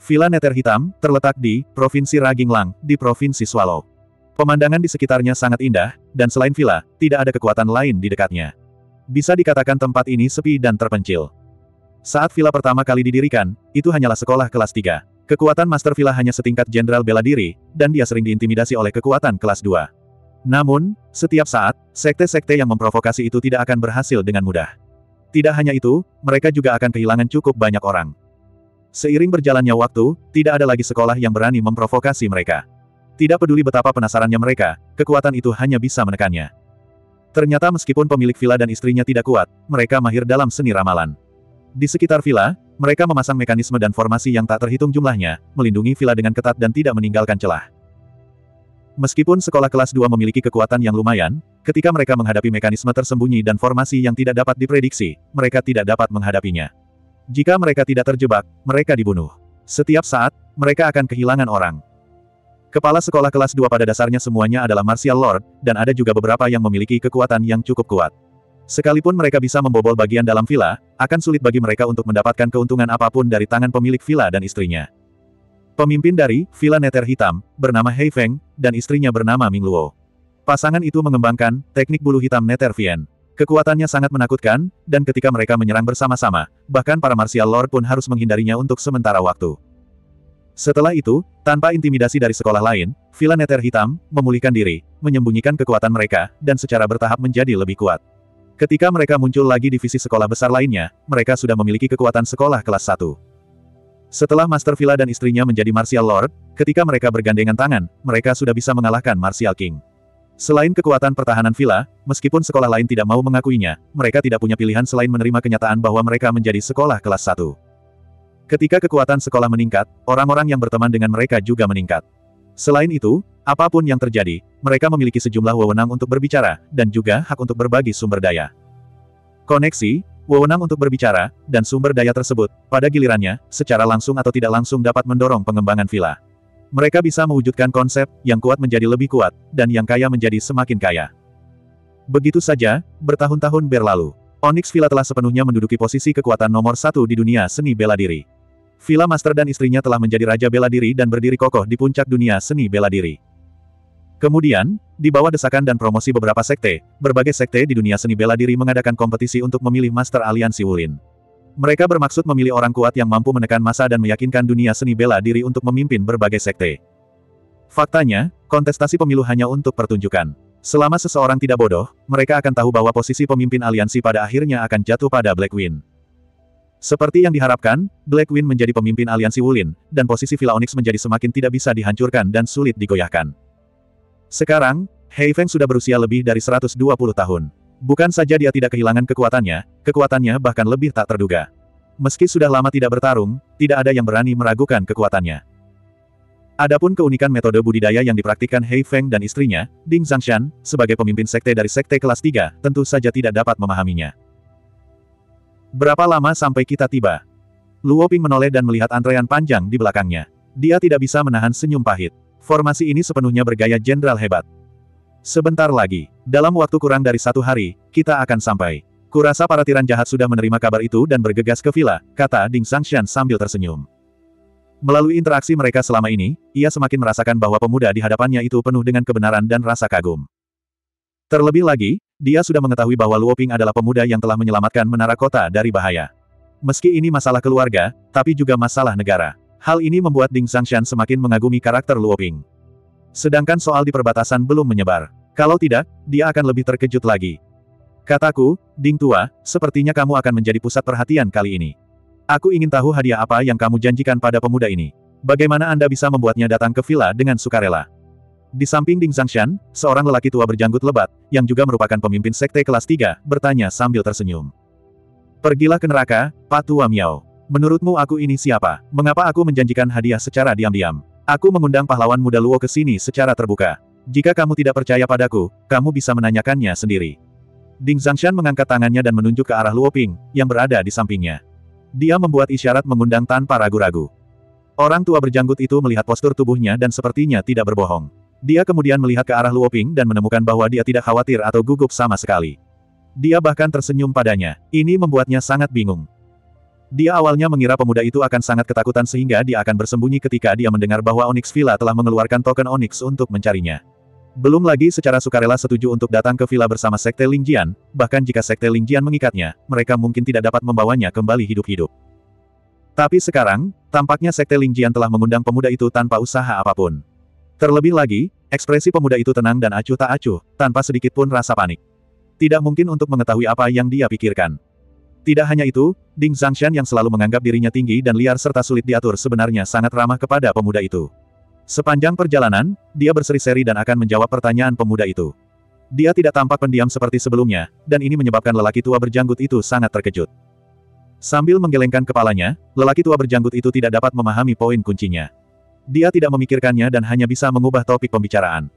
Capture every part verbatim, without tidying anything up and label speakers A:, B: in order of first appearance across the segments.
A: Villa Nether Hitam, terletak di Provinsi Raginglang, di Provinsi Swallow. Pemandangan di sekitarnya sangat indah, dan selain villa, tidak ada kekuatan lain di dekatnya. Bisa dikatakan tempat ini sepi dan terpencil. Saat villa pertama kali didirikan, itu hanyalah sekolah kelas tiga. Kekuatan Master Villa hanya setingkat Jenderal Bela Diri, dan dia sering diintimidasi oleh kekuatan kelas dua. Namun, setiap saat, sekte-sekte yang memprovokasi itu tidak akan berhasil dengan mudah. Tidak hanya itu, mereka juga akan kehilangan cukup banyak orang. Seiring berjalannya waktu, tidak ada lagi sekolah yang berani memprovokasi mereka. Tidak peduli betapa penasarannya mereka, kekuatan itu hanya bisa menekannya. Ternyata meskipun pemilik villa dan istrinya tidak kuat, mereka mahir dalam seni ramalan. Di sekitar villa, mereka memasang mekanisme dan formasi yang tak terhitung jumlahnya, melindungi villa dengan ketat dan tidak meninggalkan celah. Meskipun sekolah kelas dua memiliki kekuatan yang lumayan, ketika mereka menghadapi mekanisme tersembunyi dan formasi yang tidak dapat diprediksi, mereka tidak dapat menghadapinya. Jika mereka tidak terjebak, mereka dibunuh. Setiap saat, mereka akan kehilangan orang. Kepala sekolah kelas dua pada dasarnya semuanya adalah Martial Lord, dan ada juga beberapa yang memiliki kekuatan yang cukup kuat. Sekalipun mereka bisa membobol bagian dalam villa, akan sulit bagi mereka untuk mendapatkan keuntungan apapun dari tangan pemilik villa dan istrinya. Pemimpin dari Villa Nether Hitam, bernama Hei Feng, dan istrinya bernama Ming Luo. Pasangan itu mengembangkan teknik bulu hitam Nether Vien. Kekuatannya sangat menakutkan, dan ketika mereka menyerang bersama-sama, bahkan para Martial Lord pun harus menghindarinya untuk sementara waktu. Setelah itu, tanpa intimidasi dari sekolah lain, Villa Nether Hitam memulihkan diri, menyembunyikan kekuatan mereka, dan secara bertahap menjadi lebih kuat. Ketika mereka muncul lagi di divisi sekolah besar lainnya, mereka sudah memiliki kekuatan sekolah kelas satu. Setelah Master Villa dan istrinya menjadi Martial Lord, ketika mereka bergandengan tangan, mereka sudah bisa mengalahkan Martial King. Selain kekuatan pertahanan villa, meskipun sekolah lain tidak mau mengakuinya, mereka tidak punya pilihan selain menerima kenyataan bahwa mereka menjadi sekolah kelas satu. Ketika kekuatan sekolah meningkat, orang-orang yang berteman dengan mereka juga meningkat. Selain itu, apapun yang terjadi, mereka memiliki sejumlah wewenang untuk berbicara, dan juga hak untuk berbagi sumber daya. Koneksi, wewenang untuk berbicara, dan sumber daya tersebut, pada gilirannya, secara langsung atau tidak langsung dapat mendorong pengembangan villa. Mereka bisa mewujudkan konsep, yang kuat menjadi lebih kuat, dan yang kaya menjadi semakin kaya. Begitu saja, bertahun-tahun berlalu. Onyx Villa telah sepenuhnya menduduki posisi kekuatan nomor satu di dunia seni bela diri. Villa Master dan istrinya telah menjadi raja bela diri dan berdiri kokoh di puncak dunia seni bela diri. Kemudian, di bawah desakan dan promosi beberapa sekte, berbagai sekte di dunia seni bela diri mengadakan kompetisi untuk memilih Master Aliansi Wulin. Mereka bermaksud memilih orang kuat yang mampu menekan massa dan meyakinkan dunia seni bela diri untuk memimpin berbagai sekte. Faktanya, kontestasi pemilu hanya untuk pertunjukan. Selama seseorang tidak bodoh, mereka akan tahu bahwa posisi pemimpin aliansi pada akhirnya akan jatuh pada Blackwing. Seperti yang diharapkan, Blackwing menjadi pemimpin aliansi Wulin, dan posisi Villa Onyx menjadi semakin tidak bisa dihancurkan dan sulit digoyahkan. Sekarang, Hei Feng sudah berusia lebih dari seratus dua puluh tahun. Bukan saja dia tidak kehilangan kekuatannya, kekuatannya bahkan lebih tak terduga. Meski sudah lama tidak bertarung, tidak ada yang berani meragukan kekuatannya. Adapun keunikan metode budidaya yang dipraktikkan Hei Feng dan istrinya, Ding Zhangshan, sebagai pemimpin sekte dari sekte kelas tiga, tentu saja tidak dapat memahaminya. Berapa lama sampai kita tiba? Luo Ping menoleh dan melihat antrean panjang di belakangnya. Dia tidak bisa menahan senyum pahit. Formasi ini sepenuhnya bergaya jenderal hebat. Sebentar lagi, dalam waktu kurang dari satu hari, kita akan sampai. Kurasa para tiran jahat sudah menerima kabar itu dan bergegas ke villa, kata Ding Zhangshan sambil tersenyum. Melalui interaksi mereka selama ini, ia semakin merasakan bahwa pemuda di hadapannya itu penuh dengan kebenaran dan rasa kagum. Terlebih lagi, dia sudah mengetahui bahwa Luo Ping adalah pemuda yang telah menyelamatkan menara kota dari bahaya. Meski ini masalah keluarga, tapi juga masalah negara. Hal ini membuat Ding Zhangshan semakin mengagumi karakter Luo Ping. Sedangkan soal di perbatasan belum menyebar. Kalau tidak, dia akan lebih terkejut lagi. Kataku, Ding Tua, sepertinya kamu akan menjadi pusat perhatian kali ini. Aku ingin tahu hadiah apa yang kamu janjikan pada pemuda ini. Bagaimana Anda bisa membuatnya datang ke villa dengan sukarela? Di samping Ding Zhangshan, seorang lelaki tua berjanggut lebat, yang juga merupakan pemimpin sekte kelas tiga, bertanya sambil tersenyum. Pergilah ke neraka, Pak Tua Miao. Menurutmu aku ini siapa? Mengapa aku menjanjikan hadiah secara diam-diam? Aku mengundang pahlawan muda Luo ke sini secara terbuka. Jika kamu tidak percaya padaku, kamu bisa menanyakannya sendiri. Ding Zhangshan mengangkat tangannya dan menunjuk ke arah Luo Ping, yang berada di sampingnya. Dia membuat isyarat mengundang tanpa ragu-ragu. Orang tua berjanggut itu melihat postur tubuhnya dan sepertinya tidak berbohong. Dia kemudian melihat ke arah Luo Ping dan menemukan bahwa dia tidak khawatir atau gugup sama sekali. Dia bahkan tersenyum padanya. Ini membuatnya sangat bingung. Dia awalnya mengira pemuda itu akan sangat ketakutan sehingga dia akan bersembunyi ketika dia mendengar bahwa Onyx Villa telah mengeluarkan token Onyx untuk mencarinya. Belum lagi secara sukarela setuju untuk datang ke villa bersama Sekte Lingjian, bahkan jika Sekte Lingjian mengikatnya, mereka mungkin tidak dapat membawanya kembali hidup-hidup. Tapi sekarang, tampaknya Sekte Lingjian telah mengundang pemuda itu tanpa usaha apapun. Terlebih lagi, ekspresi pemuda itu tenang dan acuh tak acuh, tanpa sedikit pun rasa panik. Tidak mungkin untuk mengetahui apa yang dia pikirkan. Tidak hanya itu, Ding Zhangshan yang selalu menganggap dirinya tinggi dan liar serta sulit diatur sebenarnya sangat ramah kepada pemuda itu. Sepanjang perjalanan, dia berseri-seri dan akan menjawab pertanyaan pemuda itu. Dia tidak tampak pendiam seperti sebelumnya, dan ini menyebabkan lelaki tua berjanggut itu sangat terkejut. Sambil menggelengkan kepalanya, lelaki tua berjanggut itu tidak dapat memahami poin kuncinya. Dia tidak memikirkannya dan hanya bisa mengubah topik pembicaraan.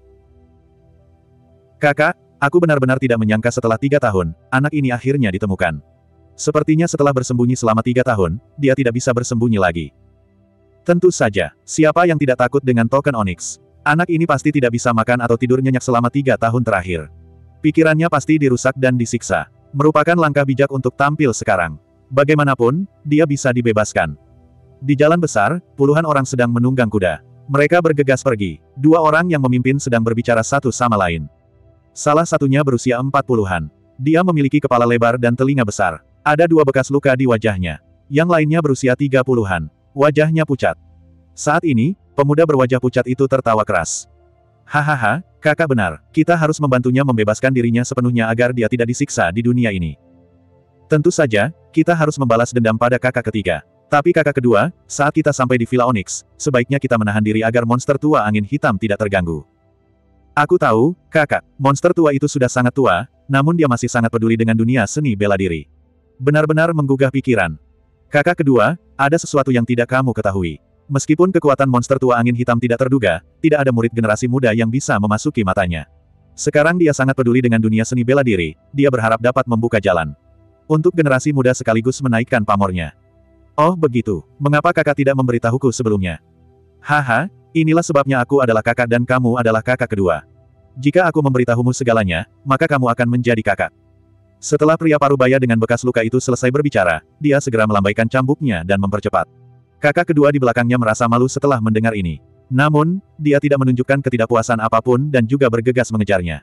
A: Kakak, aku benar-benar tidak menyangka setelah tiga tahun, anak ini akhirnya ditemukan. Sepertinya setelah bersembunyi selama tiga tahun, dia tidak bisa bersembunyi lagi. Tentu saja, siapa yang tidak takut dengan token Onyx? Anak ini pasti tidak bisa makan atau tidur nyenyak selama tiga tahun terakhir. Pikirannya pasti dirusak dan disiksa. Merupakan langkah bijak untuk tampil sekarang. Bagaimanapun, dia bisa dibebaskan. Di jalan besar, puluhan orang sedang menunggang kuda. Mereka bergegas pergi. Dua orang yang memimpin sedang berbicara satu sama lain. Salah satunya berusia empat puluhan. Dia memiliki kepala lebar dan telinga besar. Ada dua bekas luka di wajahnya. Yang lainnya berusia tiga puluhan. Wajahnya pucat. Saat ini, pemuda berwajah pucat itu tertawa keras. Hahaha, kakak benar. Kita harus membantunya membebaskan dirinya sepenuhnya agar dia tidak disiksa di dunia ini. Tentu saja, kita harus membalas dendam pada kakak ketiga. Tapi kakak kedua, saat kita sampai di Villa Onyx, sebaiknya kita menahan diri agar monster tua angin hitam tidak terganggu. Aku tahu, kakak, monster tua itu sudah sangat tua, namun dia masih sangat peduli dengan dunia seni bela diri. Benar-benar menggugah pikiran. Kakak kedua, ada sesuatu yang tidak kamu ketahui. Meskipun kekuatan monster tua angin hitam tidak terduga, tidak ada murid generasi muda yang bisa memasuki matanya. Sekarang dia sangat peduli dengan dunia seni bela diri, dia berharap dapat membuka jalan untuk generasi muda sekaligus menaikkan pamornya. Oh begitu, mengapa kakak tidak memberitahuku sebelumnya? Haha, inilah sebabnya aku adalah kakak dan kamu adalah kakak kedua. Jika aku memberitahumu segalanya, maka kamu akan menjadi kakak. Setelah pria parubaya dengan bekas luka itu selesai berbicara, dia segera melambaikan cambuknya dan mempercepat. Kakak kedua di belakangnya merasa malu setelah mendengar ini. Namun, dia tidak menunjukkan ketidakpuasan apapun dan juga bergegas mengejarnya.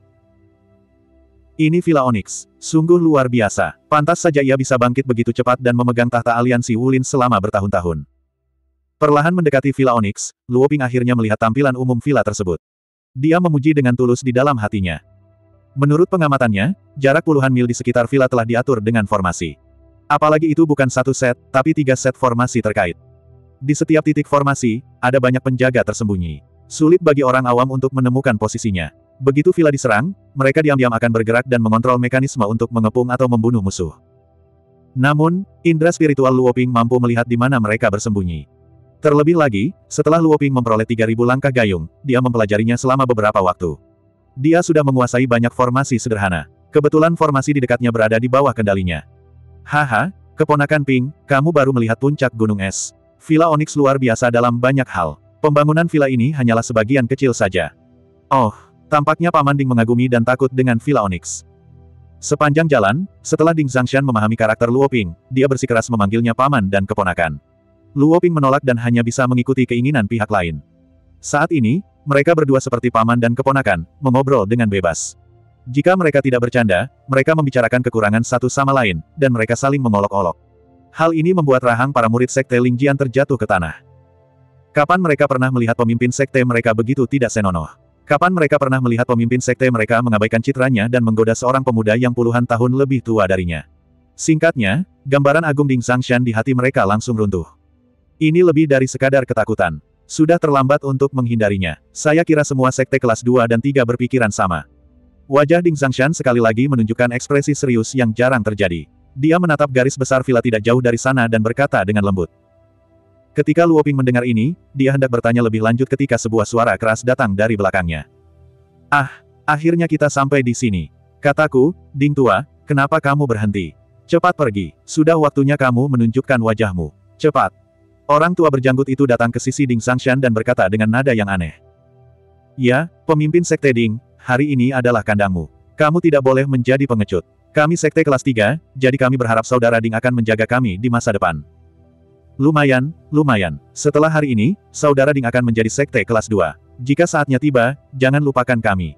A: Ini Villa Onyx. Sungguh luar biasa. Pantas saja ia bisa bangkit begitu cepat dan memegang tahta aliansi Wulin selama bertahun-tahun. Perlahan mendekati Villa Onyx, Luoping akhirnya melihat tampilan umum villa tersebut. Dia memuji dengan tulus di dalam hatinya. Menurut pengamatannya, jarak puluhan mil di sekitar villa telah diatur dengan formasi. Apalagi itu bukan satu set, tapi tiga set formasi terkait. Di setiap titik formasi, ada banyak penjaga tersembunyi. Sulit bagi orang awam untuk menemukan posisinya. Begitu villa diserang, mereka diam-diam akan bergerak dan mengontrol mekanisme untuk mengepung atau membunuh musuh. Namun, indera spiritual Luoping mampu melihat di mana mereka bersembunyi. Terlebih lagi, setelah Luoping memperoleh tiga ribu langkah gayung, dia mempelajarinya selama beberapa waktu. Dia sudah menguasai banyak formasi sederhana. Kebetulan formasi di dekatnya berada di bawah kendalinya. Haha, keponakan Ping, kamu baru melihat puncak gunung es. Villa Onyx luar biasa dalam banyak hal. Pembangunan villa ini hanyalah sebagian kecil saja. Oh, tampaknya Paman Ding mengagumi dan takut dengan Villa Onyx. Sepanjang jalan, setelah Ding Zhangshan memahami karakter Luoping, dia bersikeras memanggilnya Paman dan keponakan. Luoping menolak dan hanya bisa mengikuti keinginan pihak lain. Saat ini, mereka berdua seperti paman dan keponakan, mengobrol dengan bebas. Jika mereka tidak bercanda, mereka membicarakan kekurangan satu sama lain, dan mereka saling mengolok-olok. Hal ini membuat rahang para murid Sekte Lingjian terjatuh ke tanah. Kapan mereka pernah melihat pemimpin sekte mereka begitu tidak senonoh? Kapan mereka pernah melihat pemimpin sekte mereka mengabaikan citranya dan menggoda seorang pemuda yang puluhan tahun lebih tua darinya? Singkatnya, gambaran agung Ding Zhangshan di hati mereka langsung runtuh. Ini lebih dari sekadar ketakutan. Sudah terlambat untuk menghindarinya. Saya kira semua sekte kelas dua dan tiga berpikiran sama. Wajah Ding Zhangshan sekali lagi menunjukkan ekspresi serius yang jarang terjadi. Dia menatap garis besar villa tidak jauh dari sana dan berkata dengan lembut. Ketika Luoping mendengar ini, dia hendak bertanya lebih lanjut ketika sebuah suara keras datang dari belakangnya. Ah, akhirnya kita sampai di sini. Kataku, Ding tua, kenapa kamu berhenti? Cepat pergi, sudah waktunya kamu menunjukkan wajahmu. Cepat. Orang tua berjanggut itu datang ke sisi Ding Zhangshan dan berkata dengan nada yang aneh. Ya, pemimpin sekte Ding, hari ini adalah kandangmu. Kamu tidak boleh menjadi pengecut. Kami sekte kelas tiga, jadi kami berharap Saudara Ding akan menjaga kami di masa depan. Lumayan, lumayan. Setelah hari ini, Saudara Ding akan menjadi sekte kelas dua. Jika saatnya tiba, jangan lupakan kami.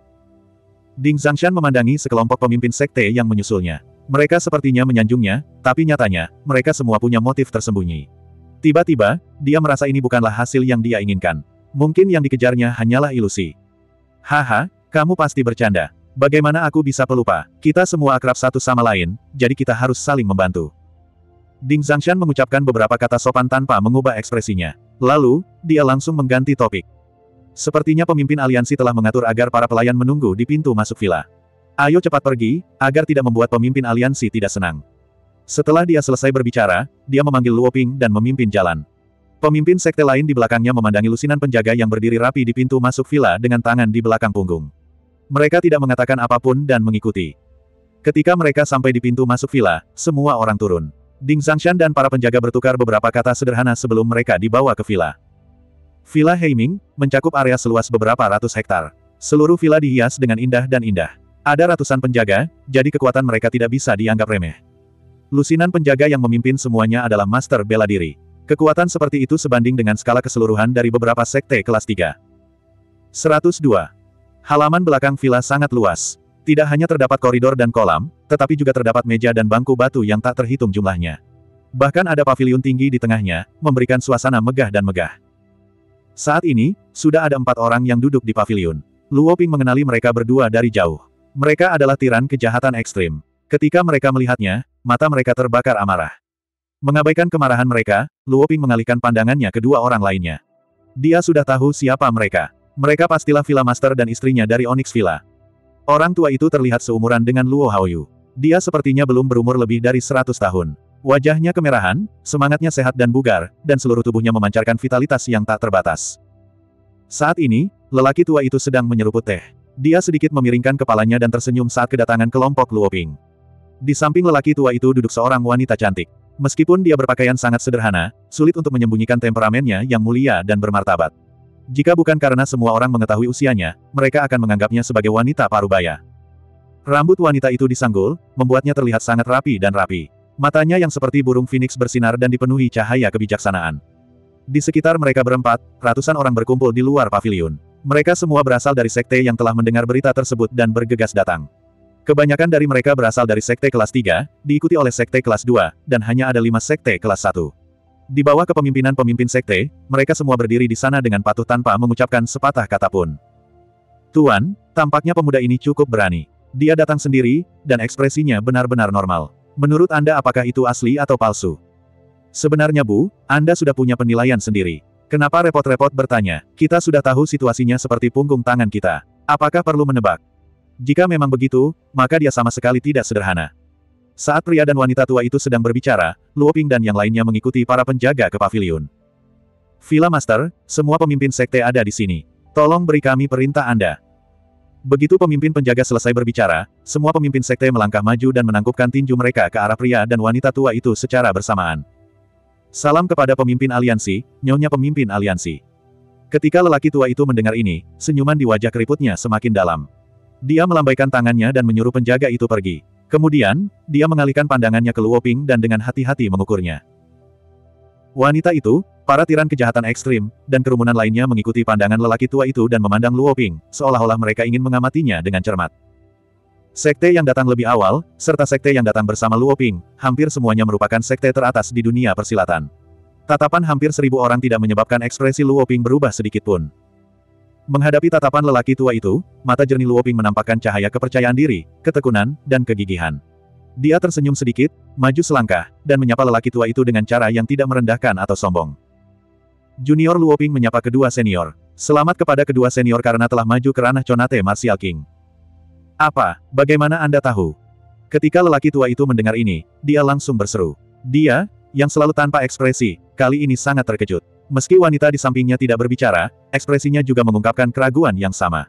A: Ding Zangshan memandangi sekelompok pemimpin sekte yang menyusulnya. Mereka sepertinya menyanjungnya, tapi nyatanya, mereka semua punya motif tersembunyi. Tiba-tiba, dia merasa ini bukanlah hasil yang dia inginkan. Mungkin yang dikejarnya hanyalah ilusi. Haha, kamu pasti bercanda. Bagaimana aku bisa pelupa? Kita semua akrab satu sama lain, jadi kita harus saling membantu. Ding Zangshan mengucapkan beberapa kata sopan tanpa mengubah ekspresinya. Lalu, dia langsung mengganti topik. Sepertinya pemimpin aliansi telah mengatur agar para pelayan menunggu di pintu masuk villa. Ayo cepat pergi, agar tidak membuat pemimpin aliansi tidak senang. Setelah dia selesai berbicara, dia memanggil Luo Ping dan memimpin jalan. Pemimpin sekte lain di belakangnya memandangi lusinan penjaga yang berdiri rapi di pintu masuk villa dengan tangan di belakang punggung. Mereka tidak mengatakan apapun dan mengikuti. Ketika mereka sampai di pintu masuk villa, semua orang turun. Ding Zangshan dan para penjaga bertukar beberapa kata sederhana sebelum mereka dibawa ke villa. Villa Heiming mencakup area seluas beberapa ratus hektar. Seluruh villa dihias dengan indah dan indah. Ada ratusan penjaga, jadi kekuatan mereka tidak bisa dianggap remeh. Lusinan penjaga yang memimpin semuanya adalah master bela diri. Kekuatan seperti itu sebanding dengan skala keseluruhan dari beberapa sekte kelas tiga. seratus dua. Halaman belakang villa sangat luas. Tidak hanya terdapat koridor dan kolam, tetapi juga terdapat meja dan bangku batu yang tak terhitung jumlahnya. Bahkan ada paviliun tinggi di tengahnya, memberikan suasana megah dan megah. Saat ini, sudah ada empat orang yang duduk di paviliun. Luo Ping mengenali mereka berdua dari jauh. Mereka adalah tiran kejahatan ekstrim. Ketika mereka melihatnya, mata mereka terbakar amarah. Mengabaikan kemarahan mereka, Luo Ping mengalihkan pandangannya ke dua orang lainnya. Dia sudah tahu siapa mereka. Mereka pastilah Villa Master dan istrinya dari Onyx Villa. Orang tua itu terlihat seumuran dengan Luo Haoyu. Dia sepertinya belum berumur lebih dari seratus tahun. Wajahnya kemerahan, semangatnya sehat dan bugar, dan seluruh tubuhnya memancarkan vitalitas yang tak terbatas. Saat ini, lelaki tua itu sedang menyeruput teh. Dia sedikit memiringkan kepalanya dan tersenyum saat kedatangan kelompok Luo Ping. Di samping lelaki tua itu duduk seorang wanita cantik. Meskipun dia berpakaian sangat sederhana, sulit untuk menyembunyikan temperamennya yang mulia dan bermartabat. Jika bukan karena semua orang mengetahui usianya, mereka akan menganggapnya sebagai wanita parubaya. Rambut wanita itu disanggul, membuatnya terlihat sangat rapi dan rapi. Matanya yang seperti burung phoenix bersinar dan dipenuhi cahaya kebijaksanaan. Di sekitar mereka berempat, ratusan orang berkumpul di luar paviliun. Mereka semua berasal dari sekte yang telah mendengar berita tersebut dan bergegas datang. Kebanyakan dari mereka berasal dari sekte kelas tiga, diikuti oleh sekte kelas dua, dan hanya ada lima sekte kelas satu. Di bawah kepemimpinan pemimpin sekte, mereka semua berdiri di sana dengan patuh tanpa mengucapkan sepatah kata pun. Tuan, tampaknya pemuda ini cukup berani. Dia datang sendiri, dan ekspresinya benar-benar normal. Menurut Anda apakah itu asli atau palsu? Sebenarnya Bu, Anda sudah punya penilaian sendiri. Kenapa repot-repot bertanya? Kita sudah tahu situasinya seperti punggung tangan kita. Apakah perlu menebak? Jika memang begitu, maka dia sama sekali tidak sederhana. Saat pria dan wanita tua itu sedang berbicara, Luo Ping dan yang lainnya mengikuti para penjaga ke paviliun. Villa Master, semua pemimpin sekte ada di sini. Tolong beri kami perintah Anda. Begitu pemimpin penjaga selesai berbicara, semua pemimpin sekte melangkah maju dan menangkupkan tinju mereka ke arah pria dan wanita tua itu secara bersamaan. Salam kepada pemimpin aliansi, nyonya pemimpin aliansi. Ketika lelaki tua itu mendengar ini, senyuman di wajah keriputnya semakin dalam. Dia melambaikan tangannya dan menyuruh penjaga itu pergi. Kemudian, dia mengalihkan pandangannya ke Luo Ping dan dengan hati-hati mengukurnya. Wanita itu, para tiran kejahatan ekstrim, dan kerumunan lainnya mengikuti pandangan lelaki tua itu dan memandang Luo Ping, seolah-olah mereka ingin mengamatinya dengan cermat. Sekte yang datang lebih awal, serta sekte yang datang bersama Luo Ping, hampir semuanya merupakan sekte teratas di dunia persilatan. Tatapan hampir seribu orang tidak menyebabkan ekspresi Luo Ping berubah sedikit pun. Menghadapi tatapan lelaki tua itu, mata jernih Luo Ping menampakkan cahaya kepercayaan diri, ketekunan, dan kegigihan. Dia tersenyum sedikit, maju selangkah, dan menyapa lelaki tua itu dengan cara yang tidak merendahkan atau sombong. Junior Luo Ping menyapa kedua senior. Selamat kepada kedua senior karena telah maju ke ranah Conate Martial King. Apa, bagaimana Anda tahu? Ketika lelaki tua itu mendengar ini, dia langsung berseru. Dia, yang selalu tanpa ekspresi, kali ini sangat terkejut. Meski wanita di sampingnya tidak berbicara, ekspresinya juga mengungkapkan keraguan yang sama.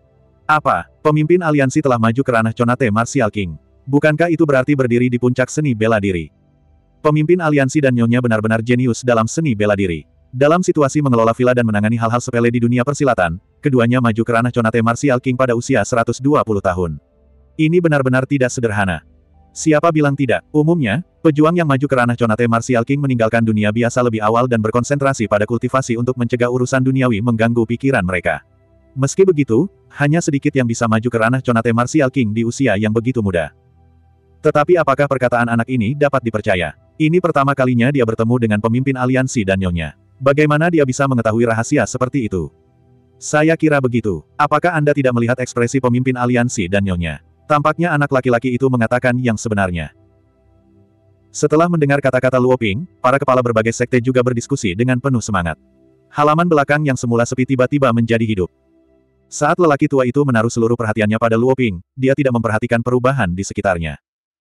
A: Apa, pemimpin aliansi telah maju ke ranah Conate Martial King? Bukankah itu berarti berdiri di puncak seni bela diri? Pemimpin aliansi dan nyonya benar-benar jenius dalam seni bela diri. Dalam situasi mengelola villa dan menangani hal-hal sepele di dunia persilatan, keduanya maju ke ranah Conate Martial King pada usia seratus dua puluh tahun. Ini benar-benar tidak sederhana. Siapa bilang tidak? Umumnya, pejuang yang maju ke ranah Conate Martial King meninggalkan dunia biasa lebih awal dan berkonsentrasi pada kultivasi untuk mencegah urusan duniawi mengganggu pikiran mereka. Meski begitu, hanya sedikit yang bisa maju ke ranah Conate Martial King di usia yang begitu muda. Tetapi apakah perkataan anak ini dapat dipercaya? Ini pertama kalinya dia bertemu dengan pemimpin aliansi dan nyonya. Bagaimana dia bisa mengetahui rahasia seperti itu? Saya kira begitu. Apakah Anda tidak melihat ekspresi pemimpin aliansi dan nyonya? Tampaknya anak laki-laki itu mengatakan yang sebenarnya. Setelah mendengar kata-kata Luo Ping, para kepala berbagai sekte juga berdiskusi dengan penuh semangat. Halaman belakang yang semula sepi tiba-tiba menjadi hidup. Saat lelaki tua itu menaruh seluruh perhatiannya pada Luo Ping, dia tidak memperhatikan perubahan di sekitarnya.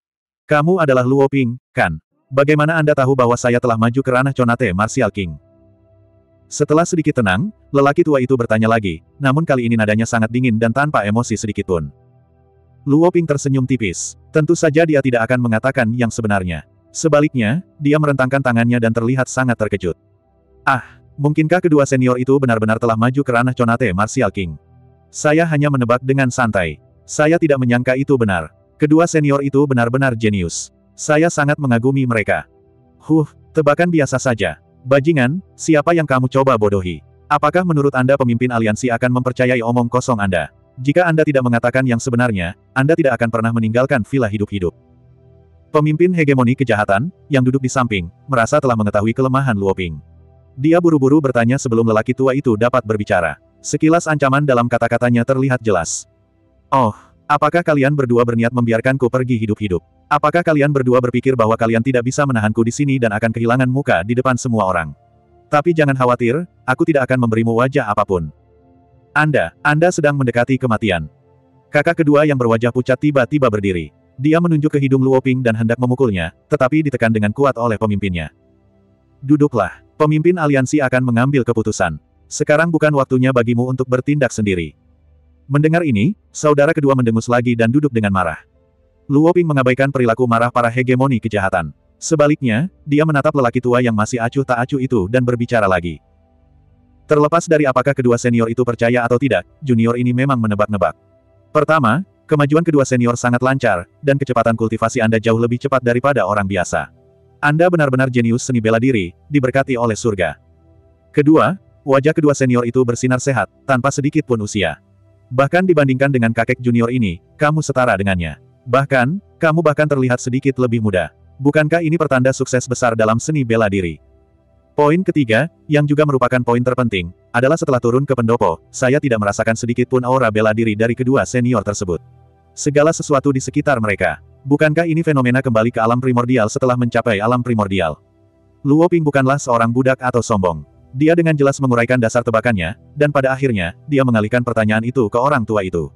A: Kamu adalah Luo Ping, kan? Bagaimana Anda tahu bahwa saya telah maju ke ranah Conate Martial King? Setelah sedikit tenang, lelaki tua itu bertanya lagi, namun kali ini nadanya sangat dingin dan tanpa emosi sedikitpun. Luo Ping tersenyum tipis. Tentu saja dia tidak akan mengatakan yang sebenarnya. Sebaliknya, dia merentangkan tangannya dan terlihat sangat terkejut. Ah, mungkinkah kedua senior itu benar-benar telah maju ke ranah Conate Martial King? Saya hanya menebak dengan santai. Saya tidak menyangka itu benar. Kedua senior itu benar-benar jenius. Saya sangat mengagumi mereka. Huh, tebakan biasa saja. Bajingan, siapa yang kamu coba bodohi? Apakah menurut Anda pemimpin aliansi akan mempercayai omong kosong Anda? Jika Anda tidak mengatakan yang sebenarnya, Anda tidak akan pernah meninggalkan villa hidup-hidup. Pemimpin hegemoni kejahatan, yang duduk di samping, merasa telah mengetahui kelemahan Luo Ping. Dia buru-buru bertanya sebelum lelaki tua itu dapat berbicara. Sekilas ancaman dalam kata-katanya terlihat jelas. Oh, apakah kalian berdua berniat membiarkanku pergi hidup-hidup? Apakah kalian berdua berpikir bahwa kalian tidak bisa menahanku di sini dan akan kehilangan muka di depan semua orang? Tapi jangan khawatir, aku tidak akan memberimu wajah apapun. Anda, Anda sedang mendekati kematian. Kakak kedua yang berwajah pucat tiba-tiba berdiri. Dia menunjuk ke hidung Luo Ping dan hendak memukulnya, tetapi ditekan dengan kuat oleh pemimpinnya. Duduklah. Pemimpin aliansi akan mengambil keputusan. Sekarang bukan waktunya bagimu untuk bertindak sendiri. Mendengar ini, saudara kedua mendengus lagi dan duduk dengan marah. Luo Ping mengabaikan perilaku marah para hegemoni kejahatan. Sebaliknya, dia menatap lelaki tua yang masih acuh tak acuh itu dan berbicara lagi. Terlepas dari apakah kedua senior itu percaya atau tidak, junior ini memang menebak-nebak. Pertama, kemajuan kedua senior sangat lancar, dan kecepatan kultivasi Anda jauh lebih cepat daripada orang biasa. Anda benar-benar jenius seni bela diri, diberkati oleh surga. Kedua, wajah kedua senior itu bersinar sehat, tanpa sedikit pun usia. Bahkan dibandingkan dengan kakek junior ini, kamu setara dengannya. Bahkan, kamu bahkan terlihat sedikit lebih muda. Bukankah ini pertanda sukses besar dalam seni bela diri? Poin ketiga, yang juga merupakan poin terpenting, adalah setelah turun ke pendopo, saya tidak merasakan sedikit pun aura bela diri dari kedua senior tersebut. Segala sesuatu di sekitar mereka. Bukankah ini fenomena kembali ke alam primordial setelah mencapai alam primordial? Luo Ping bukanlah seorang budak atau sombong. Dia dengan jelas menguraikan dasar tebakannya, dan pada akhirnya, dia mengalihkan pertanyaan itu ke orang tua itu.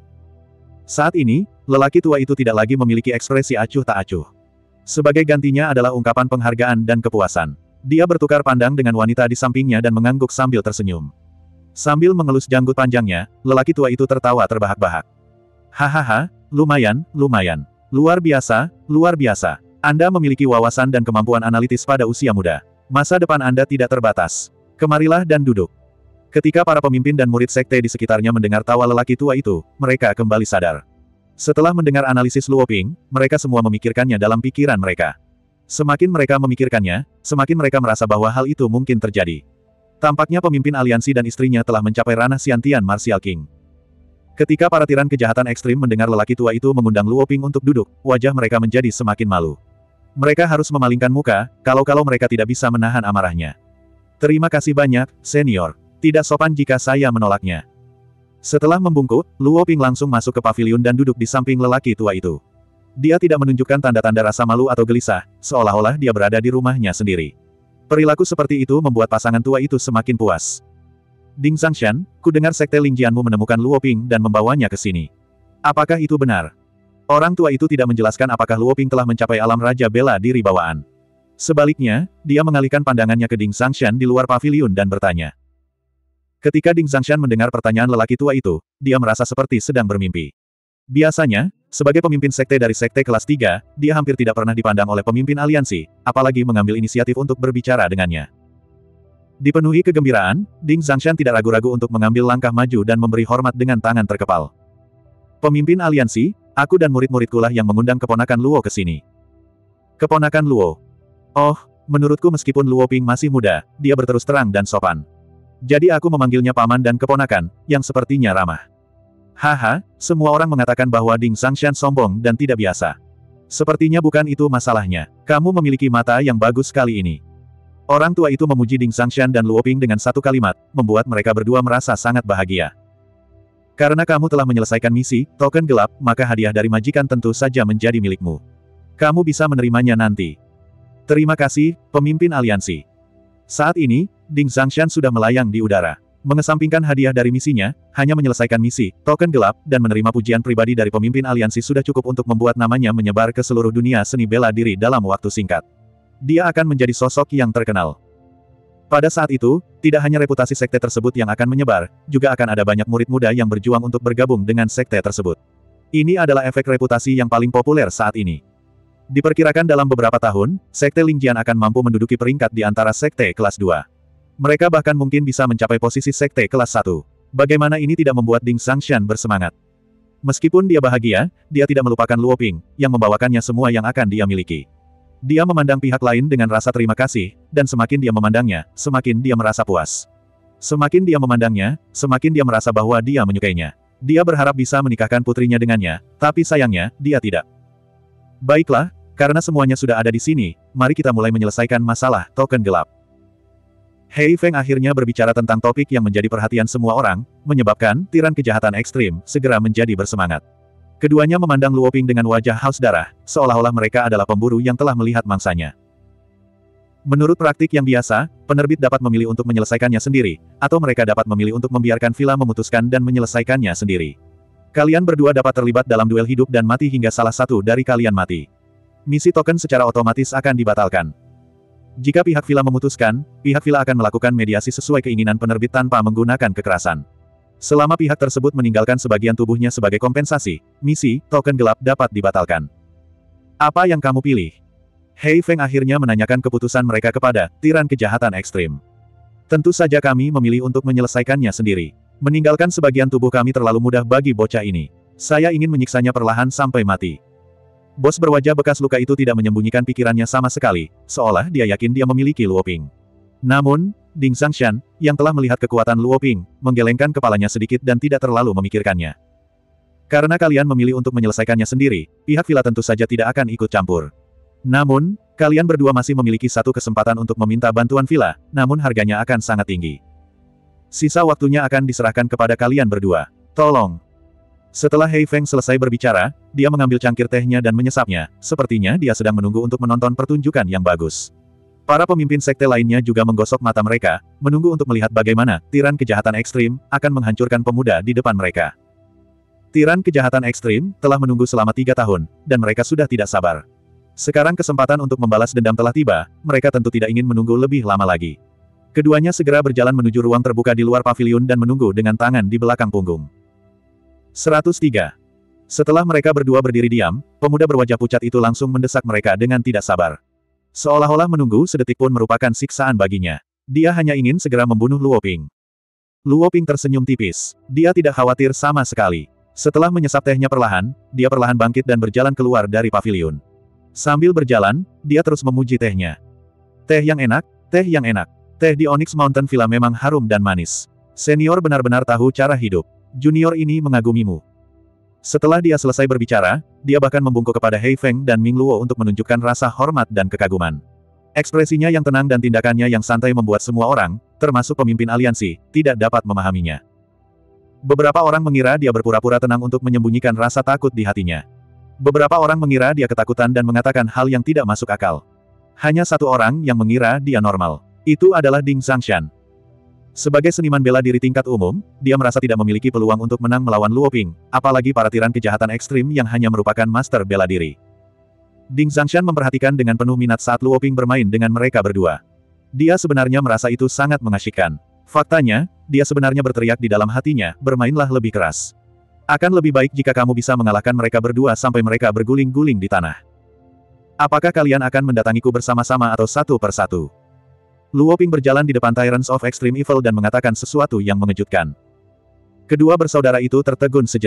A: Saat ini, lelaki tua itu tidak lagi memiliki ekspresi acuh tak acuh. Sebagai gantinya adalah ungkapan penghargaan dan kepuasan. Dia bertukar pandang dengan wanita di sampingnya dan mengangguk sambil tersenyum. Sambil mengelus janggut panjangnya, lelaki tua itu tertawa terbahak-bahak. Hahaha, lumayan, lumayan. Luar biasa, luar biasa. Anda memiliki wawasan dan kemampuan analitis pada usia muda. Masa depan Anda tidak terbatas. Kemarilah dan duduk. Ketika para pemimpin dan murid sekte di sekitarnya mendengar tawa lelaki tua itu, mereka kembali sadar. Setelah mendengar analisis Luo Ping, mereka semua memikirkannya dalam pikiran mereka. Semakin mereka memikirkannya, semakin mereka merasa bahwa hal itu mungkin terjadi. Tampaknya pemimpin aliansi dan istrinya telah mencapai ranah Xiantian Martial King. Ketika para tiran kejahatan ekstrim mendengar lelaki tua itu mengundang Luo Ping untuk duduk, wajah mereka menjadi semakin malu. Mereka harus memalingkan muka, kalau-kalau mereka tidak bisa menahan amarahnya. Terima kasih banyak, senior. Tidak sopan jika saya menolaknya. Setelah membungkuk, Luo Ping langsung masuk ke paviliun dan duduk di samping lelaki tua itu. Dia tidak menunjukkan tanda-tanda rasa malu atau gelisah, seolah-olah dia berada di rumahnya sendiri. Perilaku seperti itu membuat pasangan tua itu semakin puas. Ding Zangshan, ku dengar sekte Lingjianmu menemukan Luo Ping dan membawanya ke sini. Apakah itu benar? Orang tua itu tidak menjelaskan apakah Luo Ping telah mencapai alam raja bela diri bawaan. Sebaliknya, dia mengalihkan pandangannya ke Ding Zangshan di luar paviliun dan bertanya. Ketika Ding Zangshan mendengar pertanyaan lelaki tua itu, dia merasa seperti sedang bermimpi. Biasanya, sebagai pemimpin sekte dari sekte kelas tiga, dia hampir tidak pernah dipandang oleh pemimpin aliansi, apalagi mengambil inisiatif untuk berbicara dengannya. Dipenuhi kegembiraan, Ding Zangshan tidak ragu-ragu untuk mengambil langkah maju dan memberi hormat dengan tangan terkepal. Pemimpin aliansi, Aku dan murid-muridku lah yang mengundang keponakan Luo ke sini. Keponakan Luo. Oh, menurutku meskipun Luo Ping masih muda, dia berterus terang dan sopan. Jadi aku memanggilnya paman dan keponakan, yang sepertinya ramah. Haha, semua orang mengatakan bahwa Ding Sangshan sombong dan tidak biasa. Sepertinya bukan itu masalahnya. Kamu memiliki mata yang bagus kali ini. Orang tua itu memuji Ding Sangshan dan Luo Ping dengan satu kalimat, membuat mereka berdua merasa sangat bahagia. Karena kamu telah menyelesaikan misi, token gelap, maka hadiah dari majikan tentu saja menjadi milikmu. Kamu bisa menerimanya nanti. Terima kasih, pemimpin aliansi. Saat ini, Ding Sangshan sudah melayang di udara. Mengesampingkan hadiah dari misinya, hanya menyelesaikan misi, token gelap, dan menerima pujian pribadi dari pemimpin aliansi sudah cukup untuk membuat namanya menyebar ke seluruh dunia seni bela diri dalam waktu singkat. Dia akan menjadi sosok yang terkenal. Pada saat itu, tidak hanya reputasi sekte tersebut yang akan menyebar, juga akan ada banyak murid muda yang berjuang untuk bergabung dengan sekte tersebut. Ini adalah efek reputasi yang paling populer saat ini. Diperkirakan dalam beberapa tahun, sekte Lingjian akan mampu menduduki peringkat di antara sekte kelas dua. Mereka bahkan mungkin bisa mencapai posisi sekte kelas satu. Bagaimana ini tidak membuat Ding Sangshan bersemangat? Meskipun dia bahagia, dia tidak melupakan Luo Ping, yang membawakannya semua yang akan dia miliki. Dia memandang pihak lain dengan rasa terima kasih, dan semakin dia memandangnya, semakin dia merasa puas. Semakin dia memandangnya, semakin dia merasa bahwa dia menyukainya. Dia berharap bisa menikahkan putrinya dengannya, tapi sayangnya, dia tidak. Baiklah, karena semuanya sudah ada di sini, mari kita mulai menyelesaikan masalah token gelap. Hei Feng akhirnya berbicara tentang topik yang menjadi perhatian semua orang, menyebabkan tiran kejahatan ekstrim segera menjadi bersemangat. Keduanya memandang Luo Ping dengan wajah haus darah, seolah-olah mereka adalah pemburu yang telah melihat mangsanya. Menurut praktik yang biasa, penerbit dapat memilih untuk menyelesaikannya sendiri, atau mereka dapat memilih untuk membiarkan villa memutuskan dan menyelesaikannya sendiri. Kalian berdua dapat terlibat dalam duel hidup dan mati hingga salah satu dari kalian mati. Misi token secara otomatis akan dibatalkan. Jika pihak villa memutuskan, pihak villa akan melakukan mediasi sesuai keinginan penerbit tanpa menggunakan kekerasan. Selama pihak tersebut meninggalkan sebagian tubuhnya sebagai kompensasi, misi, token gelap dapat dibatalkan. Apa yang kamu pilih? Hei Feng akhirnya menanyakan keputusan mereka kepada tiran kejahatan ekstrim. Tentu saja kami memilih untuk menyelesaikannya sendiri. Meninggalkan sebagian tubuh kami terlalu mudah bagi bocah ini. Saya ingin menyiksanya perlahan sampai mati. Bos berwajah bekas luka itu tidak menyembunyikan pikirannya sama sekali, seolah dia yakin dia memiliki Luo Ping. Namun, Ding Sangshan, yang telah melihat kekuatan Luo Ping, menggelengkan kepalanya sedikit dan tidak terlalu memikirkannya. Karena kalian memilih untuk menyelesaikannya sendiri, pihak villa tentu saja tidak akan ikut campur. Namun, kalian berdua masih memiliki satu kesempatan untuk meminta bantuan villa, namun harganya akan sangat tinggi. Sisa waktunya akan diserahkan kepada kalian berdua. Tolong. Setelah Hei Feng selesai berbicara, dia mengambil cangkir tehnya dan menyesapnya, sepertinya dia sedang menunggu untuk menonton pertunjukan yang bagus. Para pemimpin sekte lainnya juga menggosok mata mereka, menunggu untuk melihat bagaimana tiran kejahatan ekstrim akan menghancurkan pemuda di depan mereka. Tiran kejahatan ekstrim telah menunggu selama tiga tahun, dan mereka sudah tidak sabar. Sekarang kesempatan untuk membalas dendam telah tiba, mereka tentu tidak ingin menunggu lebih lama lagi. Keduanya segera berjalan menuju ruang terbuka di luar paviliun dan menunggu dengan tangan di belakang punggung. seratus tiga. Setelah mereka berdua berdiri diam, pemuda berwajah pucat itu langsung mendesak mereka dengan tidak sabar. Seolah-olah menunggu sedetik pun merupakan siksaan baginya. Dia hanya ingin segera membunuh Luo Ping. Luo Ping tersenyum tipis. Dia tidak khawatir sama sekali. Setelah menyesap tehnya perlahan, dia perlahan bangkit dan berjalan keluar dari paviliun. Sambil berjalan, dia terus memuji tehnya. Teh yang enak, teh yang enak. Teh di Onyx Mountain Villa memang harum dan manis. Senior benar-benar tahu cara hidup. Junior ini mengagumimu. Setelah dia selesai berbicara, dia bahkan membungkuk kepada Hei Feng dan Ming Luo untuk menunjukkan rasa hormat dan kekaguman. Ekspresinya yang tenang dan tindakannya yang santai membuat semua orang, termasuk pemimpin aliansi, tidak dapat memahaminya. Beberapa orang mengira dia berpura-pura tenang untuk menyembunyikan rasa takut di hatinya. Beberapa orang mengira dia ketakutan dan mengatakan hal yang tidak masuk akal. Hanya satu orang yang mengira dia normal. Itu adalah Ding Sangshan. Sebagai seniman bela diri tingkat umum, dia merasa tidak memiliki peluang untuk menang melawan Luo Ping, apalagi para tiran kejahatan ekstrim yang hanya merupakan master bela diri. Ding Sangshan memperhatikan dengan penuh minat saat Luo Ping bermain dengan mereka berdua. Dia sebenarnya merasa itu sangat mengasyikkan. Faktanya, dia sebenarnya berteriak di dalam hatinya, bermainlah lebih keras. Akan lebih baik jika kamu bisa mengalahkan mereka berdua sampai mereka berguling-guling di tanah. Apakah kalian akan mendatangiku bersama-sama atau satu persatu? Luo Ping berjalan di depan Tyrants of Extreme Evil dan mengatakan sesuatu yang mengejutkan. Kedua bersaudara itu tertegun sejenak.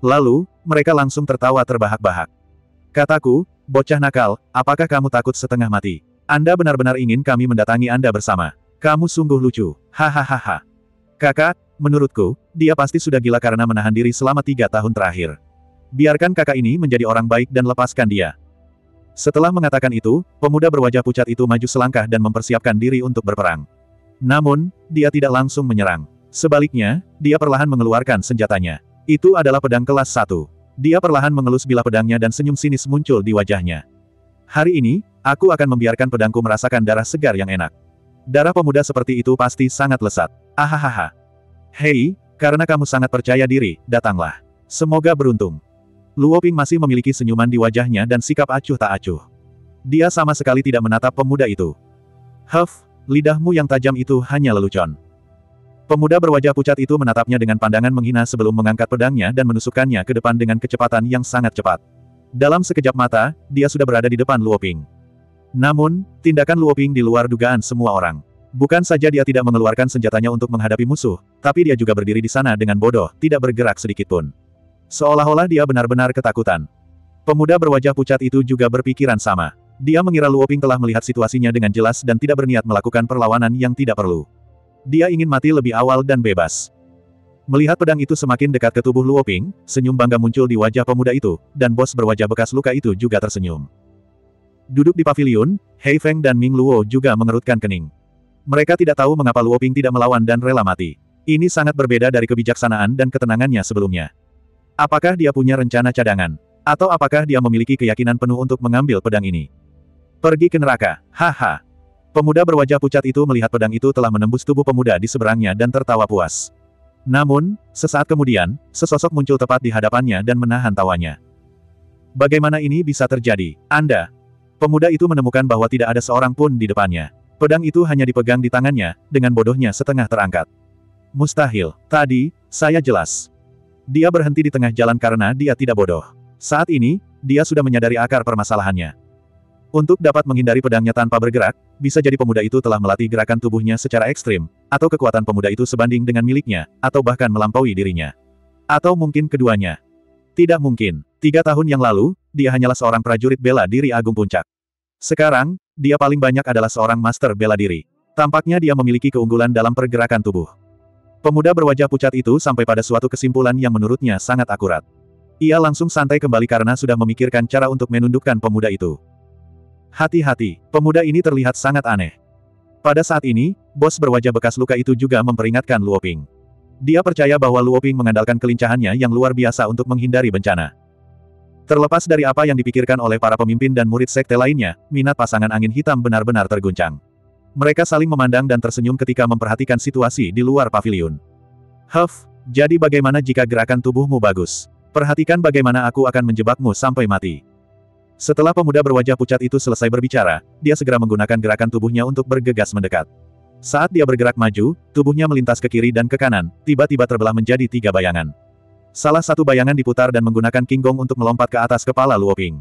A: Lalu, mereka langsung tertawa terbahak-bahak. Kataku, bocah nakal, apakah kamu takut setengah mati? Anda benar-benar ingin kami mendatangi Anda bersama. Kamu sungguh lucu. Hahaha. Kakak, menurutku, dia pasti sudah gila karena menahan diri selama tiga tahun terakhir. Biarkan kakak ini menjadi orang baik dan lepaskan dia. Setelah mengatakan itu, pemuda berwajah pucat itu maju selangkah dan mempersiapkan diri untuk berperang. Namun, dia tidak langsung menyerang. Sebaliknya, dia perlahan mengeluarkan senjatanya. Itu adalah pedang kelas satu. Dia perlahan mengelus bilah pedangnya dan senyum sinis muncul di wajahnya. Hari ini, aku akan membiarkan pedangku merasakan darah segar yang enak. Darah pemuda seperti itu pasti sangat lesat. Ahahaha. Hei, karena kamu sangat percaya diri, datanglah. Semoga beruntung. Luo Ping masih memiliki senyuman di wajahnya dan sikap acuh tak acuh. Dia sama sekali tidak menatap pemuda itu. Huff. Lidahmu yang tajam itu hanya lelucon. Pemuda berwajah pucat itu menatapnya dengan pandangan menghina sebelum mengangkat pedangnya dan menusukkannya ke depan dengan kecepatan yang sangat cepat. Dalam sekejap mata, dia sudah berada di depan Luo Ping. Namun, tindakan Luo Ping di luar dugaan semua orang. Bukan saja dia tidak mengeluarkan senjatanya untuk menghadapi musuh, tapi dia juga berdiri di sana dengan bodoh, tidak bergerak sedikitpun. Seolah-olah dia benar-benar ketakutan. Pemuda berwajah pucat itu juga berpikiran sama. Dia mengira Luo Ping telah melihat situasinya dengan jelas dan tidak berniat melakukan perlawanan yang tidak perlu. Dia ingin mati lebih awal dan bebas. Melihat pedang itu semakin dekat ke tubuh Luo Ping, senyum bangga muncul di wajah pemuda itu, dan bos berwajah bekas luka itu juga tersenyum. Duduk di paviliun, Hei Feng dan Ming Luo juga mengerutkan kening. Mereka tidak tahu mengapa Luo Ping tidak melawan dan rela mati. Ini sangat berbeda dari kebijaksanaan dan ketenangannya sebelumnya. Apakah dia punya rencana cadangan? Atau apakah dia memiliki keyakinan penuh untuk mengambil pedang ini? Pergi ke neraka, haha. Pemuda berwajah pucat itu melihat pedang itu telah menembus tubuh pemuda di seberangnya dan tertawa puas. Namun, sesaat kemudian, sesosok muncul tepat di hadapannya dan menahan tawanya. Bagaimana ini bisa terjadi? Anda? Pemuda itu menemukan bahwa tidak ada seorang pun di depannya. Pedang itu hanya dipegang di tangannya, dengan bodohnya setengah terangkat. Mustahil. Tadi, saya jelas. Dia berhenti di tengah jalan karena dia tidak bodoh. Saat ini, dia sudah menyadari akar permasalahannya. Untuk dapat menghindari pedangnya tanpa bergerak, bisa jadi pemuda itu telah melatih gerakan tubuhnya secara ekstrim, atau kekuatan pemuda itu sebanding dengan miliknya, atau bahkan melampaui dirinya. Atau mungkin keduanya. Tidak mungkin. Tiga tahun yang lalu, dia hanyalah seorang prajurit bela diri agung puncak. Sekarang, dia paling banyak adalah seorang master bela diri. Tampaknya dia memiliki keunggulan dalam pergerakan tubuh. Pemuda berwajah pucat itu sampai pada suatu kesimpulan yang menurutnya sangat akurat. Ia langsung santai kembali karena sudah memikirkan cara untuk menundukkan pemuda itu. Hati-hati, pemuda ini terlihat sangat aneh. Pada saat ini, bos berwajah bekas luka itu juga memperingatkan Luo Ping. Dia percaya bahwa Luo Ping mengandalkan kelincahannya yang luar biasa untuk menghindari bencana. Terlepas dari apa yang dipikirkan oleh para pemimpin dan murid sekte lainnya, minat pasangan angin hitam benar-benar terguncang. Mereka saling memandang dan tersenyum ketika memperhatikan situasi di luar paviliun. Huff, jadi bagaimana jika gerakan tubuhmu bagus? Perhatikan bagaimana aku akan menjebakmu sampai mati. Setelah pemuda berwajah pucat itu selesai berbicara, dia segera menggunakan gerakan tubuhnya untuk bergegas mendekat. Saat dia bergerak maju, tubuhnya melintas ke kiri dan ke kanan, tiba-tiba terbelah menjadi tiga bayangan. Salah satu bayangan diputar dan menggunakan King Gong untuk melompat ke atas kepala Luo Ping.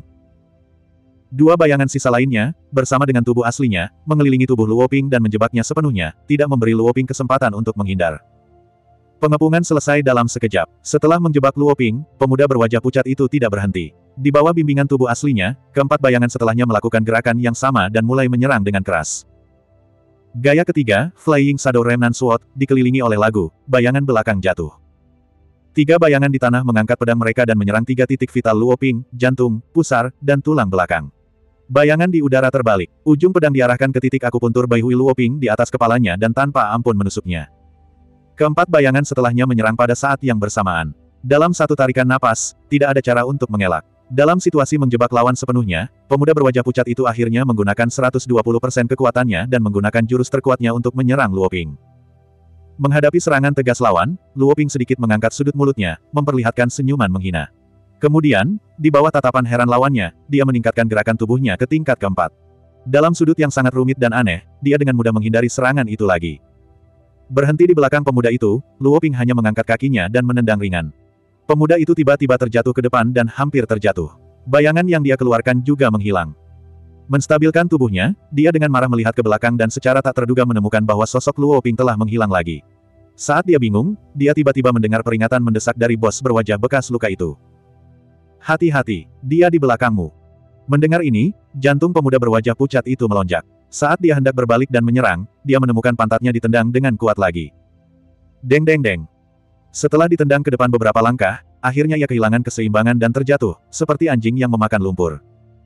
A: Dua bayangan sisa lainnya, bersama dengan tubuh aslinya, mengelilingi tubuh Luo Ping dan menjebaknya sepenuhnya, tidak memberi Luo Ping kesempatan untuk menghindar. Pengepungan selesai dalam sekejap. Setelah menjebak Luo Ping, pemuda berwajah pucat itu tidak berhenti. Di bawah bimbingan tubuh aslinya, keempat bayangan setelahnya melakukan gerakan yang sama dan mulai menyerang dengan keras. Gaya ketiga, Flying Shadow Remnant Sword, dikelilingi oleh lagu, bayangan belakang jatuh. Tiga bayangan di tanah mengangkat pedang mereka dan menyerang tiga titik vital Luo Ping, jantung, pusar, dan tulang belakang. Bayangan di udara terbalik. Ujung pedang diarahkan ke titik akupuntur Baihui Luo Ping di atas kepalanya dan tanpa ampun menusuknya. Keempat bayangan setelahnya menyerang pada saat yang bersamaan. Dalam satu tarikan napas, tidak ada cara untuk mengelak. Dalam situasi menjebak lawan sepenuhnya, pemuda berwajah pucat itu akhirnya menggunakan seratus dua puluh persen kekuatannya dan menggunakan jurus terkuatnya untuk menyerang Luo Ping. Menghadapi serangan tegas lawan, Luo Ping sedikit mengangkat sudut mulutnya, memperlihatkan senyuman menghina. Kemudian, di bawah tatapan heran lawannya, dia meningkatkan gerakan tubuhnya ke tingkat keempat. Dalam sudut yang sangat rumit dan aneh, dia dengan mudah menghindari serangan itu lagi. Berhenti di belakang pemuda itu, Luo Ping hanya mengangkat kakinya dan menendang ringan. Pemuda itu tiba-tiba terjatuh ke depan dan hampir terjatuh. Bayangan yang dia keluarkan juga menghilang. Menstabilkan tubuhnya, dia dengan marah melihat ke belakang dan secara tak terduga menemukan bahwa sosok Luo Ping telah menghilang lagi. Saat dia bingung, dia tiba-tiba mendengar peringatan mendesak dari bos berwajah bekas luka itu. Hati-hati, dia di belakangmu. Mendengar ini, jantung pemuda berwajah pucat itu melonjak. Saat dia hendak berbalik dan menyerang, dia menemukan pantatnya ditendang dengan kuat lagi. Deng deng deng. Setelah ditendang ke depan beberapa langkah, akhirnya ia kehilangan keseimbangan dan terjatuh, seperti anjing yang memakan lumpur.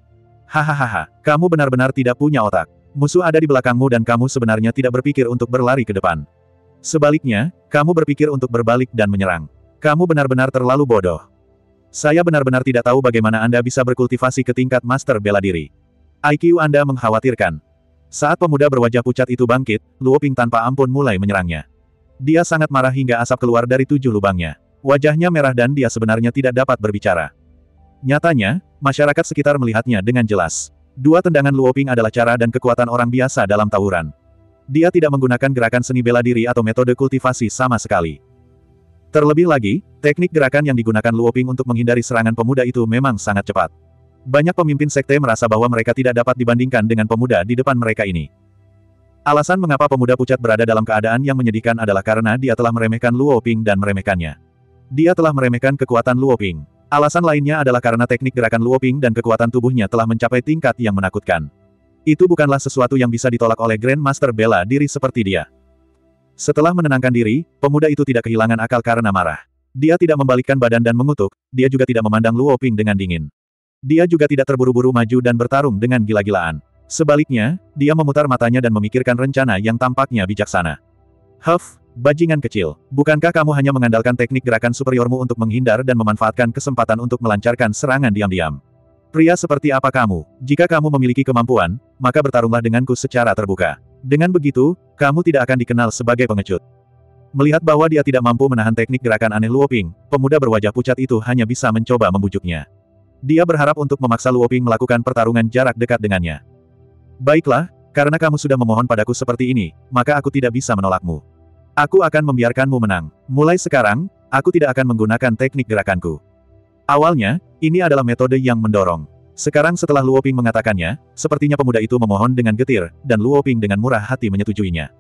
A: Hahaha, kamu benar-benar tidak punya otak. Musuh ada di belakangmu dan kamu sebenarnya tidak berpikir untuk berlari ke depan. Sebaliknya, kamu berpikir untuk berbalik dan menyerang. Kamu benar-benar terlalu bodoh. Saya benar-benar tidak tahu bagaimana Anda bisa berkultivasi ke tingkat master bela diri. I Q Anda mengkhawatirkan. Saat pemuda berwajah pucat itu bangkit, Luo Ping tanpa ampun mulai menyerangnya. Dia sangat marah hingga asap keluar dari tujuh lubangnya. Wajahnya merah dan dia sebenarnya tidak dapat berbicara. Nyatanya, masyarakat sekitar melihatnya dengan jelas. Dua tendangan Luo Ping adalah cara dan kekuatan orang biasa dalam tawuran. Dia tidak menggunakan gerakan seni bela diri atau metode kultivasi sama sekali. Terlebih lagi, teknik gerakan yang digunakan Luo Ping untuk menghindari serangan pemuda itu memang sangat cepat. Banyak pemimpin sekte merasa bahwa mereka tidak dapat dibandingkan dengan pemuda di depan mereka ini. Alasan mengapa pemuda pucat berada dalam keadaan yang menyedihkan adalah karena dia telah meremehkan Luo Ping dan meremehkannya. Dia telah meremehkan kekuatan Luo Ping. Alasan lainnya adalah karena teknik gerakan Luo Ping dan kekuatan tubuhnya telah mencapai tingkat yang menakutkan. Itu bukanlah sesuatu yang bisa ditolak oleh Grandmaster bela diri seperti dia. Setelah menenangkan diri, pemuda itu tidak kehilangan akal karena marah. Dia tidak membalikkan badan dan mengutuk, dia juga tidak memandang Luo Ping dengan dingin. Dia juga tidak terburu-buru maju dan bertarung dengan gila-gilaan. Sebaliknya, dia memutar matanya dan memikirkan rencana yang tampaknya bijaksana. Huff, bajingan kecil, bukankah kamu hanya mengandalkan teknik gerakan superiormu untuk menghindar dan memanfaatkan kesempatan untuk melancarkan serangan diam-diam? Pria seperti apa kamu? Jika kamu memiliki kemampuan, maka bertarunglah denganku secara terbuka. Dengan begitu, kamu tidak akan dikenal sebagai pengecut. Melihat bahwa dia tidak mampu menahan teknik gerakan aneh Luo Ping, pemuda berwajah pucat itu hanya bisa mencoba membujuknya. Dia berharap untuk memaksa Luo Ping melakukan pertarungan jarak dekat dengannya. Baiklah, karena kamu sudah memohon padaku seperti ini, maka aku tidak bisa menolakmu. Aku akan membiarkanmu menang. Mulai sekarang, aku tidak akan menggunakan teknik gerakanku. Awalnya, ini adalah metode yang mendorong. Sekarang setelah Luo Ping mengatakannya, sepertinya pemuda itu memohon dengan getir, dan Luo Ping dengan murah hati menyetujuinya.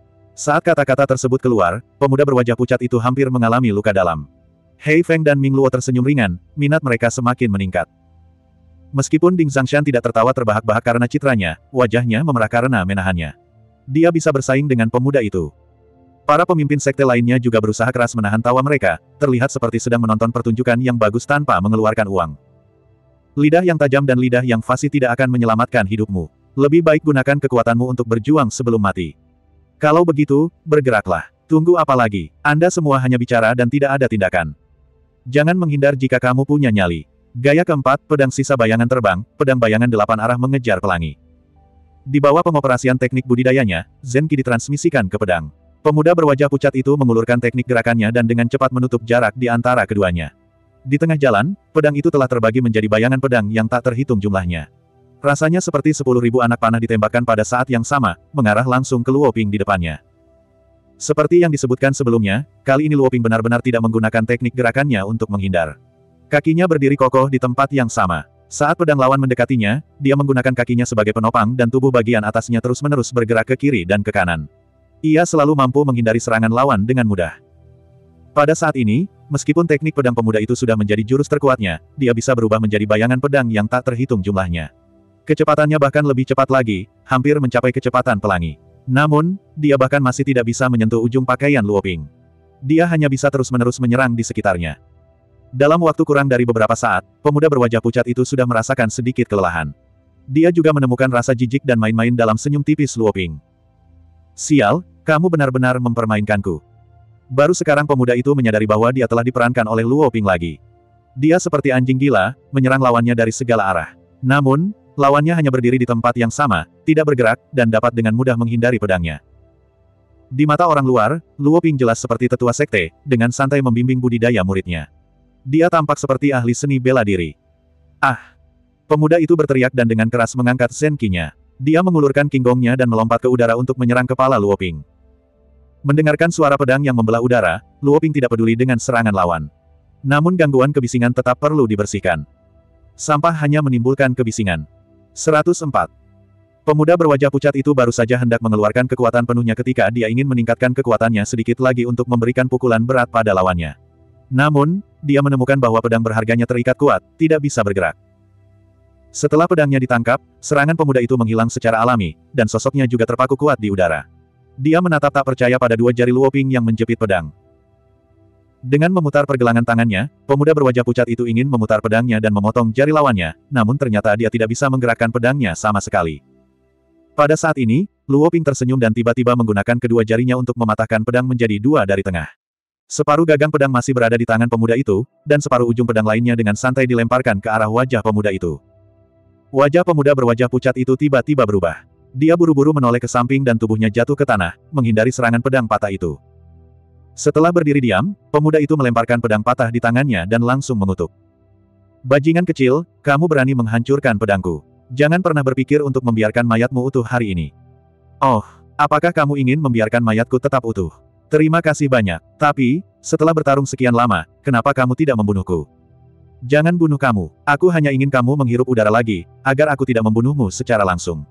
A: Saat kata-kata tersebut keluar, pemuda berwajah pucat itu hampir mengalami luka dalam. Hei Feng dan Ming Luo tersenyum ringan, minat mereka semakin meningkat. Meskipun Ding Zhangshan tidak tertawa terbahak-bahak karena citranya, wajahnya memerah karena menahannya. Dia bisa bersaing dengan pemuda itu. Para pemimpin sekte lainnya juga berusaha keras menahan tawa mereka, terlihat seperti sedang menonton pertunjukan yang bagus tanpa mengeluarkan uang. Lidah yang tajam dan lidah yang fasih tidak akan menyelamatkan hidupmu. Lebih baik gunakan kekuatanmu untuk berjuang sebelum mati. Kalau begitu, bergeraklah. Tunggu apa lagi? Anda semua hanya bicara dan tidak ada tindakan. Jangan menghindar jika kamu punya nyali. Gaya keempat, pedang sisa bayangan terbang, pedang bayangan delapan arah mengejar pelangi. Di bawah pengoperasian teknik budidayanya, Zenki ditransmisikan ke pedang. Pemuda berwajah pucat itu mengulurkan teknik gerakannya dan dengan cepat menutup jarak di antara keduanya. Di tengah jalan, pedang itu telah terbagi menjadi bayangan pedang yang tak terhitung jumlahnya. Rasanya seperti sepuluh ribu anak panah ditembakkan pada saat yang sama, mengarah langsung ke Luo Ping di depannya. Seperti yang disebutkan sebelumnya, kali ini Luo Ping benar-benar tidak menggunakan teknik gerakannya untuk menghindar. Kakinya berdiri kokoh di tempat yang sama. Saat pedang lawan mendekatinya, dia menggunakan kakinya sebagai penopang dan tubuh bagian atasnya terus-menerus bergerak ke kiri dan ke kanan. Ia selalu mampu menghindari serangan lawan dengan mudah. Pada saat ini, meskipun teknik pedang pemuda itu sudah menjadi jurus terkuatnya, dia bisa berubah menjadi bayangan pedang yang tak terhitung jumlahnya. Kecepatannya bahkan lebih cepat lagi, hampir mencapai kecepatan pelangi. Namun, dia bahkan masih tidak bisa menyentuh ujung pakaian Luo Ping. Dia hanya bisa terus-menerus menyerang di sekitarnya. Dalam waktu kurang dari beberapa saat, pemuda berwajah pucat itu sudah merasakan sedikit kelelahan. Dia juga menemukan rasa jijik dan main-main dalam senyum tipis Luo Ping. Sial, kamu benar-benar mempermainkanku. Baru sekarang pemuda itu menyadari bahwa dia telah diperankan oleh Luo Ping lagi. Dia seperti anjing gila, menyerang lawannya dari segala arah. Namun, lawannya hanya berdiri di tempat yang sama, tidak bergerak, dan dapat dengan mudah menghindari pedangnya. Di mata orang luar, Luo Ping jelas seperti tetua sekte, dengan santai membimbing budidaya muridnya. Dia tampak seperti ahli seni bela diri. Ah! Pemuda itu berteriak dan dengan keras mengangkat Zenki-nya. Dia mengulurkan kinggongnya dan melompat ke udara untuk menyerang kepala Luo Ping. Mendengarkan suara pedang yang membelah udara, Luo Ping tidak peduli dengan serangan lawan. Namun gangguan kebisingan tetap perlu dibersihkan. Sampah hanya menimbulkan kebisingan. seratus empat. Pemuda berwajah pucat itu baru saja hendak mengeluarkan kekuatan penuhnya ketika dia ingin meningkatkan kekuatannya sedikit lagi untuk memberikan pukulan berat pada lawannya. Namun, dia menemukan bahwa pedang berharganya terikat kuat, tidak bisa bergerak. Setelah pedangnya ditangkap, serangan pemuda itu menghilang secara alami, dan sosoknya juga terpaku kuat di udara. Dia menatap tak percaya pada dua jari Luoping yang menjepit pedang. Dengan memutar pergelangan tangannya, pemuda berwajah pucat itu ingin memutar pedangnya dan memotong jari lawannya, namun ternyata dia tidak bisa menggerakkan pedangnya sama sekali. Pada saat ini, Luoping tersenyum dan tiba-tiba menggunakan kedua jarinya untuk mematahkan pedang menjadi dua dari tengah. Separuh gagang pedang masih berada di tangan pemuda itu, dan separuh ujung pedang lainnya dengan santai dilemparkan ke arah wajah pemuda itu. Wajah pemuda berwajah pucat itu tiba-tiba berubah. Dia buru-buru menoleh ke samping dan tubuhnya jatuh ke tanah, menghindari serangan pedang patah itu. Setelah berdiri diam, pemuda itu melemparkan pedang patah di tangannya dan langsung mengutuk. "Bajingan kecil, kamu berani menghancurkan pedangku. Jangan pernah berpikir untuk membiarkan mayatmu utuh hari ini. Oh, apakah kamu ingin membiarkan mayatku tetap utuh? Terima kasih banyak. Tapi, setelah bertarung sekian lama, kenapa kamu tidak membunuhku? Jangan bunuh kamu. Aku hanya ingin kamu menghirup udara lagi, agar aku tidak membunuhmu secara langsung.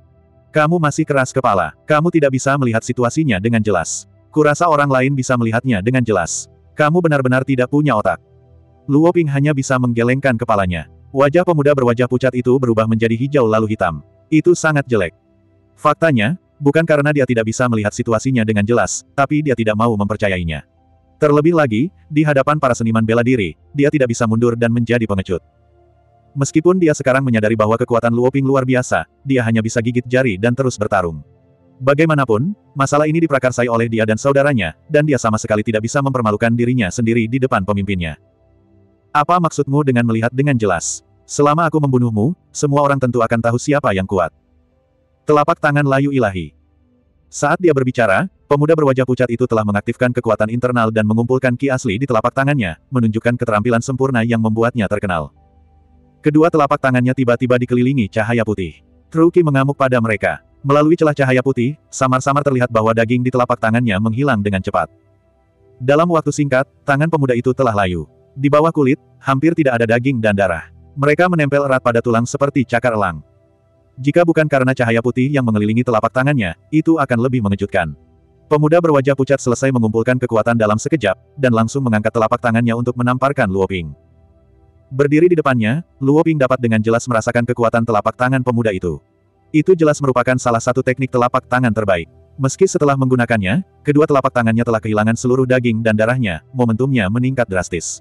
A: Kamu masih keras kepala. Kamu tidak bisa melihat situasinya dengan jelas. Kurasa orang lain bisa melihatnya dengan jelas. Kamu benar-benar tidak punya otak." Luoping hanya bisa menggelengkan kepalanya. Wajah pemuda berwajah pucat itu berubah menjadi hijau lalu hitam. Itu sangat jelek. Faktanya, bukan karena dia tidak bisa melihat situasinya dengan jelas, tapi dia tidak mau mempercayainya. Terlebih lagi, di hadapan para seniman bela diri, dia tidak bisa mundur dan menjadi pengecut. Meskipun dia sekarang menyadari bahwa kekuatan Luoping luar biasa, dia hanya bisa gigit jari dan terus bertarung. Bagaimanapun, masalah ini diprakarsai oleh dia dan saudaranya, dan dia sama sekali tidak bisa mempermalukan dirinya sendiri di depan pemimpinnya. "Apa maksudmu dengan melihat dengan jelas? Selama aku membunuhmu, semua orang tentu akan tahu siapa yang kuat." Telapak tangan layu ilahi. Saat dia berbicara, pemuda berwajah pucat itu telah mengaktifkan kekuatan internal dan mengumpulkan ki asli di telapak tangannya, menunjukkan keterampilan sempurna yang membuatnya terkenal. Kedua telapak tangannya tiba-tiba dikelilingi cahaya putih. Truki mengamuk pada mereka. Melalui celah cahaya putih, samar-samar terlihat bahwa daging di telapak tangannya menghilang dengan cepat. Dalam waktu singkat, tangan pemuda itu telah layu. Di bawah kulit, hampir tidak ada daging dan darah. Mereka menempel erat pada tulang seperti cakar elang. Jika bukan karena cahaya putih yang mengelilingi telapak tangannya, itu akan lebih mengejutkan. Pemuda berwajah pucat selesai mengumpulkan kekuatan dalam sekejap, dan langsung mengangkat telapak tangannya untuk menamparkan Luoping. Berdiri di depannya, Luoping dapat dengan jelas merasakan kekuatan telapak tangan pemuda itu. Itu jelas merupakan salah satu teknik telapak tangan terbaik. Meski setelah menggunakannya, kedua telapak tangannya telah kehilangan seluruh daging dan darahnya, momentumnya meningkat drastis.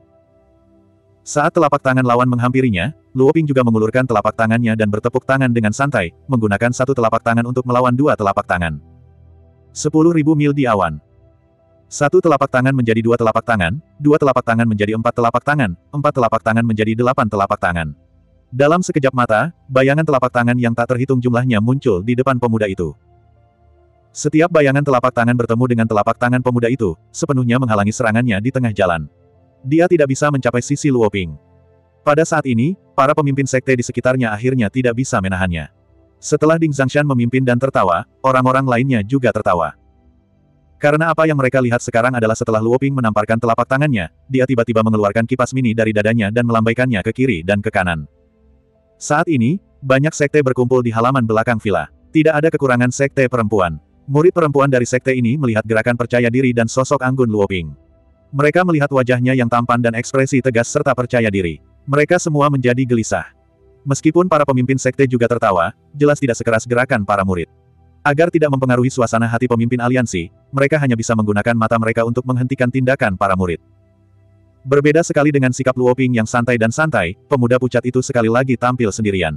A: Saat telapak tangan lawan menghampirinya, Luoping juga mengulurkan telapak tangannya dan bertepuk tangan dengan santai, menggunakan satu telapak tangan untuk melawan dua telapak tangan. Sepuluh ribu mil di awan. Satu telapak tangan menjadi dua telapak tangan, dua telapak tangan menjadi empat telapak tangan, empat telapak tangan menjadi delapan telapak tangan. Dalam sekejap mata, bayangan telapak tangan yang tak terhitung jumlahnya muncul di depan pemuda itu. Setiap bayangan telapak tangan bertemu dengan telapak tangan pemuda itu, sepenuhnya menghalangi serangannya di tengah jalan. Dia tidak bisa mencapai sisi Luoping. Pada saat ini, para pemimpin sekte di sekitarnya akhirnya tidak bisa menahannya. Setelah Ding Zhangshan memimpin dan tertawa, orang-orang lainnya juga tertawa. Karena apa yang mereka lihat sekarang adalah setelah Luoping menamparkan telapak tangannya, dia tiba-tiba mengeluarkan kipas mini dari dadanya dan melambaikannya ke kiri dan ke kanan. Saat ini, banyak sekte berkumpul di halaman belakang villa. Tidak ada kekurangan sekte perempuan. Murid perempuan dari sekte ini melihat gerakan percaya diri dan sosok anggun Luoping. Mereka melihat wajahnya yang tampan dan ekspresi tegas serta percaya diri. Mereka semua menjadi gelisah. Meskipun para pemimpin sekte juga tertawa, jelas tidak sekeras gerakan para murid. Agar tidak mempengaruhi suasana hati pemimpin aliansi, mereka hanya bisa menggunakan mata mereka untuk menghentikan tindakan para murid. Berbeda sekali dengan sikap Luoping yang santai dan santai, pemuda pucat itu sekali lagi tampil sendirian.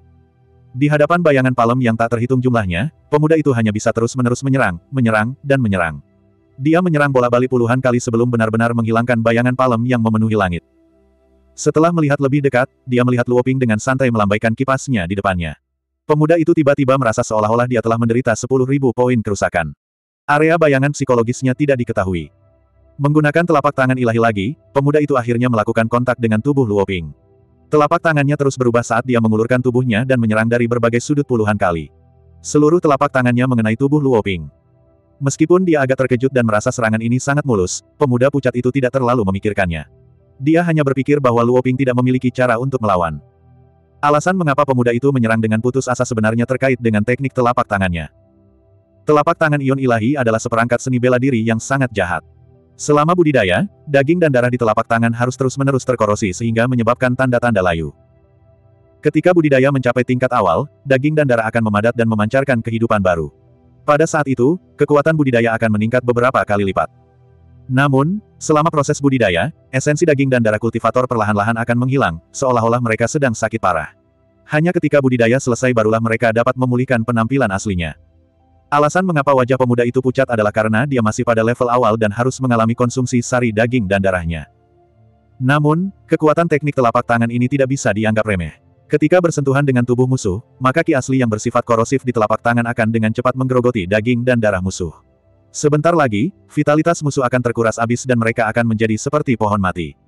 A: Di hadapan bayangan palem yang tak terhitung jumlahnya, pemuda itu hanya bisa terus-menerus menyerang, menyerang, dan menyerang. Dia menyerang bola-balik puluhan kali sebelum benar-benar menghilangkan bayangan palem yang memenuhi langit. Setelah melihat lebih dekat, dia melihat Luoping dengan santai melambaikan kipasnya di depannya. Pemuda itu tiba-tiba merasa seolah-olah dia telah menderita sepuluh ribu poin kerusakan. Area bayangan psikologisnya tidak diketahui. Menggunakan telapak tangan ilahi lagi, pemuda itu akhirnya melakukan kontak dengan tubuh Luoping. Telapak tangannya terus berubah saat dia mengulurkan tubuhnya dan menyerang dari berbagai sudut puluhan kali. Seluruh telapak tangannya mengenai tubuh Luoping. Meskipun dia agak terkejut dan merasa serangan ini sangat mulus, pemuda pucat itu tidak terlalu memikirkannya. Dia hanya berpikir bahwa Luoping tidak memiliki cara untuk melawan. Alasan mengapa pemuda itu menyerang dengan putus asa sebenarnya terkait dengan teknik telapak tangannya. Telapak tangan Ion Ilahi adalah seperangkat seni bela diri yang sangat jahat. Selama budidaya, daging dan darah di telapak tangan harus terus-menerus terkorosi sehingga menyebabkan tanda-tanda layu. Ketika budidaya mencapai tingkat awal, daging dan darah akan memadat dan memancarkan kehidupan baru. Pada saat itu, kekuatan budidaya akan meningkat beberapa kali lipat. Namun, selama proses budidaya, esensi daging dan darah kultivator perlahan-lahan akan menghilang, seolah-olah mereka sedang sakit parah. Hanya ketika budidaya selesai barulah mereka dapat memulihkan penampilan aslinya. Alasan mengapa wajah pemuda itu pucat adalah karena dia masih pada level awal dan harus mengalami konsumsi sari daging dan darahnya. Namun, kekuatan teknik telapak tangan ini tidak bisa dianggap remeh. Ketika bersentuhan dengan tubuh musuh, maka ki asli yang bersifat korosif di telapak tangan akan dengan cepat menggerogoti daging dan darah musuh. Sebentar lagi, vitalitas musuh akan terkuras habis dan mereka akan menjadi seperti pohon mati.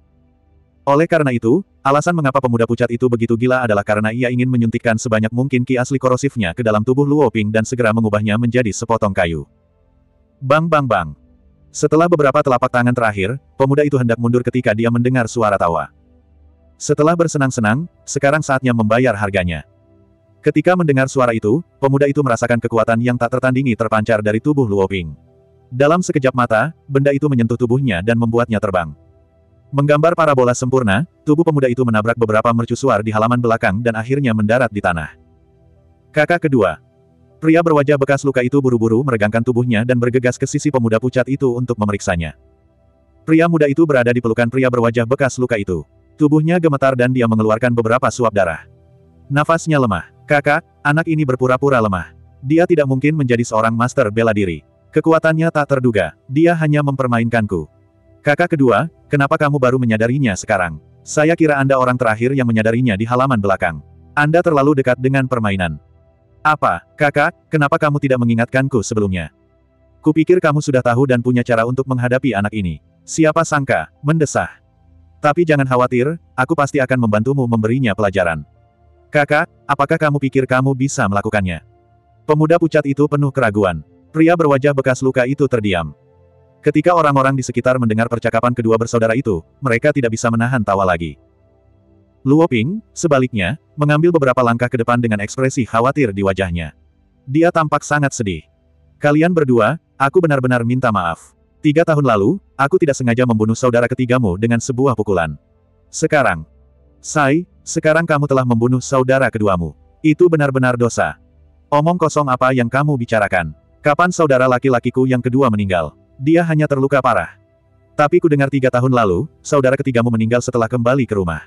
A: Oleh karena itu, alasan mengapa pemuda pucat itu begitu gila adalah karena ia ingin menyuntikkan sebanyak mungkin ki asli korosifnya ke dalam tubuh Luo Ping dan segera mengubahnya menjadi sepotong kayu. Bang bang bang. Setelah beberapa telapak tangan terakhir, pemuda itu hendak mundur ketika dia mendengar suara tawa. Setelah bersenang-senang, sekarang saatnya membayar harganya. Ketika mendengar suara itu, pemuda itu merasakan kekuatan yang tak tertandingi terpancar dari tubuh Luo Ping. Dalam sekejap mata, benda itu menyentuh tubuhnya dan membuatnya terbang. Menggambar parabola sempurna, tubuh pemuda itu menabrak beberapa mercusuar di halaman belakang dan akhirnya mendarat di tanah. Kakak kedua. Pria berwajah bekas luka itu buru-buru meregangkan tubuhnya dan bergegas ke sisi pemuda pucat itu untuk memeriksanya. Pria muda itu berada di pelukan pria berwajah bekas luka itu. Tubuhnya gemetar dan dia mengeluarkan beberapa suap darah. Nafasnya lemah. Kakak, anak ini berpura-pura lemah. Dia tidak mungkin menjadi seorang master bela diri. Kekuatannya tak terduga. Dia hanya mempermainkanku. Kakak kedua, kenapa kamu baru menyadarinya sekarang? Saya kira Anda orang terakhir yang menyadarinya di halaman belakang. Anda terlalu dekat dengan permainan. Apa, kakak, kenapa kamu tidak mengingatkanku sebelumnya? Kupikir kamu sudah tahu dan punya cara untuk menghadapi anak ini. Siapa sangka, mendesah. Tapi jangan khawatir, aku pasti akan membantumu memberinya pelajaran. Kakak, apakah kamu pikir kamu bisa melakukannya? Pemuda pucat itu penuh keraguan. Pria berwajah bekas luka itu terdiam. Ketika orang-orang di sekitar mendengar percakapan kedua bersaudara itu, mereka tidak bisa menahan tawa lagi. Luo Ping, sebaliknya, mengambil beberapa langkah ke depan dengan ekspresi khawatir di wajahnya. Dia tampak sangat sedih. Kalian berdua, aku benar-benar minta maaf. Tiga tahun lalu, aku tidak sengaja membunuh saudara ketigamu dengan sebuah pukulan. Sekarang, Sai, sekarang kamu telah membunuh saudara keduamu. Itu benar-benar dosa. Omong kosong apa yang kamu bicarakan? Kapan saudara laki-lakiku yang kedua meninggal? Dia hanya terluka parah. Tapi ku dengar tiga tahun lalu, saudara ketigamu meninggal setelah kembali ke rumah.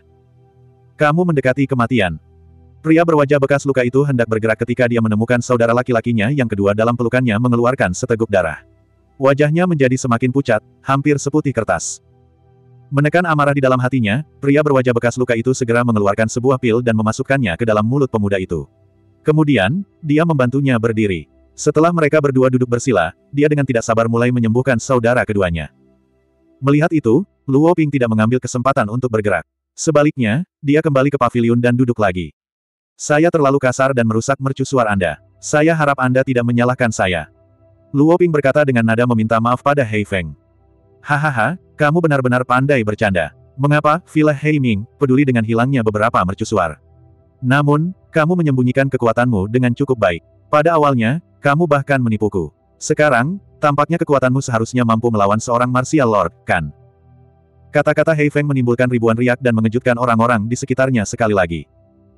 A: Kamu mendekati kematian. Pria berwajah bekas luka itu hendak bergerak ketika dia menemukan saudara laki-lakinya yang kedua dalam pelukannya mengeluarkan seteguk darah. Wajahnya menjadi semakin pucat, hampir seputih kertas. Menekan amarah di dalam hatinya, pria berwajah bekas luka itu segera mengeluarkan sebuah pil dan memasukkannya ke dalam mulut pemuda itu. Kemudian, dia membantunya berdiri. Setelah mereka berdua duduk bersila, dia dengan tidak sabar mulai menyembuhkan saudara keduanya. Melihat itu, Luo Ping tidak mengambil kesempatan untuk bergerak. Sebaliknya, dia kembali ke paviliun dan duduk lagi. Saya terlalu kasar dan merusak mercusuar Anda. Saya harap Anda tidak menyalahkan saya. Luo Ping berkata dengan nada meminta maaf pada Hei Feng. Hahaha, kamu benar-benar pandai bercanda. Mengapa, Villa Hei Ming, peduli dengan hilangnya beberapa mercusuar? Namun, kamu menyembunyikan kekuatanmu dengan cukup baik. Pada awalnya, kamu bahkan menipuku. Sekarang, tampaknya kekuatanmu seharusnya mampu melawan seorang martial lord, kan? Kata-kata Hei Feng menimbulkan ribuan riak dan mengejutkan orang-orang di sekitarnya sekali lagi.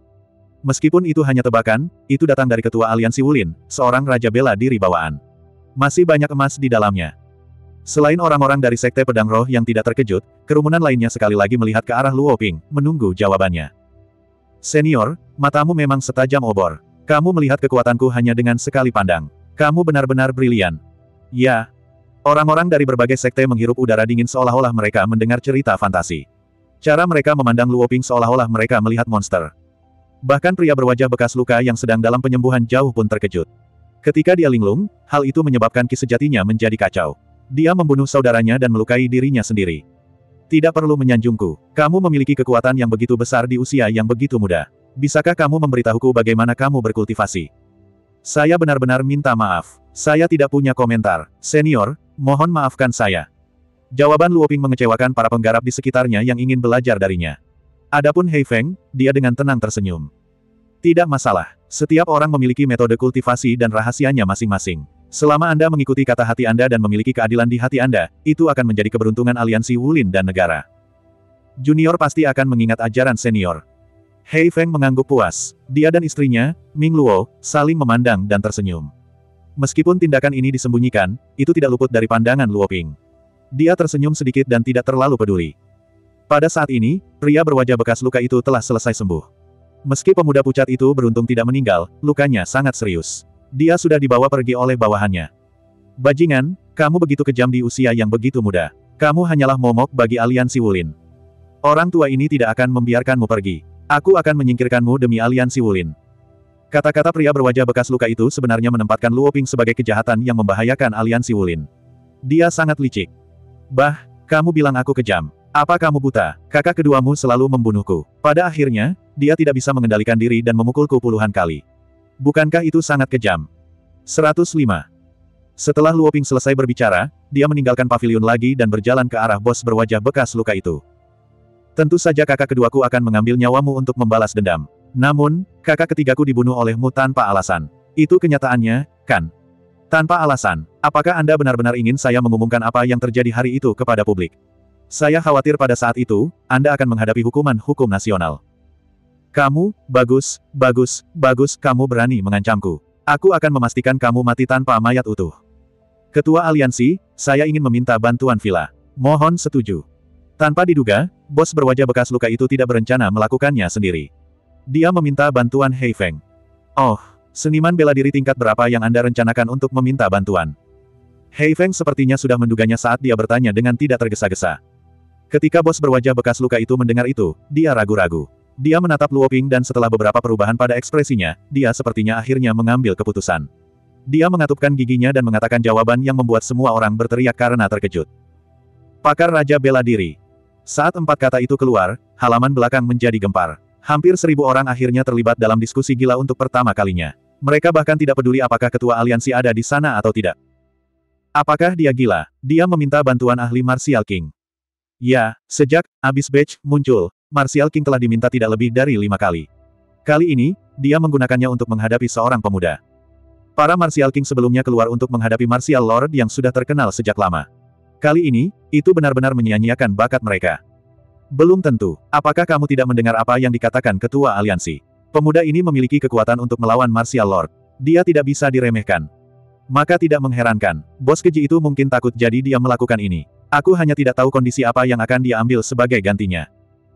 A: Meskipun itu hanya tebakan, itu datang dari ketua aliansi Wulin, seorang raja bela diri bawaan. Masih banyak emas di dalamnya. Selain orang-orang dari Sekte Pedang Roh yang tidak terkejut, kerumunan lainnya sekali lagi melihat ke arah Luo Ping, menunggu jawabannya. Senior, matamu memang setajam obor. Kamu melihat kekuatanku hanya dengan sekali pandang. Kamu benar-benar brilian. Ya. Orang-orang dari berbagai sekte menghirup udara dingin seolah-olah mereka mendengar cerita fantasi. Cara mereka memandang Luo Ping seolah-olah mereka melihat monster. Bahkan pria berwajah bekas luka yang sedang dalam penyembuhan jauh pun terkejut. Ketika dia linglung, hal itu menyebabkan ki sejatinya menjadi kacau. Dia membunuh saudaranya dan melukai dirinya sendiri. Tidak perlu menyanjungku. Kamu memiliki kekuatan yang begitu besar di usia yang begitu muda. Bisakah kamu memberitahuku bagaimana kamu berkultivasi? Saya benar-benar minta maaf. Saya tidak punya komentar. Senior, mohon maafkan saya. Jawaban Luo Ping mengecewakan para penggarap di sekitarnya yang ingin belajar darinya. Adapun Hei Feng, dia dengan tenang tersenyum. Tidak masalah. Setiap orang memiliki metode kultivasi dan rahasianya masing-masing. Selama Anda mengikuti kata hati Anda dan memiliki keadilan di hati Anda, itu akan menjadi keberuntungan aliansi Wulin dan negara. Junior pasti akan mengingat ajaran senior. Hei Feng mengangguk puas. Dia dan istrinya, Ming Luo, saling memandang dan tersenyum. Meskipun tindakan ini disembunyikan, itu tidak luput dari pandangan Luo Ping. Dia tersenyum sedikit dan tidak terlalu peduli. Pada saat ini, pria berwajah bekas luka itu telah selesai sembuh. Meski pemuda pucat itu beruntung tidak meninggal, lukanya sangat serius. Dia sudah dibawa pergi oleh bawahannya. Bajingan, kamu begitu kejam di usia yang begitu muda. Kamu hanyalah momok bagi aliansi Wulin. Orang tua ini tidak akan membiarkanmu pergi. Aku akan menyingkirkanmu demi aliansi Wulin. Kata-kata pria berwajah bekas luka itu sebenarnya menempatkan Luo Ping sebagai kejahatan yang membahayakan aliansi Wulin. Dia sangat licik. Bah, kamu bilang aku kejam. Apa kamu buta? Kakak keduamu selalu membunuhku. Pada akhirnya, dia tidak bisa mengendalikan diri dan memukulku puluhan kali. Bukankah itu sangat kejam? seratus lima. Setelah Luo Ping selesai berbicara, dia meninggalkan pavilion lagi dan berjalan ke arah bos berwajah bekas luka itu. Tentu saja kakak keduaku akan mengambil nyawamu untuk membalas dendam. Namun, kakak ketigaku dibunuh olehmu tanpa alasan. Itu kenyataannya, kan? Tanpa alasan, apakah Anda benar-benar ingin saya mengumumkan apa yang terjadi hari itu kepada publik? Saya khawatir pada saat itu, Anda akan menghadapi hukuman hukum nasional. Kamu, bagus, bagus, bagus, kamu berani mengancamku. Aku akan memastikan kamu mati tanpa mayat utuh. Ketua aliansi, saya ingin meminta bantuan villa. Mohon setuju. Tanpa diduga, bos berwajah bekas luka itu tidak berencana melakukannya sendiri. Dia meminta bantuan Hei Feng. Oh, seniman bela diri tingkat berapa yang Anda rencanakan untuk meminta bantuan? Hei Feng sepertinya sudah menduganya saat dia bertanya dengan tidak tergesa-gesa. Ketika bos berwajah bekas luka itu mendengar itu, dia ragu-ragu. Dia menatap Luo Ping dan setelah beberapa perubahan pada ekspresinya, dia sepertinya akhirnya mengambil keputusan. Dia mengatupkan giginya dan mengatakan jawaban yang membuat semua orang berteriak karena terkejut. Pakar Raja Bela Diri. Saat empat kata itu keluar, halaman belakang menjadi gempar. Hampir seribu orang akhirnya terlibat dalam diskusi gila untuk pertama kalinya. Mereka bahkan tidak peduli apakah ketua aliansi ada di sana atau tidak. Apakah dia gila? Dia meminta bantuan ahli Martial King. Ya, sejak Abyss Badge muncul, Martial King telah diminta tidak lebih dari lima kali. Kali ini, dia menggunakannya untuk menghadapi seorang pemuda. Para Martial King sebelumnya keluar untuk menghadapi Martial Lord yang sudah terkenal sejak lama. Kali ini, itu benar-benar menyia-nyiakan bakat mereka. Belum tentu. Apakah kamu tidak mendengar apa yang dikatakan ketua aliansi? Pemuda ini memiliki kekuatan untuk melawan Martial Lord. Dia tidak bisa diremehkan. Maka tidak mengherankan, bos keji itu mungkin takut jadi dia melakukan ini. Aku hanya tidak tahu kondisi apa yang akan dia ambil sebagai gantinya.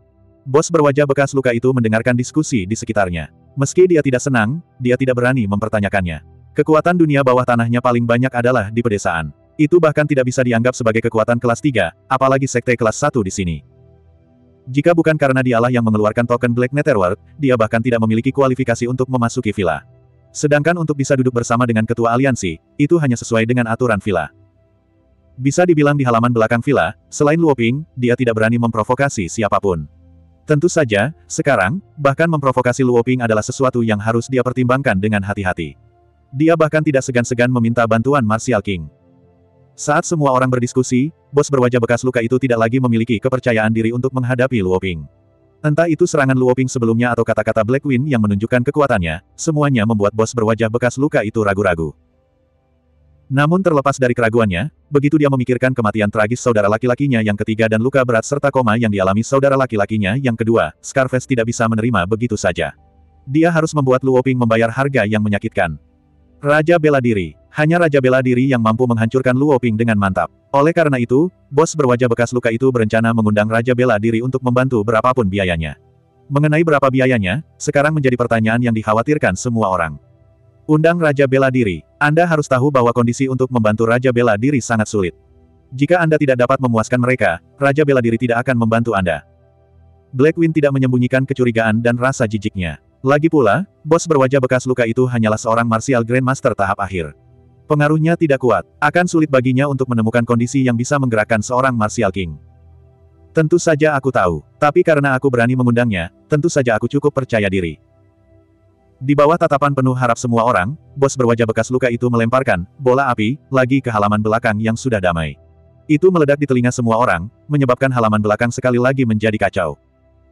A: Bos berwajah bekas luka itu mendengarkan diskusi di sekitarnya. Meski dia tidak senang, dia tidak berani mempertanyakannya. Kekuatan dunia bawah tanahnya paling banyak adalah di pedesaan. Itu bahkan tidak bisa dianggap sebagai kekuatan kelas tiga, apalagi sekte kelas satu di sini. Jika bukan karena dialah yang mengeluarkan token Black Netherworld, dia bahkan tidak memiliki kualifikasi untuk memasuki villa. Sedangkan untuk bisa duduk bersama dengan ketua aliansi, itu hanya sesuai dengan aturan villa. Bisa dibilang di halaman belakang villa, selain Luo Ping, dia tidak berani memprovokasi siapapun. Tentu saja, sekarang, bahkan memprovokasi Luo Ping adalah sesuatu yang harus dia pertimbangkan dengan hati-hati. Dia bahkan tidak segan-segan meminta bantuan Martial King. Saat semua orang berdiskusi, bos berwajah bekas luka itu tidak lagi memiliki kepercayaan diri untuk menghadapi Luo Ping. Entah itu serangan Luo Ping sebelumnya atau kata-kata Black Wind yang menunjukkan kekuatannya, semuanya membuat bos berwajah bekas luka itu ragu-ragu. Namun terlepas dari keraguannya, begitu dia memikirkan kematian tragis saudara laki-lakinya yang ketiga dan luka berat serta koma yang dialami saudara laki-lakinya yang kedua, Scarface tidak bisa menerima begitu saja. Dia harus membuat Luo Ping membayar harga yang menyakitkan. Raja Bela Diri. Hanya Raja Bela Diri yang mampu menghancurkan Luo Ping dengan mantap. Oleh karena itu, bos berwajah bekas luka itu berencana mengundang Raja Bela Diri untuk membantu berapapun biayanya. Mengenai berapa biayanya, sekarang menjadi pertanyaan yang dikhawatirkan semua orang. Undang Raja Bela Diri. Anda harus tahu bahwa kondisi untuk membantu Raja Bela Diri sangat sulit. Jika Anda tidak dapat memuaskan mereka, Raja Bela Diri tidak akan membantu Anda. Black Wind tidak menyembunyikan kecurigaan dan rasa jijiknya. Lagi pula, bos berwajah bekas luka itu hanyalah seorang Martial Grandmaster tahap akhir. Pengaruhnya tidak kuat, akan sulit baginya untuk menemukan kondisi yang bisa menggerakkan seorang Martial King. Tentu saja aku tahu, tapi karena aku berani mengundangnya, tentu saja aku cukup percaya diri. Di bawah tatapan penuh harap semua orang, bos berwajah bekas luka itu melemparkan bola api lagi ke halaman belakang yang sudah damai. Itu meledak di telinga semua orang, menyebabkan halaman belakang sekali lagi menjadi kacau.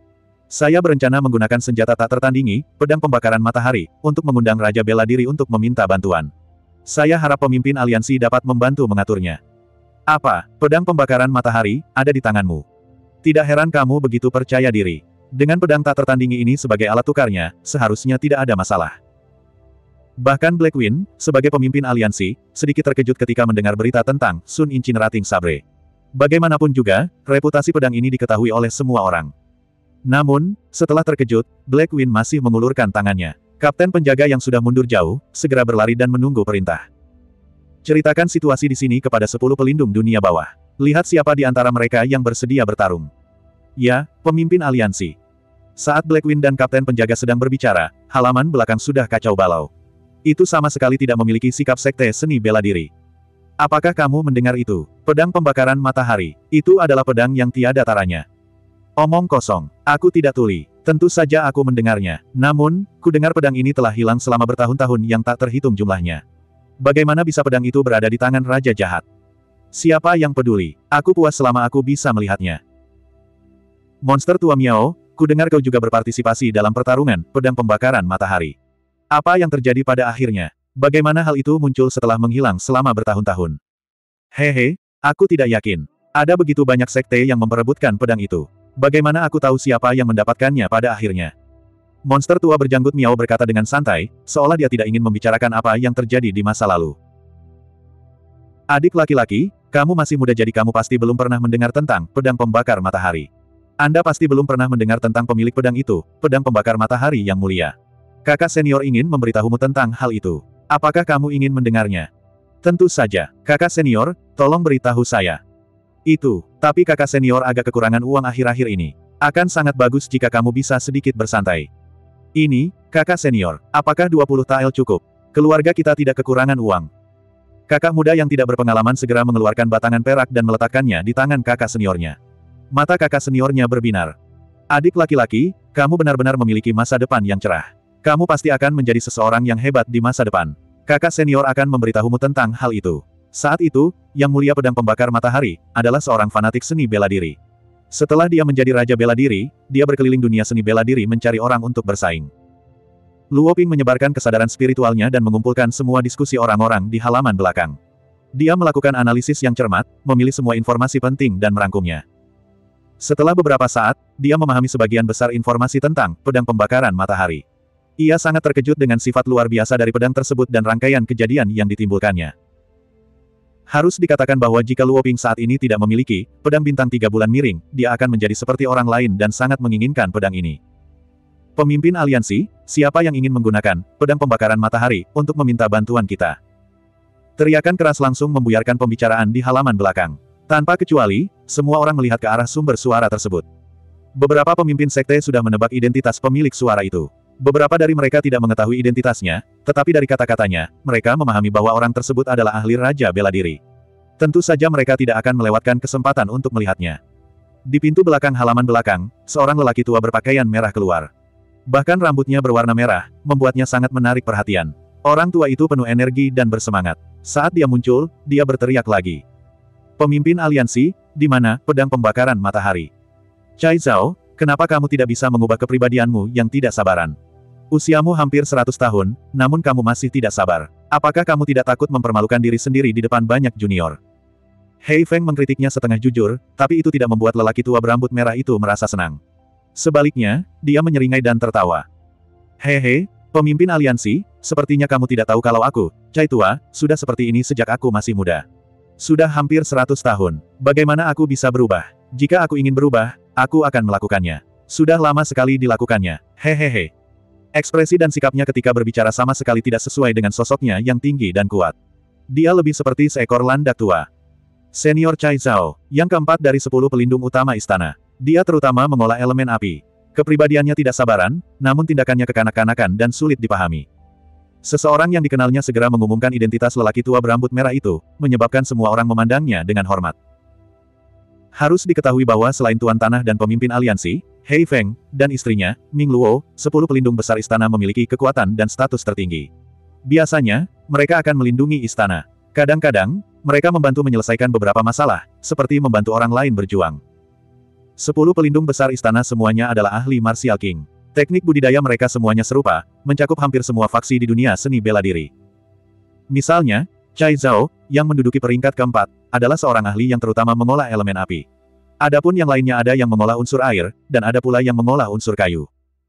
A: Saya berencana menggunakan senjata tak tertandingi, pedang pembakaran matahari, untuk mengundang Raja Bela Diri untuk meminta bantuan. Saya harap pemimpin aliansi dapat membantu mengaturnya. Apa, pedang pembakaran matahari, ada di tanganmu? Tidak heran kamu begitu percaya diri. Dengan pedang tak tertandingi ini sebagai alat tukarnya, seharusnya tidak ada masalah. Bahkan Blackwing, sebagai pemimpin aliansi, sedikit terkejut ketika mendengar berita tentang Sun Inchin Rating Sabre. Bagaimanapun juga, reputasi pedang ini diketahui oleh semua orang. Namun, setelah terkejut, Blackwing masih mengulurkan tangannya. Kapten penjaga yang sudah mundur jauh, segera berlari dan menunggu perintah. Ceritakan situasi di sini kepada sepuluh pelindung dunia bawah. Lihat siapa di antara mereka yang bersedia bertarung. Ya, pemimpin aliansi. Saat Blackwing dan kapten penjaga sedang berbicara, halaman belakang sudah kacau balau. Itu sama sekali tidak memiliki sikap sekte seni bela diri. Apakah kamu mendengar itu? Pedang pembakaran matahari. Itu adalah pedang yang tiada taranya. Omong kosong. Aku tidak tuli. Tentu saja aku mendengarnya. Namun, ku dengar pedang ini telah hilang selama bertahun-tahun yang tak terhitung jumlahnya. Bagaimana bisa pedang itu berada di tangan Raja Jahat? Siapa yang peduli? Aku puas selama aku bisa melihatnya. Monster tua Miao, ku dengar kau juga berpartisipasi dalam pertarungan pedang pembakaran matahari. Apa yang terjadi pada akhirnya? Bagaimana hal itu muncul setelah menghilang selama bertahun-tahun? Hehe, aku tidak yakin. Ada begitu banyak sekte yang memperebutkan pedang itu. Bagaimana aku tahu siapa yang mendapatkannya pada akhirnya? Monster tua berjanggut Miao berkata dengan santai, seolah dia tidak ingin membicarakan apa yang terjadi di masa lalu. Adik laki-laki, kamu masih muda jadi kamu pasti belum pernah mendengar tentang pedang pembakar matahari. Anda pasti belum pernah mendengar tentang pemilik pedang itu, pedang pembakar matahari yang mulia. Kakak senior ingin memberitahumu tentang hal itu. Apakah kamu ingin mendengarnya? Tentu saja, kakak senior, tolong beritahu saya. Itu, tapi kakak senior agak kekurangan uang akhir-akhir ini. Akan sangat bagus jika kamu bisa sedikit bersantai. Ini, kakak senior, apakah dua puluh tael cukup? Keluarga kita tidak kekurangan uang. Kakak muda yang tidak berpengalaman segera mengeluarkan batangan perak dan meletakkannya di tangan kakak seniornya. Mata kakak seniornya berbinar. Adik laki-laki, kamu benar-benar memiliki masa depan yang cerah. Kamu pasti akan menjadi seseorang yang hebat di masa depan. Kakak senior akan memberitahumu tentang hal itu. Saat itu, Yang Mulia Pedang Pembakar Matahari, adalah seorang fanatik seni bela diri. Setelah dia menjadi Raja Bela Diri, dia berkeliling dunia seni bela diri mencari orang untuk bersaing. Luo Ping menyebarkan kesadaran spiritualnya dan mengumpulkan semua diskusi orang-orang di halaman belakang. Dia melakukan analisis yang cermat, memilih semua informasi penting dan merangkumnya. Setelah beberapa saat, dia memahami sebagian besar informasi tentang pedang pembakaran matahari. Ia sangat terkejut dengan sifat luar biasa dari pedang tersebut dan rangkaian kejadian yang ditimbulkannya. Harus dikatakan bahwa jika Luo Ping saat ini tidak memiliki pedang bintang tiga bulan miring, dia akan menjadi seperti orang lain dan sangat menginginkan pedang ini. Pemimpin aliansi, siapa yang ingin menggunakan pedang pembakaran matahari untuk meminta bantuan kita? Teriakan keras langsung membuyarkan pembicaraan di halaman belakang. Tanpa kecuali, semua orang melihat ke arah sumber suara tersebut. Beberapa pemimpin sekte sudah menebak identitas pemilik suara itu. Beberapa dari mereka tidak mengetahui identitasnya, tetapi dari kata-katanya, mereka memahami bahwa orang tersebut adalah ahli Raja Bela Diri. Tentu saja mereka tidak akan melewatkan kesempatan untuk melihatnya. Di pintu belakang halaman belakang, seorang lelaki tua berpakaian merah keluar. Bahkan rambutnya berwarna merah, membuatnya sangat menarik perhatian. Orang tua itu penuh energi dan bersemangat. Saat dia muncul, dia berteriak lagi. Pemimpin aliansi, di mana pedang pembakaran matahari? Cai Zhao, kenapa kamu tidak bisa mengubah kepribadianmu yang tidak sabaran? Usiamu hampir seratus tahun, namun kamu masih tidak sabar. Apakah kamu tidak takut mempermalukan diri sendiri di depan banyak junior? Hei Feng mengkritiknya setengah jujur, tapi itu tidak membuat lelaki tua berambut merah itu merasa senang. Sebaliknya, dia menyeringai dan tertawa. Hehe, pemimpin aliansi, sepertinya kamu tidak tahu kalau aku, Cai Tua, sudah seperti ini sejak aku masih muda. Sudah hampir seratus tahun. Bagaimana aku bisa berubah? Jika aku ingin berubah, aku akan melakukannya. Sudah lama sekali dilakukannya. Hehehe. Ekspresi dan sikapnya ketika berbicara sama sekali tidak sesuai dengan sosoknya yang tinggi dan kuat. Dia lebih seperti seekor landak tua. Senior Cai Zhao, yang keempat dari sepuluh pelindung utama istana. Dia terutama mengolah elemen api. Kepribadiannya tidak sabaran, namun tindakannya kekanak-kanakan dan sulit dipahami. Seseorang yang dikenalnya segera mengumumkan identitas lelaki tua berambut merah itu, menyebabkan semua orang memandangnya dengan hormat. Harus diketahui bahwa selain Tuan Tanah dan pemimpin aliansi, Hei Feng, dan istrinya, Ming Luo, sepuluh pelindung besar istana memiliki kekuatan dan status tertinggi. Biasanya, mereka akan melindungi istana. Kadang-kadang, mereka membantu menyelesaikan beberapa masalah, seperti membantu orang lain berjuang. Sepuluh pelindung besar istana semuanya adalah ahli martial king. Teknik budidaya mereka semuanya serupa, mencakup hampir semua faksi di dunia seni bela diri. Misalnya, Cai Zhao, yang menduduki peringkat keempat, adalah seorang ahli yang terutama mengolah elemen api. Adapun yang lainnya ada yang mengolah unsur air, dan ada pula yang mengolah unsur kayu.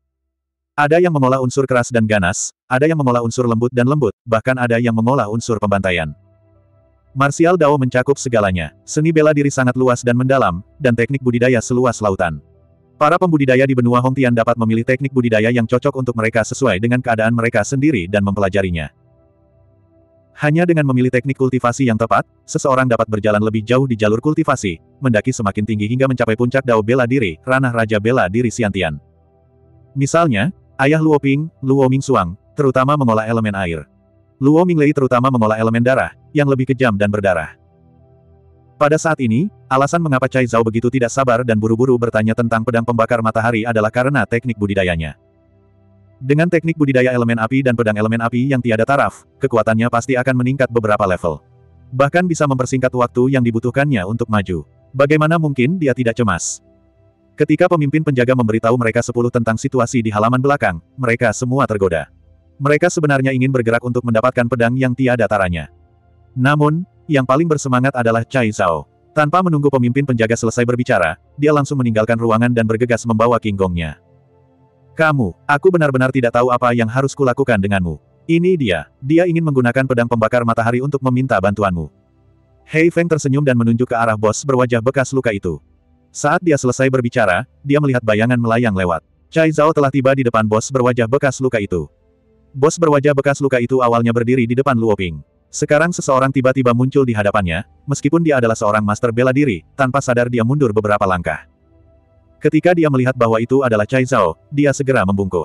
A: Ada yang mengolah unsur keras dan ganas, ada yang mengolah unsur lembut dan lembut, bahkan ada yang mengolah unsur pembantaian. Martial Dao mencakup segalanya. Seni bela diri sangat luas dan mendalam, dan teknik budidaya seluas lautan. Para pembudidaya di benua Hongtian dapat memilih teknik budidaya yang cocok untuk mereka sesuai dengan keadaan mereka sendiri dan mempelajarinya. Hanya dengan memilih teknik kultivasi yang tepat, seseorang dapat berjalan lebih jauh di jalur kultivasi, mendaki semakin tinggi hingga mencapai puncak Dao bela diri, ranah Raja bela diri Xiantian. Misalnya, ayah Luo Ping, Luo Mingxuang, terutama mengolah elemen air. Luo Minglei terutama mengolah elemen darah, yang lebih kejam dan berdarah. Pada saat ini, alasan mengapa Cai Zhao begitu tidak sabar dan buru-buru bertanya tentang pedang pembakar matahari adalah karena teknik budidayanya. Dengan teknik budidaya elemen api dan pedang elemen api yang tiada taraf, kekuatannya pasti akan meningkat beberapa level. Bahkan bisa mempersingkat waktu yang dibutuhkannya untuk maju. Bagaimana mungkin dia tidak cemas? Ketika pemimpin penjaga memberitahu mereka sepuluh tentang situasi di halaman belakang, mereka semua tergoda. Mereka sebenarnya ingin bergerak untuk mendapatkan pedang yang tiada taranya. Namun, yang paling bersemangat adalah Cai Zhao. Tanpa menunggu pemimpin penjaga selesai berbicara, dia langsung meninggalkan ruangan dan bergegas membawa King Gongnya. Kamu, aku benar-benar tidak tahu apa yang harus kulakukan denganmu. Ini dia, dia ingin menggunakan pedang pembakar matahari untuk meminta bantuanmu. Hei Feng tersenyum dan menunjuk ke arah bos berwajah bekas luka itu. Saat dia selesai berbicara, dia melihat bayangan melayang lewat. Cai Zhao telah tiba di depan bos berwajah bekas luka itu. Bos berwajah bekas luka itu awalnya berdiri di depan Luo Ping. Sekarang seseorang tiba-tiba muncul di hadapannya, meskipun dia adalah seorang master bela diri, tanpa sadar dia mundur beberapa langkah. Ketika dia melihat bahwa itu adalah Cai Zhao, dia segera membungkuk.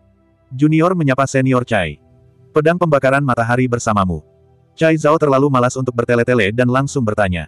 A: Junior menyapa senior Cai. Pedang pembakaran matahari bersamamu. Cai Zhao terlalu malas untuk bertele-tele dan langsung bertanya.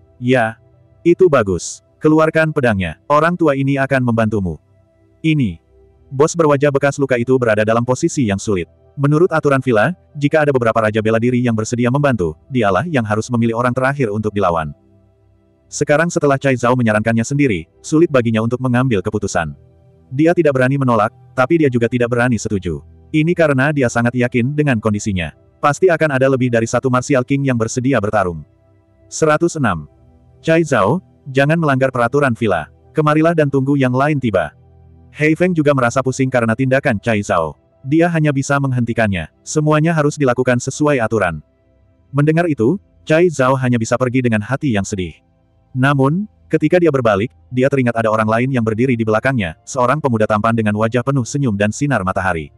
A: Ya, itu bagus. Keluarkan pedangnya, orang tua ini akan membantumu. Ini. Bos berwajah bekas luka itu berada dalam posisi yang sulit. Menurut aturan villa, jika ada beberapa raja bela diri yang bersedia membantu, dialah yang harus memilih orang terakhir untuk dilawan. Sekarang setelah Cai Zhao menyarankannya sendiri, sulit baginya untuk mengambil keputusan. Dia tidak berani menolak, tapi dia juga tidak berani setuju. Ini karena dia sangat yakin dengan kondisinya. Pasti akan ada lebih dari satu Martial King yang bersedia bertarung. seratus enam. Cai Zhao, jangan melanggar peraturan villa. Kemarilah dan tunggu yang lain tiba. Hei Feng juga merasa pusing karena tindakan Cai Zhao. Dia hanya bisa menghentikannya. Semuanya harus dilakukan sesuai aturan. Mendengar itu, Cai Zhao hanya bisa pergi dengan hati yang sedih. Namun, ketika dia berbalik, dia teringat ada orang lain yang berdiri di belakangnya, seorang pemuda tampan dengan wajah penuh senyum dan sinar matahari.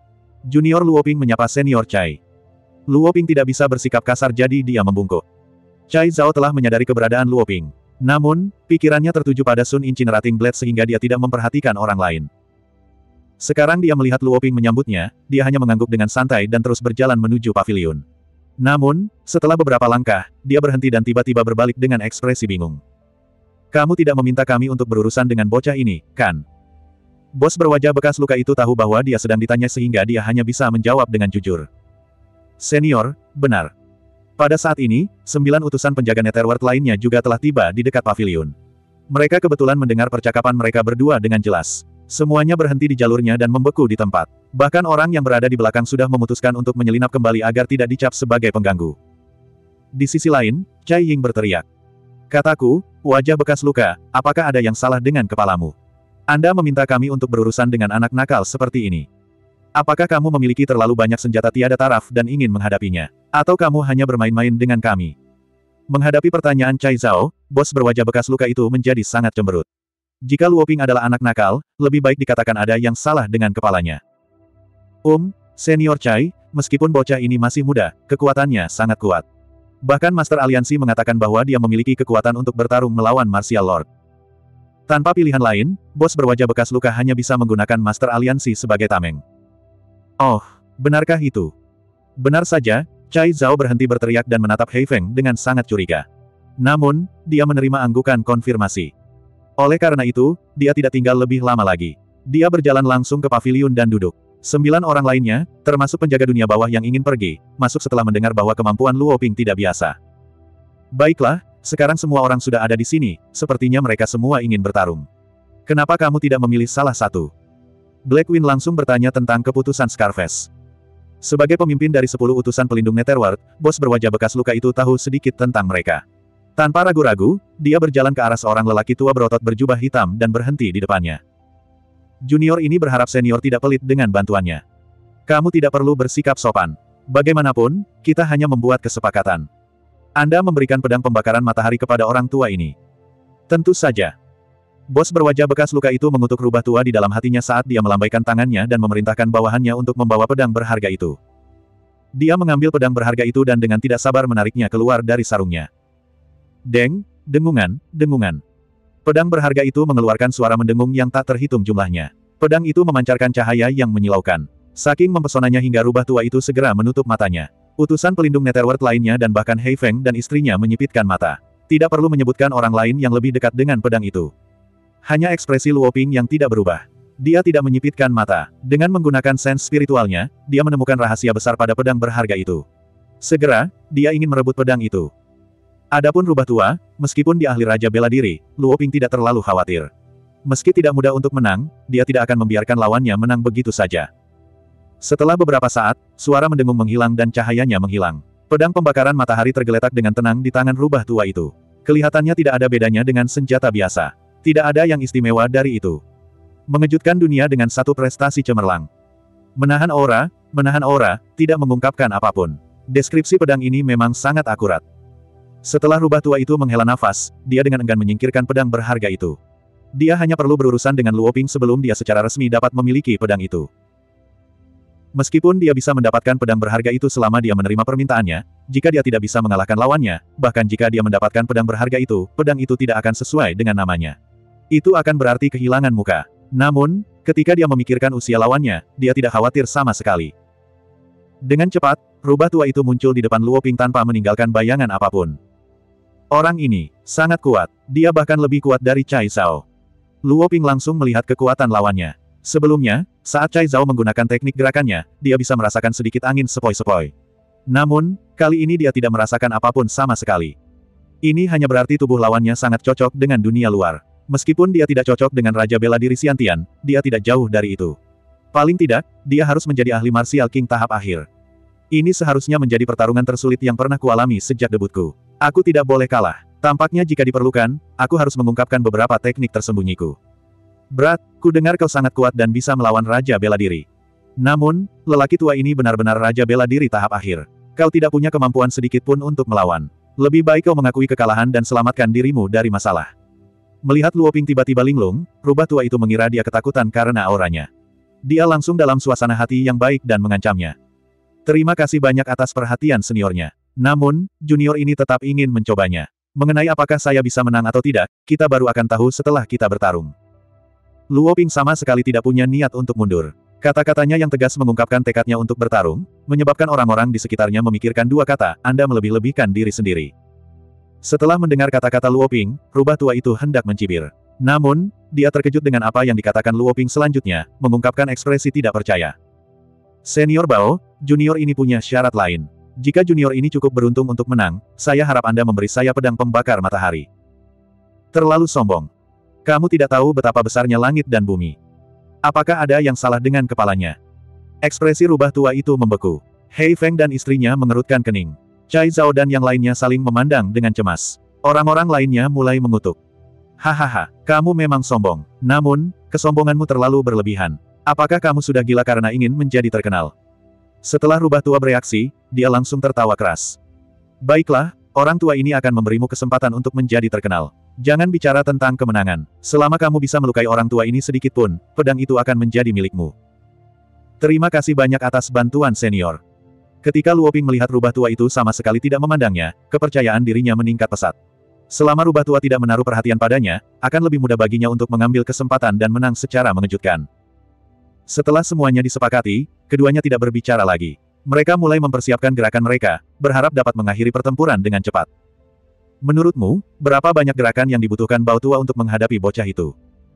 A: Junior Luo Ping menyapa senior Cai. Luo Ping tidak bisa bersikap kasar jadi dia membungkuk. Cai Zhao telah menyadari keberadaan Luo Ping. Namun, pikirannya tertuju pada Sun Incinerating Blade sehingga dia tidak memperhatikan orang lain. Sekarang dia melihat Luo Ping menyambutnya, dia hanya mengangguk dengan santai dan terus berjalan menuju paviliun. Namun, setelah beberapa langkah, dia berhenti dan tiba-tiba berbalik dengan ekspresi bingung. Kamu tidak meminta kami untuk berurusan dengan bocah ini, kan? Bos berwajah bekas luka itu tahu bahwa dia sedang ditanya sehingga dia hanya bisa menjawab dengan jujur. Senior, benar. Pada saat ini, sembilan utusan penjaga Netherworld lainnya juga telah tiba di dekat paviliun. Mereka kebetulan mendengar percakapan mereka berdua dengan jelas. Semuanya berhenti di jalurnya dan membeku di tempat. Bahkan orang yang berada di belakang sudah memutuskan untuk menyelinap kembali agar tidak dicap sebagai pengganggu. Di sisi lain, Cai Ying berteriak. Kataku, wajah bekas luka, apakah ada yang salah dengan kepalamu? Anda meminta kami untuk berurusan dengan anak nakal seperti ini. Apakah kamu memiliki terlalu banyak senjata tiada taraf dan ingin menghadapinya? Atau kamu hanya bermain-main dengan kami? Menghadapi pertanyaan Cai Zhao, bos berwajah bekas luka itu menjadi sangat cemberut. Jika Luo Ping adalah anak nakal, lebih baik dikatakan ada yang salah dengan kepalanya. Um, senior Cai, meskipun bocah ini masih muda, kekuatannya sangat kuat. Bahkan Master Aliansi mengatakan bahwa dia memiliki kekuatan untuk bertarung melawan Martial Lord. Tanpa pilihan lain, bos berwajah bekas luka hanya bisa menggunakan Master Aliansi sebagai tameng. Oh, benarkah itu? Benar saja, Cai Zhao berhenti berteriak dan menatap Hei Feng dengan sangat curiga. Namun, dia menerima anggukan konfirmasi. Oleh karena itu, dia tidak tinggal lebih lama lagi. Dia berjalan langsung ke paviliun dan duduk. Sembilan orang lainnya, termasuk penjaga dunia bawah yang ingin pergi, masuk setelah mendengar bahwa kemampuan Luo Ping tidak biasa. Baiklah, Sekarang semua orang sudah ada di sini, sepertinya mereka semua ingin bertarung. Kenapa kamu tidak memilih salah satu? Blackwing langsung bertanya tentang keputusan Scarface. Sebagai pemimpin dari sepuluh utusan pelindung Netherworld, bos berwajah bekas luka itu tahu sedikit tentang mereka. Tanpa ragu-ragu, dia berjalan ke arah seorang lelaki tua berotot berjubah hitam dan berhenti di depannya. Junior ini berharap senior tidak pelit dengan bantuannya. Kamu tidak perlu bersikap sopan. Bagaimanapun, kita hanya membuat kesepakatan. Anda memberikan pedang pembakaran matahari kepada orang tua ini. Tentu saja. Bos berwajah bekas luka itu mengutuk rubah tua di dalam hatinya saat dia melambaikan tangannya dan memerintahkan bawahannya untuk membawa pedang berharga itu. Dia mengambil pedang berharga itu dan dengan tidak sabar menariknya keluar dari sarungnya. Deng, dengungan, dengungan. Pedang berharga itu mengeluarkan suara mendengung yang tak terhitung jumlahnya. Pedang itu memancarkan cahaya yang menyilaukan. Saking mempesonanya hingga rubah tua itu segera menutup matanya. Utusan pelindung Netherworld lainnya dan bahkan Hei Feng dan istrinya menyipitkan mata. Tidak perlu menyebutkan orang lain yang lebih dekat dengan pedang itu. Hanya ekspresi Luo Ping yang tidak berubah. Dia tidak menyipitkan mata. Dengan menggunakan sense spiritualnya, dia menemukan rahasia besar pada pedang berharga itu. Segera, dia ingin merebut pedang itu. Adapun rubah tua, meskipun dia ahli raja bela diri, Luo Ping tidak terlalu khawatir. Meski tidak mudah untuk menang, dia tidak akan membiarkan lawannya menang begitu saja. Setelah beberapa saat, suara mendengung menghilang dan cahayanya menghilang. Pedang pembakaran matahari tergeletak dengan tenang di tangan rubah tua itu. Kelihatannya tidak ada bedanya dengan senjata biasa. Tidak ada yang istimewa dari itu. Mengejutkan dunia dengan satu prestasi cemerlang. Menahan aura, menahan aura, tidak mengungkapkan apapun. Deskripsi pedang ini memang sangat akurat. Setelah rubah tua itu menghela nafas, dia dengan enggan menyingkirkan pedang berharga itu. Dia hanya perlu berurusan dengan Luo Ping sebelum dia secara resmi dapat memiliki pedang itu. Meskipun dia bisa mendapatkan pedang berharga itu selama dia menerima permintaannya, jika dia tidak bisa mengalahkan lawannya, bahkan jika dia mendapatkan pedang berharga itu, pedang itu tidak akan sesuai dengan namanya. Itu akan berarti kehilangan muka. Namun, ketika dia memikirkan usia lawannya, dia tidak khawatir sama sekali. Dengan cepat, rubah tua itu muncul di depan Luo Ping tanpa meninggalkan bayangan apapun. Orang ini sangat kuat, dia bahkan lebih kuat dari Cai Zhao. Luo Ping langsung melihat kekuatan lawannya. Sebelumnya, saat Cai Zhao menggunakan teknik gerakannya, dia bisa merasakan sedikit angin sepoi-sepoi. Namun, kali ini dia tidak merasakan apapun sama sekali. Ini hanya berarti tubuh lawannya sangat cocok dengan dunia luar. Meskipun dia tidak cocok dengan Raja Bela Diri Xiantian, dia tidak jauh dari itu. Paling tidak, dia harus menjadi ahli martial king tahap akhir. Ini seharusnya menjadi pertarungan tersulit yang pernah kualami sejak debutku. Aku tidak boleh kalah. Tampaknya jika diperlukan, aku harus mengungkapkan beberapa teknik tersembunyiku. Berat, ku dengar kau sangat kuat dan bisa melawan Raja Bela Diri. Namun, lelaki tua ini benar-benar Raja Bela Diri tahap akhir. Kau tidak punya kemampuan sedikit pun untuk melawan. Lebih baik kau mengakui kekalahan dan selamatkan dirimu dari masalah. Melihat Luo Ping tiba-tiba linglung, rubah tua itu mengira dia ketakutan karena auranya. Dia langsung dalam suasana hati yang baik dan mengancamnya. Terima kasih banyak atas perhatian seniornya. Namun, junior ini tetap ingin mencobanya. Mengenai apakah saya bisa menang atau tidak, kita baru akan tahu setelah kita bertarung. Luo Ping sama sekali tidak punya niat untuk mundur. Kata-katanya yang tegas mengungkapkan tekadnya untuk bertarung, menyebabkan orang-orang di sekitarnya memikirkan dua kata, Anda melebih-lebihkan diri sendiri. Setelah mendengar kata-kata Luo Ping, rubah tua itu hendak mencibir. Namun, dia terkejut dengan apa yang dikatakan Luo Ping selanjutnya, mengungkapkan ekspresi tidak percaya. Senior Bao, junior ini punya syarat lain. Jika junior ini cukup beruntung untuk menang, saya harap Anda memberi saya pedang pembakar matahari. Terlalu sombong. Kamu tidak tahu betapa besarnya langit dan bumi. Apakah ada yang salah dengan kepalanya? Ekspresi rubah tua itu membeku. Hei Feng dan istrinya mengerutkan kening. Cai Zhao dan yang lainnya saling memandang dengan cemas. Orang-orang lainnya mulai mengutuk. Hahaha, kamu memang sombong. Namun, kesombonganmu terlalu berlebihan. Apakah kamu sudah gila karena ingin menjadi terkenal? Setelah rubah tua bereaksi, dia langsung tertawa keras. Baiklah, orang tua ini akan memberimu kesempatan untuk menjadi terkenal. Jangan bicara tentang kemenangan. Selama kamu bisa melukai orang tua ini sedikit pun, pedang itu akan menjadi milikmu. Terima kasih banyak atas bantuan senior. Ketika Luo Ping melihat rubah tua itu sama sekali tidak memandangnya, kepercayaan dirinya meningkat pesat. Selama rubah tua tidak menaruh perhatian padanya, akan lebih mudah baginya untuk mengambil kesempatan dan menang secara mengejutkan. Setelah semuanya disepakati, keduanya tidak berbicara lagi. Mereka mulai mempersiapkan gerakan mereka, berharap dapat mengakhiri pertempuran dengan cepat. Menurutmu, berapa banyak gerakan yang dibutuhkan Bao Tua untuk menghadapi bocah itu?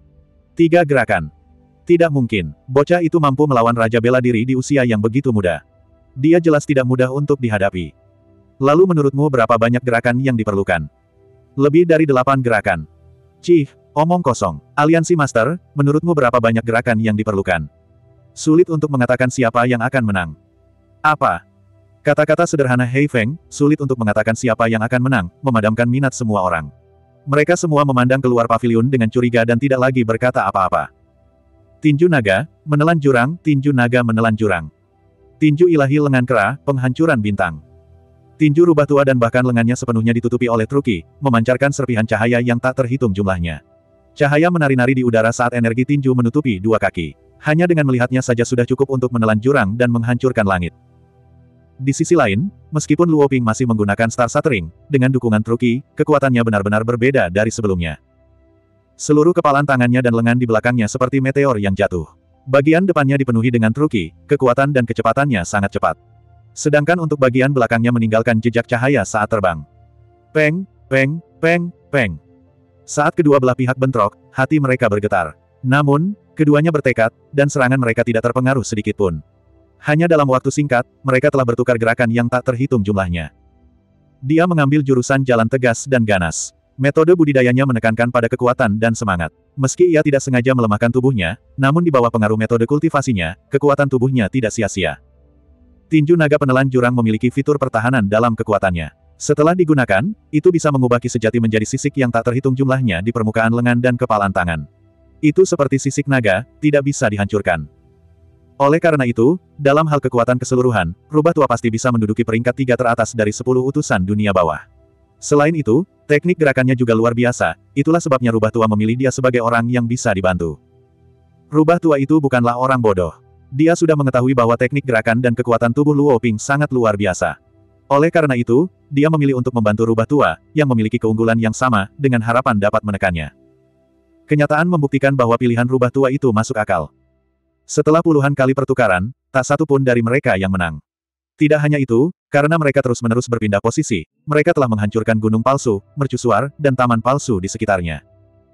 A: Tiga gerakan. Tidak mungkin, bocah itu mampu melawan Raja Bela Diri di usia yang begitu muda. Dia jelas tidak mudah untuk dihadapi. Lalu menurutmu berapa banyak gerakan yang diperlukan? Lebih dari delapan gerakan. Cih, omong kosong. Aliansi Master, menurutmu berapa banyak gerakan yang diperlukan? Sulit untuk mengatakan siapa yang akan menang. Apa? Kata-kata sederhana Hei Feng, sulit untuk mengatakan siapa yang akan menang, memadamkan minat semua orang. Mereka semua memandang keluar pavilion dengan curiga dan tidak lagi berkata apa-apa. Tinju naga, menelan jurang, tinju naga menelan jurang. Tinju ilahi lengan kera, penghancuran bintang. Tinju rubah tua dan bahkan lengannya sepenuhnya ditutupi oleh Truki, memancarkan serpihan cahaya yang tak terhitung jumlahnya. Cahaya menari-nari di udara saat energi tinju menutupi dua kaki. Hanya dengan melihatnya saja sudah cukup untuk menelan jurang dan menghancurkan langit. Di sisi lain, meskipun Luo Ping masih menggunakan Star Shattering, dengan dukungan Truki, kekuatannya benar-benar berbeda dari sebelumnya. Seluruh kepalan tangannya dan lengan di belakangnya seperti meteor yang jatuh. Bagian depannya dipenuhi dengan Truki, kekuatan dan kecepatannya sangat cepat. Sedangkan untuk bagian belakangnya meninggalkan jejak cahaya saat terbang. Peng, peng, peng, peng. Saat kedua belah pihak bentrok, hati mereka bergetar. Namun, keduanya bertekad, dan serangan mereka tidak terpengaruh sedikitpun. Hanya dalam waktu singkat, mereka telah bertukar gerakan yang tak terhitung jumlahnya. Dia mengambil jurusan jalan tegas dan ganas. Metode budidayanya menekankan pada kekuatan dan semangat. Meski ia tidak sengaja melemahkan tubuhnya, namun di bawah pengaruh metode kultivasinya, kekuatan tubuhnya tidak sia-sia. Tinju naga penelan jurang memiliki fitur pertahanan dalam kekuatannya. Setelah digunakan, itu bisa mengubah ki sejati menjadi sisik yang tak terhitung jumlahnya di permukaan lengan dan kepalan tangan. Itu seperti sisik naga, tidak bisa dihancurkan. Oleh karena itu, dalam hal kekuatan keseluruhan, rubah tua pasti bisa menduduki peringkat tiga teratas dari sepuluh utusan dunia bawah. Selain itu, teknik gerakannya juga luar biasa, itulah sebabnya rubah tua memilih dia sebagai orang yang bisa dibantu. Rubah tua itu bukanlah orang bodoh. Dia sudah mengetahui bahwa teknik gerakan dan kekuatan tubuh Luo Ping sangat luar biasa. Oleh karena itu, dia memilih untuk membantu rubah tua, yang memiliki keunggulan yang sama, dengan harapan dapat menekannya. Kenyataan membuktikan bahwa pilihan rubah tua itu masuk akal. Setelah puluhan kali pertukaran, tak satu pun dari mereka yang menang. Tidak hanya itu, karena mereka terus-menerus berpindah posisi, mereka telah menghancurkan gunung palsu, mercusuar, dan taman palsu di sekitarnya.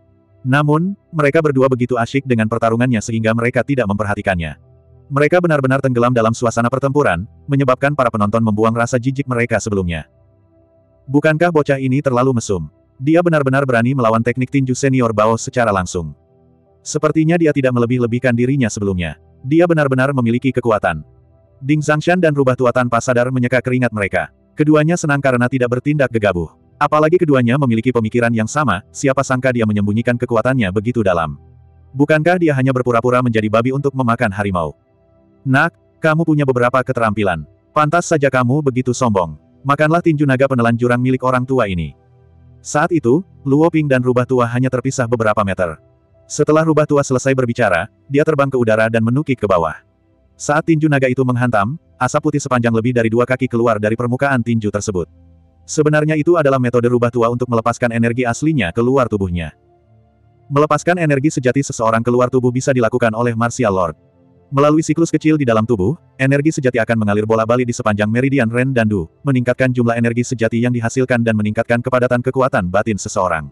A: Namun, mereka berdua begitu asyik dengan pertarungannya sehingga mereka tidak memperhatikannya. Mereka benar-benar tenggelam dalam suasana pertempuran, menyebabkan para penonton membuang rasa jijik mereka sebelumnya. Bukankah bocah ini terlalu mesum? Dia benar-benar berani melawan teknik tinju senior Bao secara langsung. Sepertinya dia tidak melebih-lebihkan dirinya sebelumnya. Dia benar-benar memiliki kekuatan. Ding Zhangshan dan rubah tua tanpa sadar menyeka keringat mereka. Keduanya senang karena tidak bertindak gegabah. Apalagi keduanya memiliki pemikiran yang sama, siapa sangka dia menyembunyikan kekuatannya begitu dalam. Bukankah dia hanya berpura-pura menjadi babi untuk memakan harimau? Nak, kamu punya beberapa keterampilan. Pantas saja kamu begitu sombong. Makanlah tinju naga penelan jurang milik orang tua ini. Saat itu, Luo Ping dan rubah tua hanya terpisah beberapa meter. Setelah rubah tua selesai berbicara, dia terbang ke udara dan menukik ke bawah. Saat tinju naga itu menghantam, asap putih sepanjang lebih dari dua kaki keluar dari permukaan tinju tersebut. Sebenarnya itu adalah metode rubah tua untuk melepaskan energi aslinya keluar tubuhnya. Melepaskan energi sejati seseorang keluar tubuh bisa dilakukan oleh Martial Lord. Melalui siklus kecil di dalam tubuh, energi sejati akan mengalir bola-balik di sepanjang meridian Ren dan Du, meningkatkan jumlah energi sejati yang dihasilkan dan meningkatkan kepadatan kekuatan batin seseorang.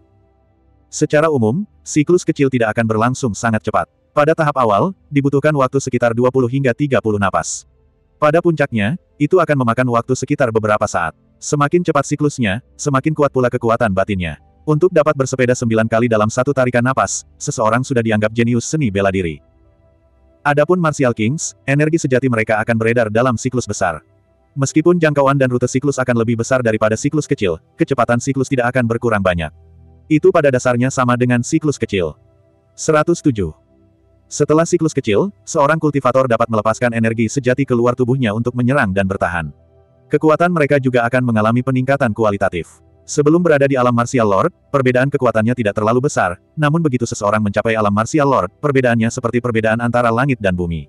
A: Secara umum, siklus kecil tidak akan berlangsung sangat cepat. Pada tahap awal, dibutuhkan waktu sekitar dua puluh hingga tiga puluh napas. Pada puncaknya, itu akan memakan waktu sekitar beberapa saat. Semakin cepat siklusnya, semakin kuat pula kekuatan batinnya. Untuk dapat bersepeda sembilan kali dalam satu tarikan napas, seseorang sudah dianggap jenius seni bela diri. Adapun Martial Kings, energi sejati mereka akan beredar dalam siklus besar. Meskipun jangkauan dan rute siklus akan lebih besar daripada siklus kecil, kecepatan siklus tidak akan berkurang banyak. Itu pada dasarnya sama dengan siklus kecil. seratus tujuh. Setelah siklus kecil, seorang kultivator dapat melepaskan energi sejati keluar tubuhnya untuk menyerang dan bertahan. Kekuatan mereka juga akan mengalami peningkatan kualitatif. Sebelum berada di alam Martial Lord, perbedaan kekuatannya tidak terlalu besar, namun begitu seseorang mencapai alam Martial Lord, perbedaannya seperti perbedaan antara langit dan bumi.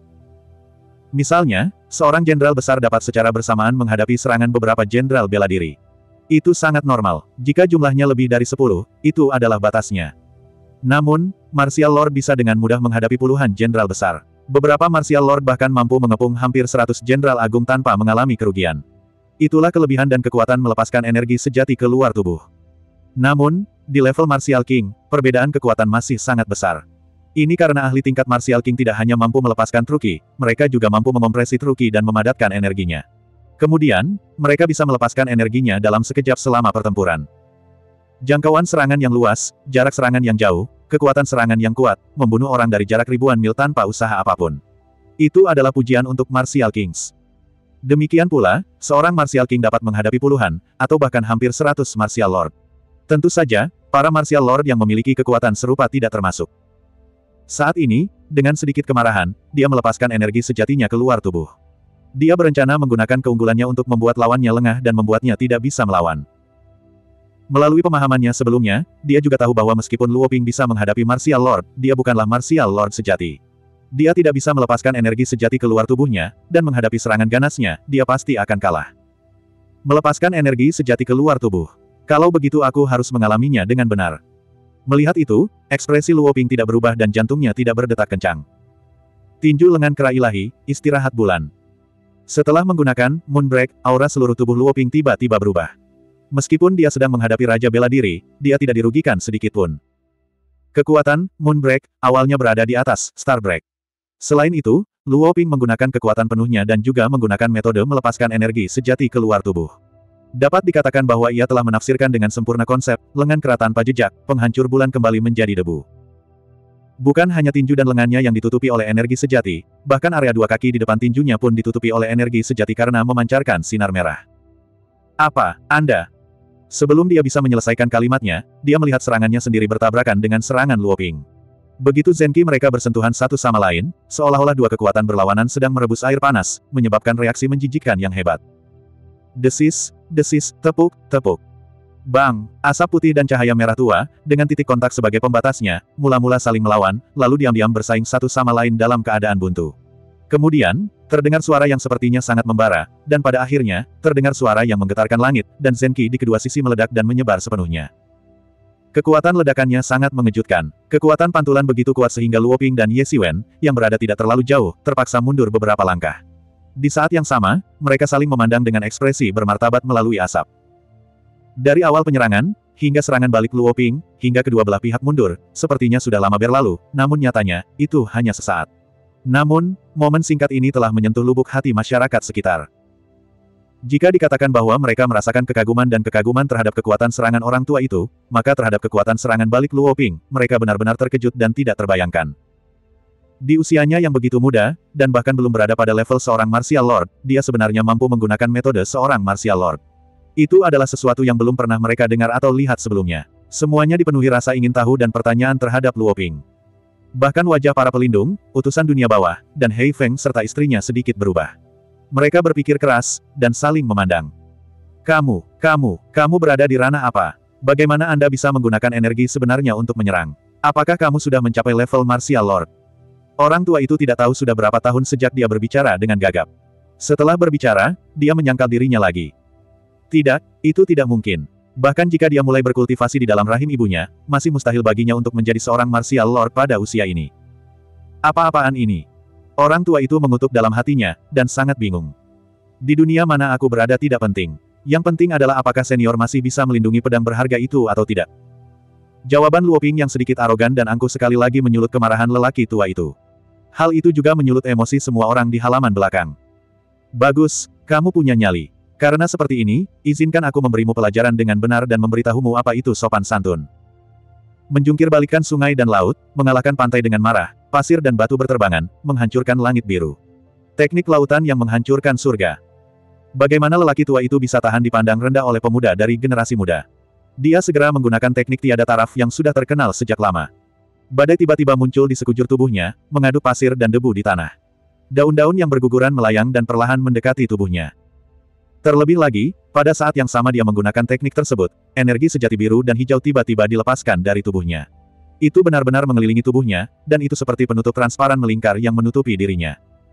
A: Misalnya, seorang jenderal besar dapat secara bersamaan menghadapi serangan beberapa jenderal bela diri. Itu sangat normal. Jika jumlahnya lebih dari sepuluh, itu adalah batasnya. Namun, Martial Lord bisa dengan mudah menghadapi puluhan jenderal besar. Beberapa Martial Lord bahkan mampu mengepung hampir seratus jenderal agung tanpa mengalami kerugian. Itulah kelebihan dan kekuatan melepaskan energi sejati keluar tubuh. Namun, di level Martial King, perbedaan kekuatan masih sangat besar. Ini karena ahli tingkat Martial King tidak hanya mampu melepaskan Truki, mereka juga mampu mengompresi Truki dan memadatkan energinya. Kemudian, mereka bisa melepaskan energinya dalam sekejap selama pertempuran. Jangkauan serangan yang luas, jarak serangan yang jauh, kekuatan serangan yang kuat, membunuh orang dari jarak ribuan mil tanpa usaha apapun. Itu adalah pujian untuk Martial Kings. Demikian pula, seorang Martial King dapat menghadapi puluhan, atau bahkan hampir seratus Martial Lord. Tentu saja, para Martial Lord yang memiliki kekuatan serupa tidak termasuk. Saat ini, dengan sedikit kemarahan, dia melepaskan energi sejatinya keluar tubuh. Dia berencana menggunakan keunggulannya untuk membuat lawannya lengah dan membuatnya tidak bisa melawan. Melalui pemahamannya sebelumnya, dia juga tahu bahwa meskipun Luo Ping bisa menghadapi Martial Lord, dia bukanlah Martial Lord sejati. Dia tidak bisa melepaskan energi sejati keluar tubuhnya, dan menghadapi serangan ganasnya, dia pasti akan kalah. Melepaskan energi sejati keluar tubuh. Kalau begitu aku harus mengalaminya dengan benar. Melihat itu, ekspresi Luo Ping tidak berubah dan jantungnya tidak berdetak kencang. Tinju lengan kera ilahi, istirahat bulan. Setelah menggunakan Moonbreak, aura seluruh tubuh Luo Ping tiba-tiba berubah. Meskipun dia sedang menghadapi Raja Bela Diri, dia tidak dirugikan sedikitpun. Kekuatan Moonbreak awalnya berada di atas Starbreak. Selain itu, Luo Ping menggunakan kekuatan penuhnya dan juga menggunakan metode melepaskan energi sejati keluar tubuh. Dapat dikatakan bahwa ia telah menafsirkan dengan sempurna konsep lengan kera tanpa jejak, penghancur bulan kembali menjadi debu. Bukan hanya tinju dan lengannya yang ditutupi oleh energi sejati, bahkan area dua kaki di depan tinjunya pun ditutupi oleh energi sejati karena memancarkan sinar merah. Apa, Anda? Sebelum dia bisa menyelesaikan kalimatnya, dia melihat serangannya sendiri bertabrakan dengan serangan Luo Ping. Begitu Zenki mereka bersentuhan satu sama lain, seolah-olah dua kekuatan berlawanan sedang merebus air panas, menyebabkan reaksi menjijikkan yang hebat. Desis, desis, tepuk, tepuk. Bang, asap putih dan cahaya merah tua, dengan titik kontak sebagai pembatasnya, mula-mula saling melawan, lalu diam-diam bersaing satu sama lain dalam keadaan buntu. Kemudian, terdengar suara yang sepertinya sangat membara, dan pada akhirnya, terdengar suara yang menggetarkan langit, dan Zenki di kedua sisi meledak dan menyebar sepenuhnya. Kekuatan ledakannya sangat mengejutkan. Kekuatan pantulan begitu kuat sehingga Luo Ping dan Ye Xiwen, yang berada tidak terlalu jauh, terpaksa mundur beberapa langkah. Di saat yang sama, mereka saling memandang dengan ekspresi bermartabat melalui asap. Dari awal penyerangan, hingga serangan balik Luo Ping, hingga kedua belah pihak mundur, sepertinya sudah lama berlalu, namun nyatanya, itu hanya sesaat. Namun, momen singkat ini telah menyentuh lubuk hati masyarakat sekitar. Jika dikatakan bahwa mereka merasakan kekaguman dan kekaguman terhadap kekuatan serangan orang tua itu, maka terhadap kekuatan serangan balik Luo Ping, mereka benar-benar terkejut dan tidak terbayangkan. Di usianya yang begitu muda, dan bahkan belum berada pada level seorang Martial Lord, dia sebenarnya mampu menggunakan metode seorang Martial Lord. Itu adalah sesuatu yang belum pernah mereka dengar atau lihat sebelumnya. Semuanya dipenuhi rasa ingin tahu dan pertanyaan terhadap Luo Ping. Bahkan wajah para pelindung, utusan dunia bawah, dan Hei Feng serta istrinya sedikit berubah. Mereka berpikir keras, dan saling memandang. Kamu, kamu, kamu berada di ranah apa? Bagaimana Anda bisa menggunakan energi sebenarnya untuk menyerang? Apakah kamu sudah mencapai level Martial Lord? Orang tua itu tidak tahu sudah berapa tahun sejak dia berbicara dengan gagap. Setelah berbicara, dia menyangkal dirinya lagi. Tidak, itu tidak mungkin. Bahkan jika dia mulai berkultivasi di dalam rahim ibunya, masih mustahil baginya untuk menjadi seorang Martial Lord pada usia ini. Apa-apaan ini? Orang tua itu mengutuk dalam hatinya, dan sangat bingung. Di dunia mana aku berada tidak penting. Yang penting adalah apakah senior masih bisa melindungi pedang berharga itu atau tidak. Jawaban Luo Ping yang sedikit arogan dan angkuh sekali lagi menyulut kemarahan lelaki tua itu. Hal itu juga menyulut emosi semua orang di halaman belakang. Bagus, kamu punya nyali. Karena seperti ini, izinkan aku memberimu pelajaran dengan benar dan memberitahumu apa itu sopan santun. Menjungkir balikan sungai dan laut, mengalahkan pantai dengan marah, pasir dan batu berterbangan, menghancurkan langit biru. Teknik lautan yang menghancurkan surga. Bagaimana lelaki tua itu bisa tahan dipandang rendah oleh pemuda dari generasi muda? Dia segera menggunakan teknik tiada taraf yang sudah terkenal sejak lama. Badai tiba-tiba muncul di sekujur tubuhnya, mengaduk pasir dan debu di tanah. Daun-daun yang berguguran melayang dan perlahan mendekati tubuhnya. Terlebih lagi, pada saat yang sama dia menggunakan teknik tersebut, energi sejati biru dan hijau tiba-tiba dilepaskan dari tubuhnya. Itu benar-benar mengelilingi tubuhnya, dan itu seperti penutup transparan melingkar yang menutupi dirinya.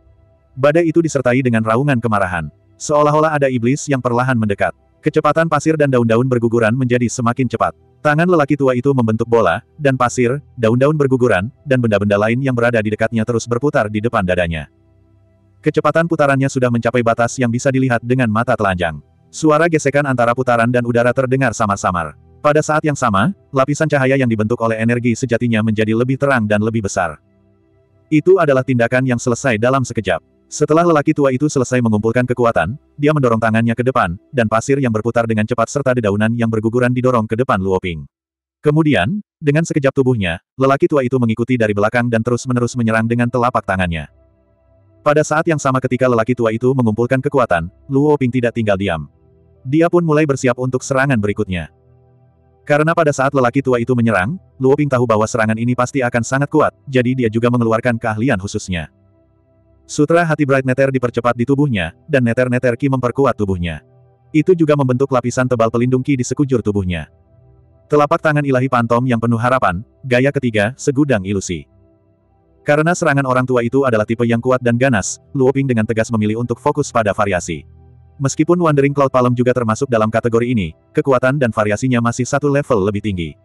A: Badai itu disertai dengan raungan kemarahan. Seolah-olah ada iblis yang perlahan mendekat. Kecepatan pasir dan daun-daun berguguran menjadi semakin cepat. Tangan lelaki tua itu membentuk bola, dan pasir, daun-daun berguguran, dan benda-benda lain yang berada di dekatnya terus berputar di depan dadanya. Kecepatan putarannya sudah mencapai batas yang bisa dilihat dengan mata telanjang. Suara gesekan antara putaran dan udara terdengar samar-samar. Pada saat yang sama, lapisan cahaya yang dibentuk oleh energi sejatinya menjadi lebih terang dan lebih besar. Itu adalah tindakan yang selesai dalam sekejap. Setelah lelaki tua itu selesai mengumpulkan kekuatan, dia mendorong tangannya ke depan, dan pasir yang berputar dengan cepat serta dedaunan yang berguguran didorong ke depan Luoping. Kemudian, dengan sekejap tubuhnya, lelaki tua itu mengikuti dari belakang dan terus-menerus menyerang dengan telapak tangannya. Pada saat yang sama ketika lelaki tua itu mengumpulkan kekuatan, Luoping tidak tinggal diam. Dia pun mulai bersiap untuk serangan berikutnya. Karena pada saat lelaki tua itu menyerang, Luoping tahu bahwa serangan ini pasti akan sangat kuat, jadi dia juga mengeluarkan keahlian khususnya. Sutra hati Bright Nether dipercepat di tubuhnya, dan Nether-Nether Ki memperkuat tubuhnya. Itu juga membentuk lapisan tebal pelindung Ki di sekujur tubuhnya. Telapak tangan ilahi Pantom yang penuh harapan, gaya ketiga, segudang ilusi. Karena serangan orang tua itu adalah tipe yang kuat dan ganas, Luoping dengan tegas memilih untuk fokus pada variasi. Meskipun Wandering Cloud Palm juga termasuk dalam kategori ini, kekuatan dan variasinya masih satu level lebih tinggi.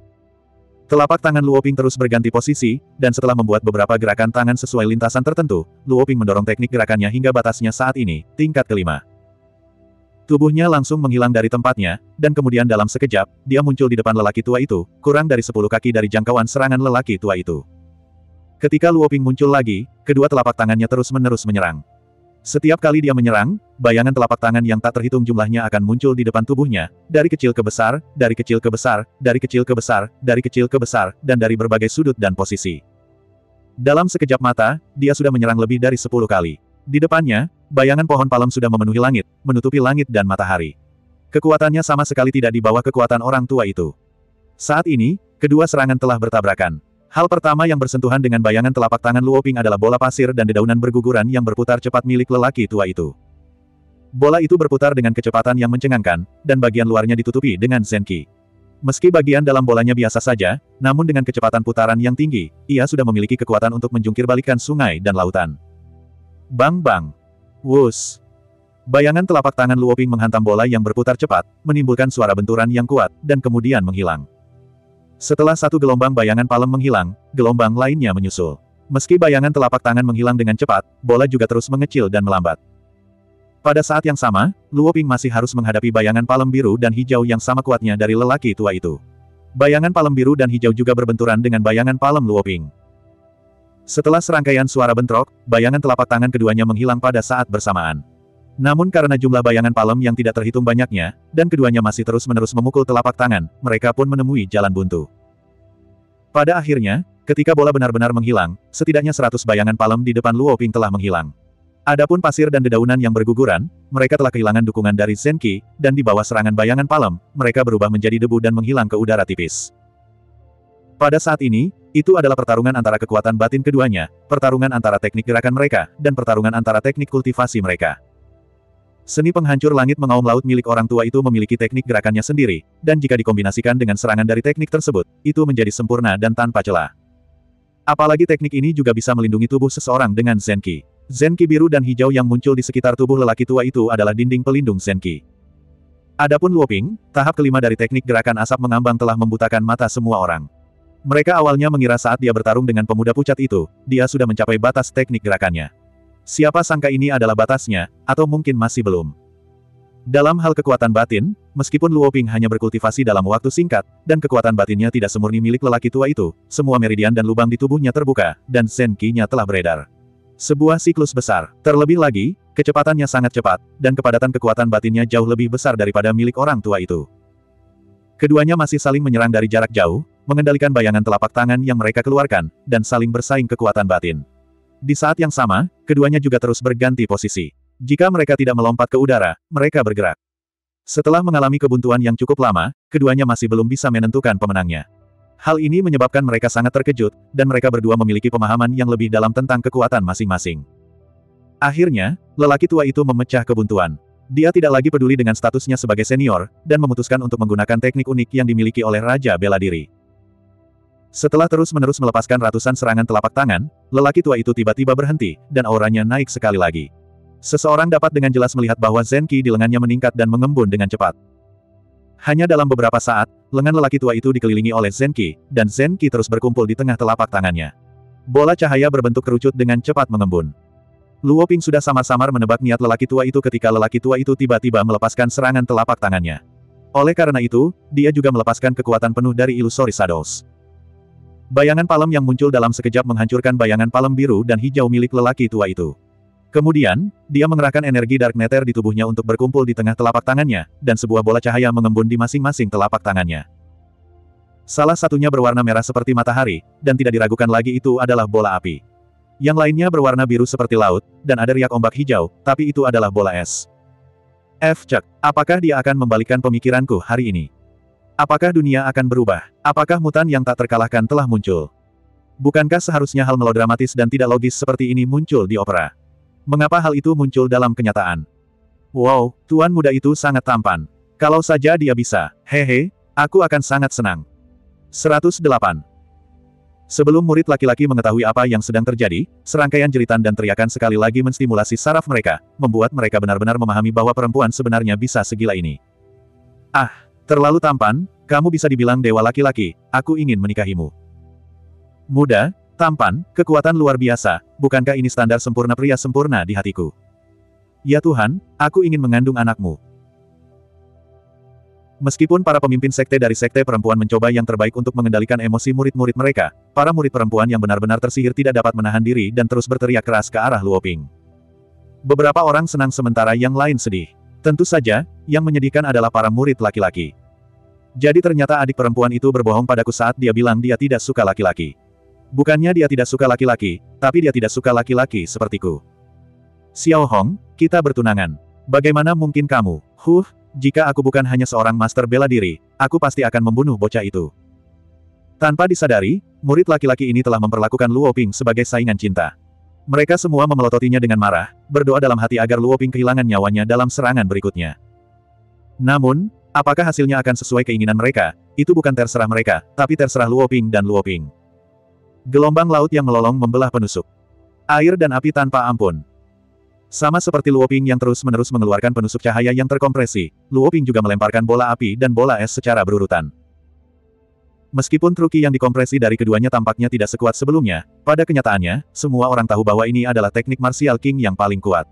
A: Telapak tangan Luoping terus berganti posisi, dan setelah membuat beberapa gerakan tangan sesuai lintasan tertentu, Luoping mendorong teknik gerakannya hingga batasnya saat ini, tingkat kelima. Tubuhnya langsung menghilang dari tempatnya, dan kemudian dalam sekejap, dia muncul di depan lelaki tua itu, kurang dari sepuluh kaki dari jangkauan serangan lelaki tua itu. Ketika Luoping muncul lagi, kedua telapak tangannya terus-menerus menyerang. Setiap kali dia menyerang, bayangan telapak tangan yang tak terhitung jumlahnya akan muncul di depan tubuhnya, dari kecil ke besar, dari kecil ke besar, dari kecil ke besar, dari kecil ke besar, dan dari berbagai sudut dan posisi. Dalam sekejap mata, dia sudah menyerang lebih dari sepuluh kali. Di depannya, bayangan pohon palem sudah memenuhi langit, menutupi langit dan matahari. Kekuatannya sama sekali tidak di bawah kekuatan orang tua itu. Saat ini, kedua serangan telah bertabrakan. Hal pertama yang bersentuhan dengan bayangan telapak tangan Luoping adalah bola pasir dan dedaunan berguguran yang berputar cepat milik lelaki tua itu. Bola itu berputar dengan kecepatan yang mencengangkan, dan bagian luarnya ditutupi dengan Zenki. Meski bagian dalam bolanya biasa saja, namun dengan kecepatan putaran yang tinggi, ia sudah memiliki kekuatan untuk menjungkir balikan sungai dan lautan. Bang bang. Wus. Bayangan telapak tangan Luoping menghantam bola yang berputar cepat, menimbulkan suara benturan yang kuat, dan kemudian menghilang. Setelah satu gelombang bayangan palem menghilang, gelombang lainnya menyusul. Meski bayangan telapak tangan menghilang dengan cepat, bola juga terus mengecil dan melambat. Pada saat yang sama, Luoping masih harus menghadapi bayangan palem biru dan hijau yang sama kuatnya dari lelaki tua itu. Bayangan palem biru dan hijau juga berbenturan dengan bayangan palem Luoping. Setelah serangkaian suara bentrok, bayangan telapak tangan keduanya menghilang pada saat bersamaan. Namun karena jumlah bayangan palem yang tidak terhitung banyaknya, dan keduanya masih terus-menerus memukul telapak tangan, mereka pun menemui jalan buntu. Pada akhirnya, ketika bola benar-benar menghilang, setidaknya seratus bayangan palem di depan Luoping telah menghilang. Adapun pasir dan dedaunan yang berguguran, mereka telah kehilangan dukungan dari Zenki, dan di bawah serangan bayangan palem, mereka berubah menjadi debu dan menghilang ke udara tipis. Pada saat ini, itu adalah pertarungan antara kekuatan batin keduanya, pertarungan antara teknik gerakan mereka, dan pertarungan antara teknik kultivasi mereka. Seni penghancur langit mengaum laut milik orang tua itu memiliki teknik gerakannya sendiri, dan jika dikombinasikan dengan serangan dari teknik tersebut, itu menjadi sempurna dan tanpa celah. Apalagi teknik ini juga bisa melindungi tubuh seseorang dengan Zenki. Zenki biru dan hijau yang muncul di sekitar tubuh lelaki tua itu adalah dinding pelindung Zenki. Adapun Luoping, tahap kelima dari teknik gerakan asap mengambang telah membutakan mata semua orang. Mereka awalnya mengira saat dia bertarung dengan pemuda pucat itu, dia sudah mencapai batas teknik gerakannya. Siapa sangka ini adalah batasnya, atau mungkin masih belum. Dalam hal kekuatan batin, meskipun Luoping hanya berkultivasi dalam waktu singkat, dan kekuatan batinnya tidak semurni milik lelaki tua itu, semua meridian dan lubang di tubuhnya terbuka, dan Zenki-nya telah beredar. Sebuah siklus besar. Terlebih lagi, kecepatannya sangat cepat, dan kepadatan kekuatan batinnya jauh lebih besar daripada milik orang tua itu. Keduanya masih saling menyerang dari jarak jauh, mengendalikan bayangan telapak tangan yang mereka keluarkan, dan saling bersaing kekuatan batin. Di saat yang sama, keduanya juga terus berganti posisi. Jika mereka tidak melompat ke udara, mereka bergerak. Setelah mengalami kebuntuan yang cukup lama, keduanya masih belum bisa menentukan pemenangnya. Hal ini menyebabkan mereka sangat terkejut, dan mereka berdua memiliki pemahaman yang lebih dalam tentang kekuatan masing-masing. Akhirnya, lelaki tua itu memecah kebuntuan. Dia tidak lagi peduli dengan statusnya sebagai senior, dan memutuskan untuk menggunakan teknik unik yang dimiliki oleh Raja Bela Diri. Setelah terus-menerus melepaskan ratusan serangan telapak tangan, lelaki tua itu tiba-tiba berhenti, dan auranya naik sekali lagi. Seseorang dapat dengan jelas melihat bahwa Zenki di lengannya meningkat dan mengembun dengan cepat. Hanya dalam beberapa saat, lengan lelaki tua itu dikelilingi oleh Zenki, dan Zenki terus berkumpul di tengah telapak tangannya. Bola cahaya berbentuk kerucut dengan cepat mengembun. Luoping sudah samar-samar menebak niat lelaki tua itu ketika lelaki tua itu tiba-tiba melepaskan serangan telapak tangannya. Oleh karena itu, dia juga melepaskan kekuatan penuh dari Illusory Shadows. Bayangan palem yang muncul dalam sekejap menghancurkan bayangan palem biru dan hijau milik lelaki tua itu. Kemudian, dia mengerahkan energi Dark Nether di tubuhnya untuk berkumpul di tengah telapak tangannya, dan sebuah bola cahaya mengembun di masing-masing telapak tangannya. Salah satunya berwarna merah seperti matahari, dan tidak diragukan lagi itu adalah bola api. Yang lainnya berwarna biru seperti laut, dan ada riak ombak hijau, tapi itu adalah bola es. F. Cek, apakah dia akan membalikkan pemikiranku hari ini? Apakah dunia akan berubah? Apakah mutan yang tak terkalahkan telah muncul? Bukankah seharusnya hal melodramatis dan tidak logis seperti ini muncul di opera? Mengapa hal itu muncul dalam kenyataan? Wow, tuan muda itu sangat tampan. Kalau saja dia bisa, hehe, aku akan sangat senang. seratus delapan. Sebelum murid laki-laki mengetahui apa yang sedang terjadi, serangkaian jeritan dan teriakan sekali lagi menstimulasi saraf mereka, membuat mereka benar-benar memahami bahwa perempuan sebenarnya bisa segila ini. Ah, terlalu tampan, kamu bisa dibilang dewa laki-laki, aku ingin menikahimu. Muda, tampan, kekuatan luar biasa, bukankah ini standar sempurna pria sempurna di hatiku? Ya Tuhan, aku ingin mengandung anakmu. Meskipun para pemimpin sekte dari sekte perempuan mencoba yang terbaik untuk mengendalikan emosi murid-murid mereka, para murid perempuan yang benar-benar tersihir tidak dapat menahan diri dan terus berteriak keras ke arah Luoping. Beberapa orang senang sementara yang lain sedih. Tentu saja, yang menyedihkan adalah para murid laki-laki. Jadi ternyata adik perempuan itu berbohong padaku saat dia bilang dia tidak suka laki-laki. Bukannya dia tidak suka laki-laki, tapi dia tidak suka laki-laki sepertiku. Xiao Hong, kita bertunangan. Bagaimana mungkin kamu? Huh, jika aku bukan hanya seorang master bela diri, aku pasti akan membunuh bocah itu. Tanpa disadari, murid laki-laki ini telah memperlakukan Luoping sebagai saingan cinta. Mereka semua memelototinya dengan marah, berdoa dalam hati agar Luoping kehilangan nyawanya dalam serangan berikutnya. Namun, apakah hasilnya akan sesuai keinginan mereka? Itu bukan terserah mereka, tapi terserah Luoping dan Luoping. Gelombang laut yang melolong membelah penusuk. Air dan api tanpa ampun. Sama seperti Luoping yang terus-menerus mengeluarkan penusuk cahaya yang terkompresi, Luoping juga melemparkan bola api dan bola es secara berurutan. Meskipun truki yang dikompresi dari keduanya tampaknya tidak sekuat sebelumnya, pada kenyataannya, semua orang tahu bahwa ini adalah teknik martial king yang paling kuat.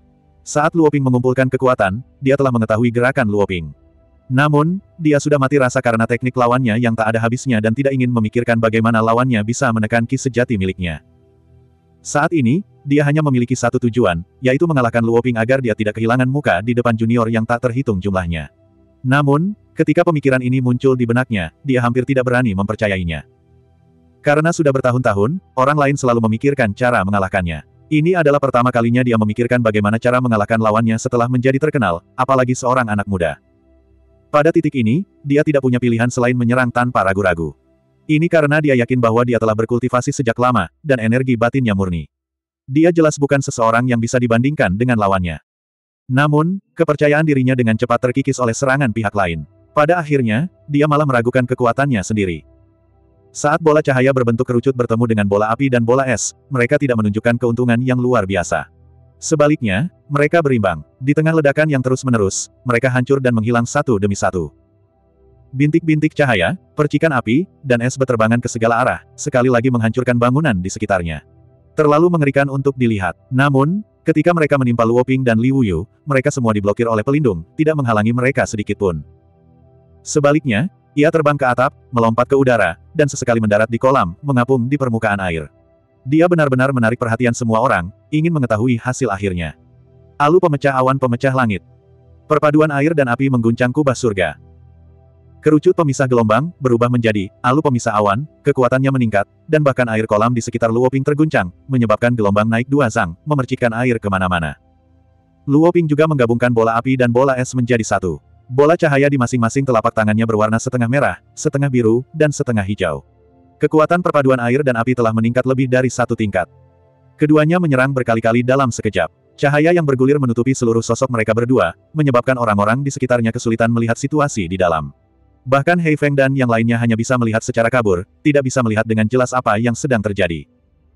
A: Saat Luoping mengumpulkan kekuatan, dia telah mengetahui gerakan Luoping. Namun, dia sudah mati rasa karena teknik lawannya yang tak ada habisnya dan tidak ingin memikirkan bagaimana lawannya bisa menekan ki sejati miliknya. Saat ini, dia hanya memiliki satu tujuan, yaitu mengalahkan Luoping agar dia tidak kehilangan muka di depan junior yang tak terhitung jumlahnya. Namun, ketika pemikiran ini muncul di benaknya, dia hampir tidak berani mempercayainya. Karena sudah bertahun-tahun, orang lain selalu memikirkan cara mengalahkannya. Ini adalah pertama kalinya dia memikirkan bagaimana cara mengalahkan lawannya setelah menjadi terkenal, apalagi seorang anak muda. Pada titik ini, dia tidak punya pilihan selain menyerang tanpa ragu-ragu. Ini karena dia yakin bahwa dia telah berkultivasi sejak lama, dan energi batinnya murni. Dia jelas bukan seseorang yang bisa dibandingkan dengan lawannya. Namun, kepercayaan dirinya dengan cepat terkikis oleh serangan pihak lain. Pada akhirnya, dia malah meragukan kekuatannya sendiri. Saat bola cahaya berbentuk kerucut bertemu dengan bola api dan bola es, mereka tidak menunjukkan keuntungan yang luar biasa. Sebaliknya, mereka berimbang. Di tengah ledakan yang terus-menerus, mereka hancur dan menghilang satu demi satu. Bintik-bintik cahaya, percikan api, dan es berterbangan ke segala arah, sekali lagi menghancurkan bangunan di sekitarnya. Terlalu mengerikan untuk dilihat. Namun, ketika mereka menimpa Luoping dan Li Wuyu, mereka semua diblokir oleh pelindung, tidak menghalangi mereka sedikitpun. Sebaliknya, ia terbang ke atap, melompat ke udara, dan sesekali mendarat di kolam, mengapung di permukaan air. Dia benar-benar menarik perhatian semua orang, ingin mengetahui hasil akhirnya. Alu pemecah awan pemecah langit. Perpaduan air dan api mengguncang kubah surga. Kerucut pemisah gelombang, berubah menjadi alu pemisah awan, kekuatannya meningkat, dan bahkan air kolam di sekitar Luoping terguncang, menyebabkan gelombang naik dua zang, memercikkan air kemana-mana. Luoping juga menggabungkan bola api dan bola es menjadi satu. Bola cahaya di masing-masing telapak tangannya berwarna setengah merah, setengah biru, dan setengah hijau. Kekuatan perpaduan air dan api telah meningkat lebih dari satu tingkat. Keduanya menyerang berkali-kali dalam sekejap. Cahaya yang bergulir menutupi seluruh sosok mereka berdua, menyebabkan orang-orang di sekitarnya kesulitan melihat situasi di dalam. Bahkan Hei Feng dan yang lainnya hanya bisa melihat secara kabur, tidak bisa melihat dengan jelas apa yang sedang terjadi.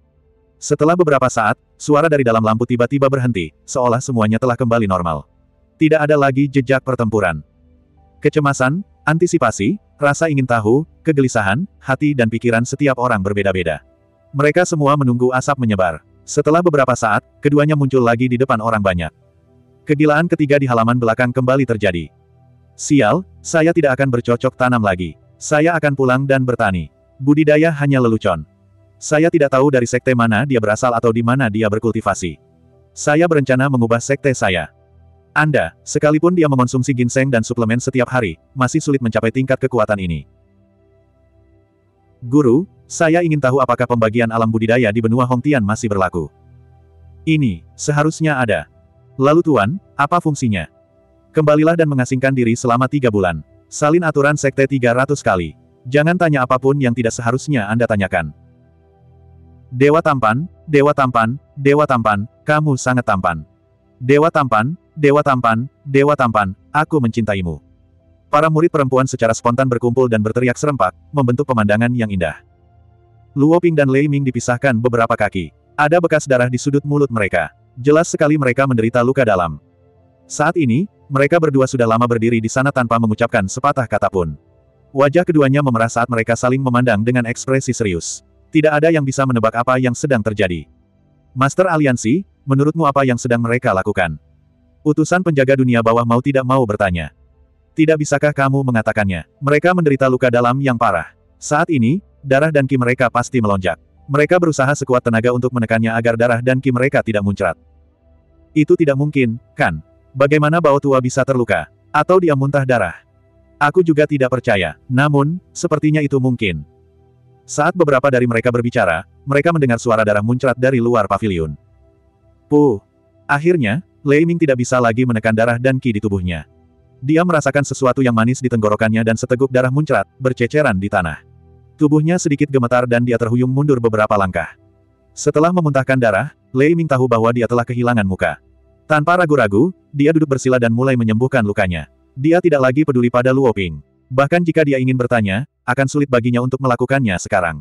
A: Setelah beberapa saat, suara dari dalam lampu tiba-tiba berhenti, seolah semuanya telah kembali normal. Tidak ada lagi jejak pertempuran. Kecemasan, antisipasi, rasa ingin tahu, kegelisahan, hati dan pikiran setiap orang berbeda-beda. Mereka semua menunggu asap menyebar. Setelah beberapa saat, keduanya muncul lagi di depan orang banyak. Kegilaan ketiga di halaman belakang kembali terjadi. Sial, saya tidak akan bercocok tanam lagi. Saya akan pulang dan bertani. Budidaya hanya lelucon. Saya tidak tahu dari sekte mana dia berasal atau di mana dia berkultivasi. Saya berencana mengubah sekte saya. Anda, sekalipun dia mengonsumsi ginseng dan suplemen setiap hari, masih sulit mencapai tingkat kekuatan ini. Guru, saya ingin tahu apakah pembagian alam budidaya di benua Hongtian masih berlaku. Ini, seharusnya ada. Lalu Tuan, apa fungsinya? Kembalilah dan mengasingkan diri selama tiga bulan. Salin aturan sekte tiga ratus kali. Jangan tanya apapun yang tidak seharusnya Anda tanyakan. Dewa Tampan, Dewa Tampan, Dewa Tampan, kamu sangat tampan. Dewa Tampan, Dewa Tampan, Dewa Tampan, aku mencintaimu. Para murid perempuan secara spontan berkumpul dan berteriak serempak, membentuk pemandangan yang indah. Luo Ping dan Lei Ming dipisahkan beberapa kaki. Ada bekas darah di sudut mulut mereka. Jelas sekali mereka menderita luka dalam. Saat ini, mereka berdua sudah lama berdiri di sana tanpa mengucapkan sepatah kata pun. Wajah keduanya memerah saat mereka saling memandang dengan ekspresi serius. Tidak ada yang bisa menebak apa yang sedang terjadi. Master Aliansi, menurutmu apa yang sedang mereka lakukan? Utusan penjaga dunia bawah mau tidak mau bertanya. Tidak bisakah kamu mengatakannya? Mereka menderita luka dalam yang parah. Saat ini, darah dan ki mereka pasti melonjak. Mereka berusaha sekuat tenaga untuk menekannya agar darah dan ki mereka tidak muncrat. Itu tidak mungkin, kan? Bagaimana Bao Tua bisa terluka? Atau dia muntah darah? Aku juga tidak percaya. Namun, sepertinya itu mungkin. Saat beberapa dari mereka berbicara, mereka mendengar suara darah muncrat dari luar paviliun. Puh! Akhirnya, Lei Ming tidak bisa lagi menekan darah dan ki di tubuhnya. Dia merasakan sesuatu yang manis di tenggorokannya dan seteguk darah muncrat, berceceran di tanah. Tubuhnya sedikit gemetar dan dia terhuyung mundur beberapa langkah. Setelah memuntahkan darah, Lei Ming tahu bahwa dia telah kehilangan muka. Tanpa ragu-ragu, dia duduk bersila dan mulai menyembuhkan lukanya. Dia tidak lagi peduli pada Luo Ping. Bahkan jika dia ingin bertanya, akan sulit baginya untuk melakukannya sekarang.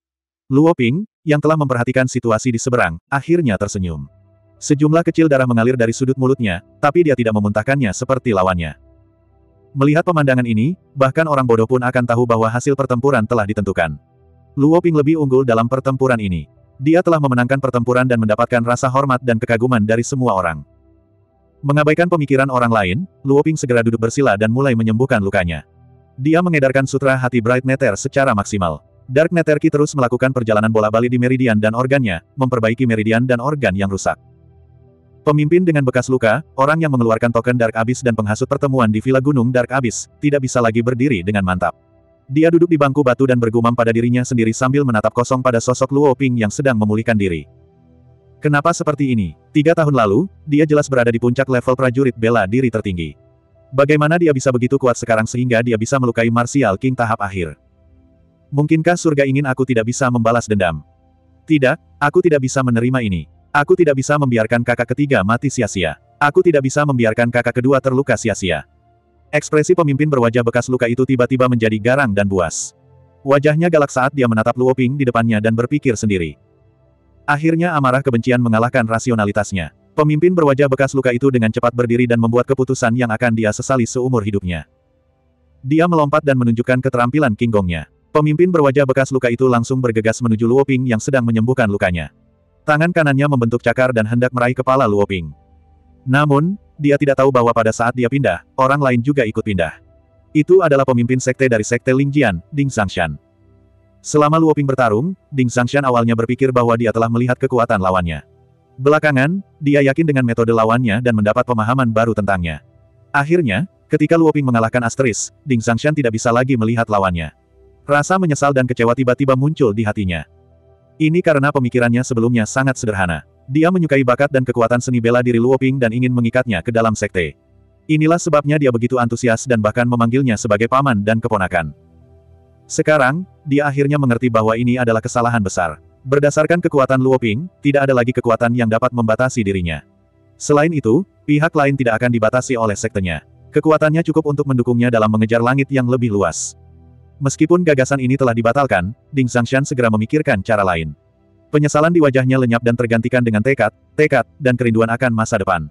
A: Luo Ping, yang telah memperhatikan situasi di seberang, akhirnya tersenyum. Sejumlah kecil darah mengalir dari sudut mulutnya, tapi dia tidak memuntahkannya seperti lawannya. Melihat pemandangan ini, bahkan orang bodoh pun akan tahu bahwa hasil pertempuran telah ditentukan. Luo Ping lebih unggul dalam pertempuran ini. Dia telah memenangkan pertempuran dan mendapatkan rasa hormat dan kekaguman dari semua orang. Mengabaikan pemikiran orang lain, Luo Ping segera duduk bersila dan mulai menyembuhkan lukanya. Dia mengedarkan sutra hati Bright Nether secara maksimal. Dark Nether Ki terus melakukan perjalanan bola-balik di meridian dan organnya, memperbaiki meridian dan organ yang rusak. Pemimpin dengan bekas luka, orang yang mengeluarkan token Dark Abyss dan penghasut pertemuan di Villa Gunung Dark Abyss, tidak bisa lagi berdiri dengan mantap. Dia duduk di bangku batu dan bergumam pada dirinya sendiri sambil menatap kosong pada sosok Luo Ping yang sedang memulihkan diri. Kenapa seperti ini? Tiga tahun lalu, dia jelas berada di puncak level prajurit bela diri tertinggi. Bagaimana dia bisa begitu kuat sekarang sehingga dia bisa melukai Martial King tahap akhir? Mungkinkah surga ingin aku tidak bisa membalas dendam? Tidak, aku tidak bisa menerima ini. Aku tidak bisa membiarkan kakak ketiga mati sia-sia. Aku tidak bisa membiarkan kakak kedua terluka sia-sia. Ekspresi pemimpin berwajah bekas luka itu tiba-tiba menjadi garang dan buas. Wajahnya galak saat dia menatap Luo Ping di depannya dan berpikir sendiri. Akhirnya amarah kebencian mengalahkan rasionalitasnya. Pemimpin berwajah bekas luka itu dengan cepat berdiri dan membuat keputusan yang akan dia sesali seumur hidupnya. Dia melompat dan menunjukkan keterampilan King Gongnya. Pemimpin berwajah bekas luka itu langsung bergegas menuju Luo Ping yang sedang menyembuhkan lukanya. Tangan kanannya membentuk cakar dan hendak meraih kepala Luo Ping. Namun, dia tidak tahu bahwa pada saat dia pindah, orang lain juga ikut pindah. Itu adalah pemimpin sekte dari sekte Lingjian, Ding Zhangshan. Selama Luo Ping bertarung, Ding Zhangshan awalnya berpikir bahwa dia telah melihat kekuatan lawannya. Belakangan, dia yakin dengan metode lawannya dan mendapat pemahaman baru tentangnya. Akhirnya, ketika Luo Ping mengalahkan Asteris, Ding Zhangshan tidak bisa lagi melihat lawannya. Rasa menyesal dan kecewa tiba-tiba muncul di hatinya. Ini karena pemikirannya sebelumnya sangat sederhana. Dia menyukai bakat dan kekuatan seni bela diri Luo Ping dan ingin mengikatnya ke dalam sekte. Inilah sebabnya dia begitu antusias dan bahkan memanggilnya sebagai paman dan keponakan. Sekarang, dia akhirnya mengerti bahwa ini adalah kesalahan besar. Berdasarkan kekuatan Luo Ping, tidak ada lagi kekuatan yang dapat membatasi dirinya. Selain itu, pihak lain tidak akan dibatasi oleh sektenya. Kekuatannya cukup untuk mendukungnya dalam mengejar langit yang lebih luas. Meskipun gagasan ini telah dibatalkan, Ding Zhangshan segera memikirkan cara lain. Penyesalan di wajahnya lenyap dan tergantikan dengan tekad, tekad, dan kerinduan akan masa depan.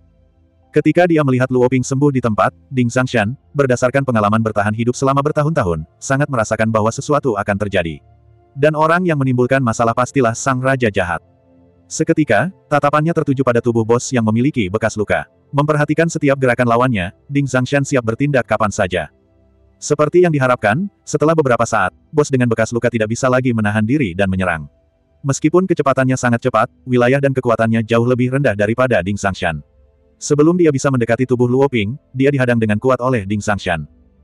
A: Ketika dia melihat Luo Ping sembuh di tempat, Ding Zhangshan, berdasarkan pengalaman bertahan hidup selama bertahun-tahun, sangat merasakan bahwa sesuatu akan terjadi. Dan orang yang menimbulkan masalah pastilah sang raja jahat. Seketika, tatapannya tertuju pada tubuh bos yang memiliki bekas luka. Memperhatikan setiap gerakan lawannya, Ding Zhangshan siap bertindak kapan saja. Seperti yang diharapkan, setelah beberapa saat, bos dengan bekas luka tidak bisa lagi menahan diri dan menyerang. Meskipun kecepatannya sangat cepat, wilayah dan kekuatannya jauh lebih rendah daripada Ding Sangshan. Sebelum dia bisa mendekati tubuh Luo Ping, dia dihadang dengan kuat oleh Ding Sangshan.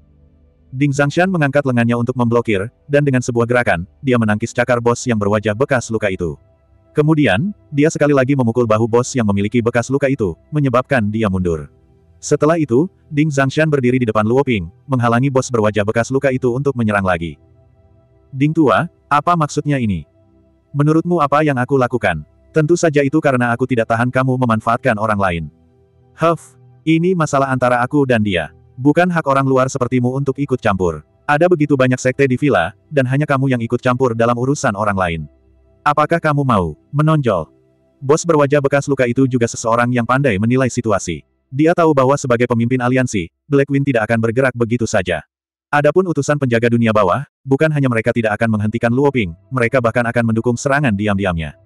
A: Ding Sangshan mengangkat lengannya untuk memblokir, dan dengan sebuah gerakan, dia menangkis cakar bos yang berwajah bekas luka itu. Kemudian, dia sekali lagi memukul bahu bos yang memiliki bekas luka itu, menyebabkan dia mundur. Setelah itu, Ding Sangshan berdiri di depan Luo Ping, menghalangi bos berwajah bekas luka itu untuk menyerang lagi. Ding tua, apa maksudnya ini? Menurutmu apa yang aku lakukan? Tentu saja itu karena aku tidak tahan kamu memanfaatkan orang lain. Huff, ini masalah antara aku dan dia. Bukan hak orang luar sepertimu untuk ikut campur. Ada begitu banyak sekte di villa, dan hanya kamu yang ikut campur dalam urusan orang lain. Apakah kamu mau menonjol? Bos berwajah bekas luka itu juga seseorang yang pandai menilai situasi. Dia tahu bahwa sebagai pemimpin aliansi, Blackwing tidak akan bergerak begitu saja. Adapun utusan penjaga dunia bawah, bukan hanya mereka tidak akan menghentikan Luo Ping, mereka bahkan akan mendukung serangan diam-diamnya.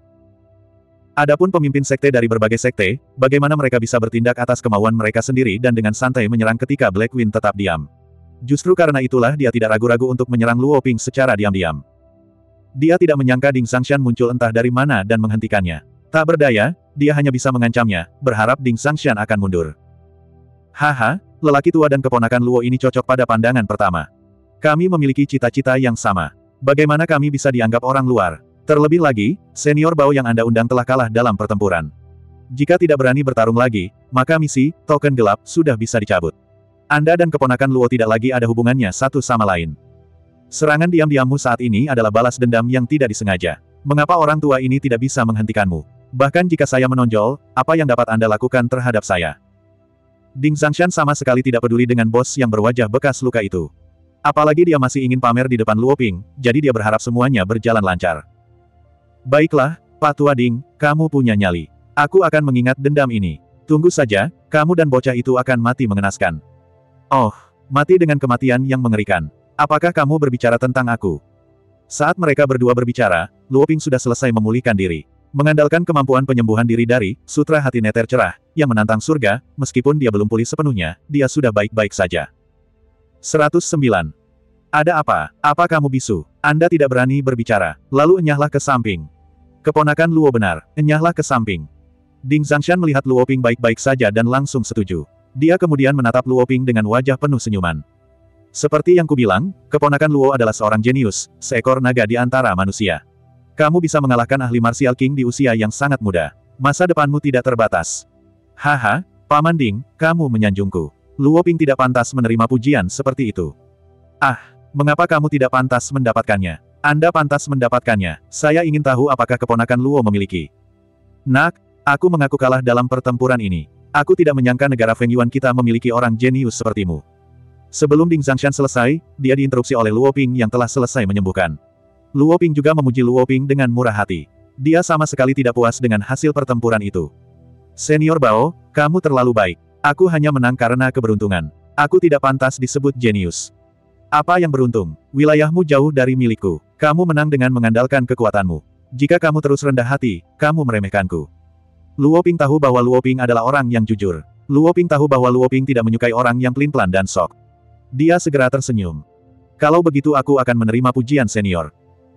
A: Adapun pemimpin sekte dari berbagai sekte, bagaimana mereka bisa bertindak atas kemauan mereka sendiri dan dengan santai menyerang ketika Blackwing tetap diam. Justru karena itulah dia tidak ragu-ragu untuk menyerang Luo Ping secara diam-diam. Dia tidak menyangka Ding Sangshan muncul entah dari mana dan menghentikannya. Tak berdaya, dia hanya bisa mengancamnya, berharap Ding Sangshan akan mundur. Haha, lelaki tua dan keponakan Luo ini cocok pada pandangan pertama. Kami memiliki cita-cita yang sama. Bagaimana kami bisa dianggap orang luar? Terlebih lagi, senior Bao yang Anda undang telah kalah dalam pertempuran. Jika tidak berani bertarung lagi, maka misi, token gelap, sudah bisa dicabut. Anda dan keponakan Luo tidak lagi ada hubungannya satu sama lain. Serangan diam-diammu saat ini adalah balas dendam yang tidak disengaja. Mengapa orang tua ini tidak bisa menghentikanmu? Bahkan jika saya menonjol, apa yang dapat Anda lakukan terhadap saya? Ding Sangshan sama sekali tidak peduli dengan bos yang berwajah bekas luka itu. Apalagi dia masih ingin pamer di depan Luo Ping, jadi dia berharap semuanya berjalan lancar. Baiklah, Pak Tua Ding, kamu punya nyali. Aku akan mengingat dendam ini. Tunggu saja, kamu dan bocah itu akan mati mengenaskan. Oh, mati dengan kematian yang mengerikan. Apakah kamu berbicara tentang aku? Saat mereka berdua berbicara, Luo Ping sudah selesai memulihkan diri. Mengandalkan kemampuan penyembuhan diri dari Sutra Hati Neter Cerah, yang menantang surga, meskipun dia belum pulih sepenuhnya, dia sudah baik-baik saja. seratus sembilan. Ada apa? Apa kamu bisu? Anda tidak berani berbicara, lalu enyahlah ke samping. Keponakan Luo benar, enyahlah ke samping. Ding Sangshan melihat Luo Ping baik-baik saja dan langsung setuju. Dia kemudian menatap Luo Ping dengan wajah penuh senyuman. Seperti yang kubilang, keponakan Luo adalah seorang jenius, seekor naga di antara manusia. Kamu bisa mengalahkan ahli Martial King di usia yang sangat muda. Masa depanmu tidak terbatas. Haha, Paman Ding, kamu menyanjungku. Luo Ping tidak pantas menerima pujian seperti itu. Ah, mengapa kamu tidak pantas mendapatkannya? Anda pantas mendapatkannya. Saya ingin tahu apakah keponakan Luo memiliki. Nak, aku mengaku kalah dalam pertempuran ini. Aku tidak menyangka negara Feng Yuan kita memiliki orang jenius sepertimu. Sebelum Ding Sangshan selesai, dia diinterupsi oleh Luo Ping yang telah selesai menyembuhkan. Luo Ping juga memuji Luo Ping dengan murah hati. Dia sama sekali tidak puas dengan hasil pertempuran itu. Senior Bao, kamu terlalu baik. Aku hanya menang karena keberuntungan. Aku tidak pantas disebut jenius. Apa yang beruntung? Wilayahmu jauh dari milikku. Kamu menang dengan mengandalkan kekuatanmu. Jika kamu terus rendah hati, kamu meremehkanku. Luo Ping tahu bahwa Luo Ping adalah orang yang jujur. Luo Ping tahu bahwa Luo Ping tidak menyukai orang yang pelin-pelan dan sok. Dia segera tersenyum. Kalau begitu aku akan menerima pujian senior.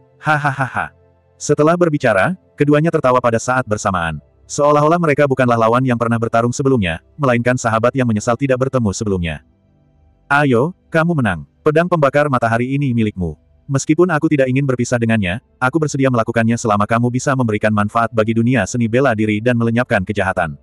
A: Hahaha. Setelah berbicara, keduanya tertawa pada saat bersamaan. Seolah-olah mereka bukanlah lawan yang pernah bertarung sebelumnya, melainkan sahabat yang menyesal tidak bertemu sebelumnya. Ayo, kamu menang. Pedang pembakar matahari ini milikmu. Meskipun aku tidak ingin berpisah dengannya, aku bersedia melakukannya selama kamu bisa memberikan manfaat bagi dunia seni bela diri dan melenyapkan kejahatan.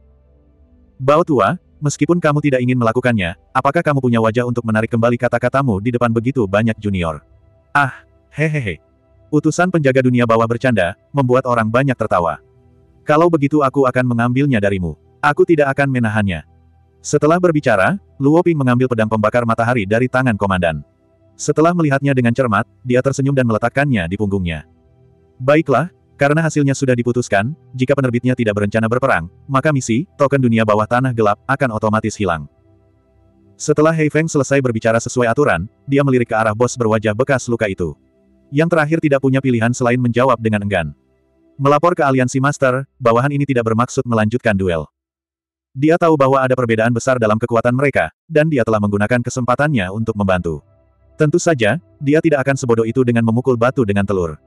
A: Bao tua, meskipun kamu tidak ingin melakukannya, apakah kamu punya wajah untuk menarik kembali kata-katamu di depan begitu banyak junior? Ah, hehehe. Utusan penjaga dunia bawah bercanda, membuat orang banyak tertawa. Kalau begitu aku akan mengambilnya darimu. Aku tidak akan menahannya. Setelah berbicara, Luo Ping mengambil pedang pembakar matahari dari tangan komandan. Setelah melihatnya dengan cermat, dia tersenyum dan meletakkannya di punggungnya. Baiklah, karena hasilnya sudah diputuskan, jika penerbitnya tidak berencana berperang, maka misi, token dunia bawah tanah gelap, akan otomatis hilang. Setelah Hei Feng selesai berbicara sesuai aturan, dia melirik ke arah bos berwajah bekas luka itu. Yang terakhir tidak punya pilihan selain menjawab dengan enggan. Melapor ke aliansi master, bawahan ini tidak bermaksud melanjutkan duel. Dia tahu bahwa ada perbedaan besar dalam kekuatan mereka, dan dia telah menggunakan kesempatannya untuk membantu. Tentu saja, dia tidak akan sebodoh itu dengan memukul batu dengan telur.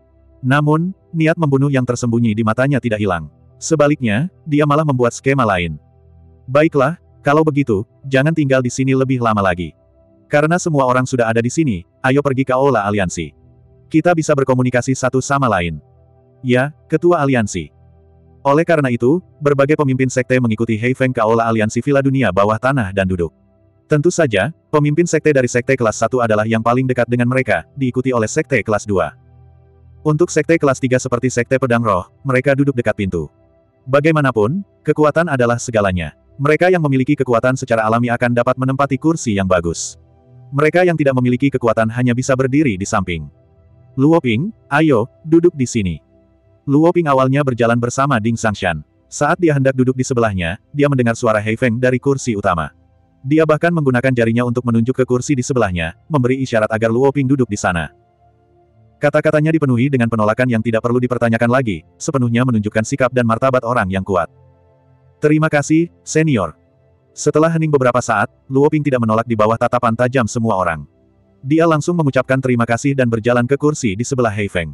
A: Namun, niat membunuh yang tersembunyi di matanya tidak hilang. Sebaliknya, dia malah membuat skema lain. Baiklah, kalau begitu, jangan tinggal di sini lebih lama lagi. Karena semua orang sudah ada di sini, ayo pergi ke Aula Aliansi. Kita bisa berkomunikasi satu sama lain. Ya, Ketua Aliansi. Oleh karena itu, berbagai pemimpin sekte mengikuti Hei Feng ke Aula Aliansi Villa Dunia Bawah Tanah dan duduk. Tentu saja, pemimpin sekte dari sekte kelas satu adalah yang paling dekat dengan mereka, diikuti oleh sekte kelas dua. Untuk sekte kelas tiga seperti sekte pedang roh, mereka duduk dekat pintu. Bagaimanapun, kekuatan adalah segalanya. Mereka yang memiliki kekuatan secara alami akan dapat menempati kursi yang bagus. Mereka yang tidak memiliki kekuatan hanya bisa berdiri di samping. Luo Ping, ayo, duduk di sini. Luo Ping awalnya berjalan bersama Ding Sangshan. Saat dia hendak duduk di sebelahnya, dia mendengar suara Hei Feng dari kursi utama. Dia bahkan menggunakan jarinya untuk menunjuk ke kursi di sebelahnya, memberi isyarat agar Luo Ping duduk di sana. Kata-katanya dipenuhi dengan penolakan yang tidak perlu dipertanyakan lagi, sepenuhnya menunjukkan sikap dan martabat orang yang kuat. Terima kasih, senior. Setelah hening beberapa saat, Luo Ping tidak menolak di bawah tatapan tajam semua orang. Dia langsung mengucapkan terima kasih dan berjalan ke kursi di sebelah Hei Feng.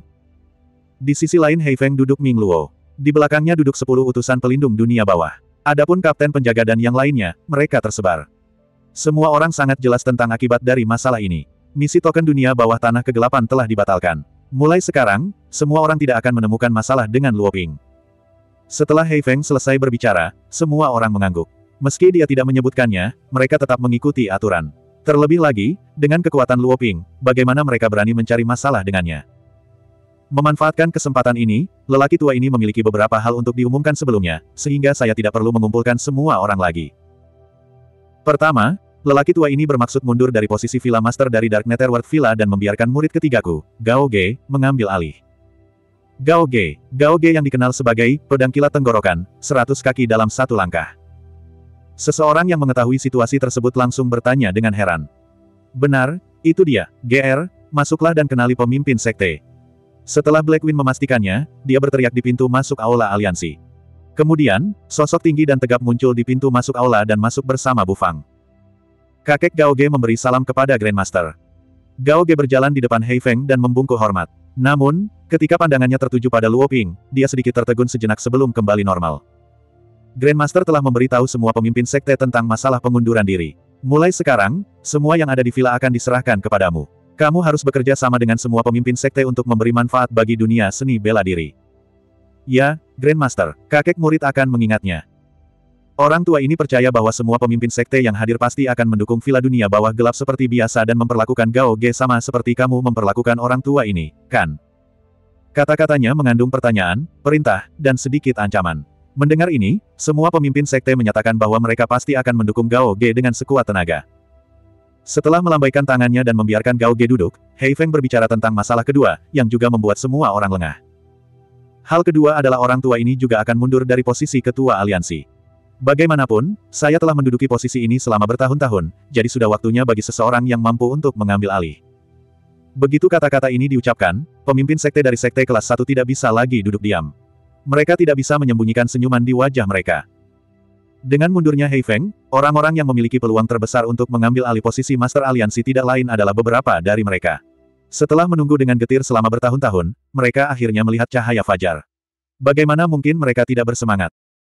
A: Di sisi lain Hei Feng duduk Ming Luo. Di belakangnya duduk sepuluh utusan pelindung dunia bawah. Adapun kapten penjaga dan yang lainnya, mereka tersebar. Semua orang sangat jelas tentang akibat dari masalah ini. Misi token dunia bawah tanah kegelapan telah dibatalkan. Mulai sekarang, semua orang tidak akan menemukan masalah dengan Luo Ping. Setelah Hei Feng selesai berbicara, semua orang mengangguk. Meski dia tidak menyebutkannya, mereka tetap mengikuti aturan. Terlebih lagi, dengan kekuatan Luo Ping, bagaimana mereka berani mencari masalah dengannya. Memanfaatkan kesempatan ini, lelaki tua ini memiliki beberapa hal untuk diumumkan sebelumnya, sehingga saya tidak perlu mengumpulkan semua orang lagi. Pertama, lelaki tua ini bermaksud mundur dari posisi Villa Master dari Dark Netherworld Villa dan membiarkan murid ketigaku, Gao Ge, mengambil alih. Gao Ge, Gao Ge yang dikenal sebagai pedang kilat tenggorokan, seratus kaki dalam satu langkah. Seseorang yang mengetahui situasi tersebut langsung bertanya dengan heran. Benar, itu dia, G R, masuklah dan kenali pemimpin sekte. Setelah Blackwing memastikannya, dia berteriak di pintu masuk Aula Aliansi. Kemudian, sosok tinggi dan tegap muncul di pintu masuk aula dan masuk bersama Bu Fang. Kakek Gao Ge memberi salam kepada Grandmaster. Gao Ge berjalan di depan Hei Feng dan membungkuk hormat. Namun, ketika pandangannya tertuju pada Luo Ping, dia sedikit tertegun sejenak sebelum kembali normal. Grandmaster telah memberitahu semua pemimpin sekte tentang masalah pengunduran diri. Mulai sekarang, semua yang ada di villa akan diserahkan kepadamu. Kamu harus bekerja sama dengan semua pemimpin sekte untuk memberi manfaat bagi dunia seni bela diri. Ya, Grandmaster, kakek murid akan mengingatnya. Orang tua ini percaya bahwa semua pemimpin sekte yang hadir pasti akan mendukung Villa Dunia Bawah Gelap seperti biasa dan memperlakukan Gao Ge sama seperti kamu memperlakukan orang tua ini, kan? Kata-katanya mengandung pertanyaan, perintah, dan sedikit ancaman. Mendengar ini, semua pemimpin sekte menyatakan bahwa mereka pasti akan mendukung Gao Ge dengan sekuat tenaga. Setelah melambaikan tangannya dan membiarkan Gao Ge duduk, Hei Feng berbicara tentang masalah kedua, yang juga membuat semua orang lengah. Hal kedua adalah orang tua ini juga akan mundur dari posisi ketua aliansi. Bagaimanapun, saya telah menduduki posisi ini selama bertahun-tahun, jadi sudah waktunya bagi seseorang yang mampu untuk mengambil alih. Begitu kata-kata ini diucapkan, pemimpin sekte dari sekte kelas satu tidak bisa lagi duduk diam. Mereka tidak bisa menyembunyikan senyuman di wajah mereka. Dengan mundurnya Hei Feng, orang-orang yang memiliki peluang terbesar untuk mengambil alih posisi Master Aliansi tidak lain adalah beberapa dari mereka. Setelah menunggu dengan getir selama bertahun-tahun, mereka akhirnya melihat cahaya fajar. Bagaimana mungkin mereka tidak bersemangat?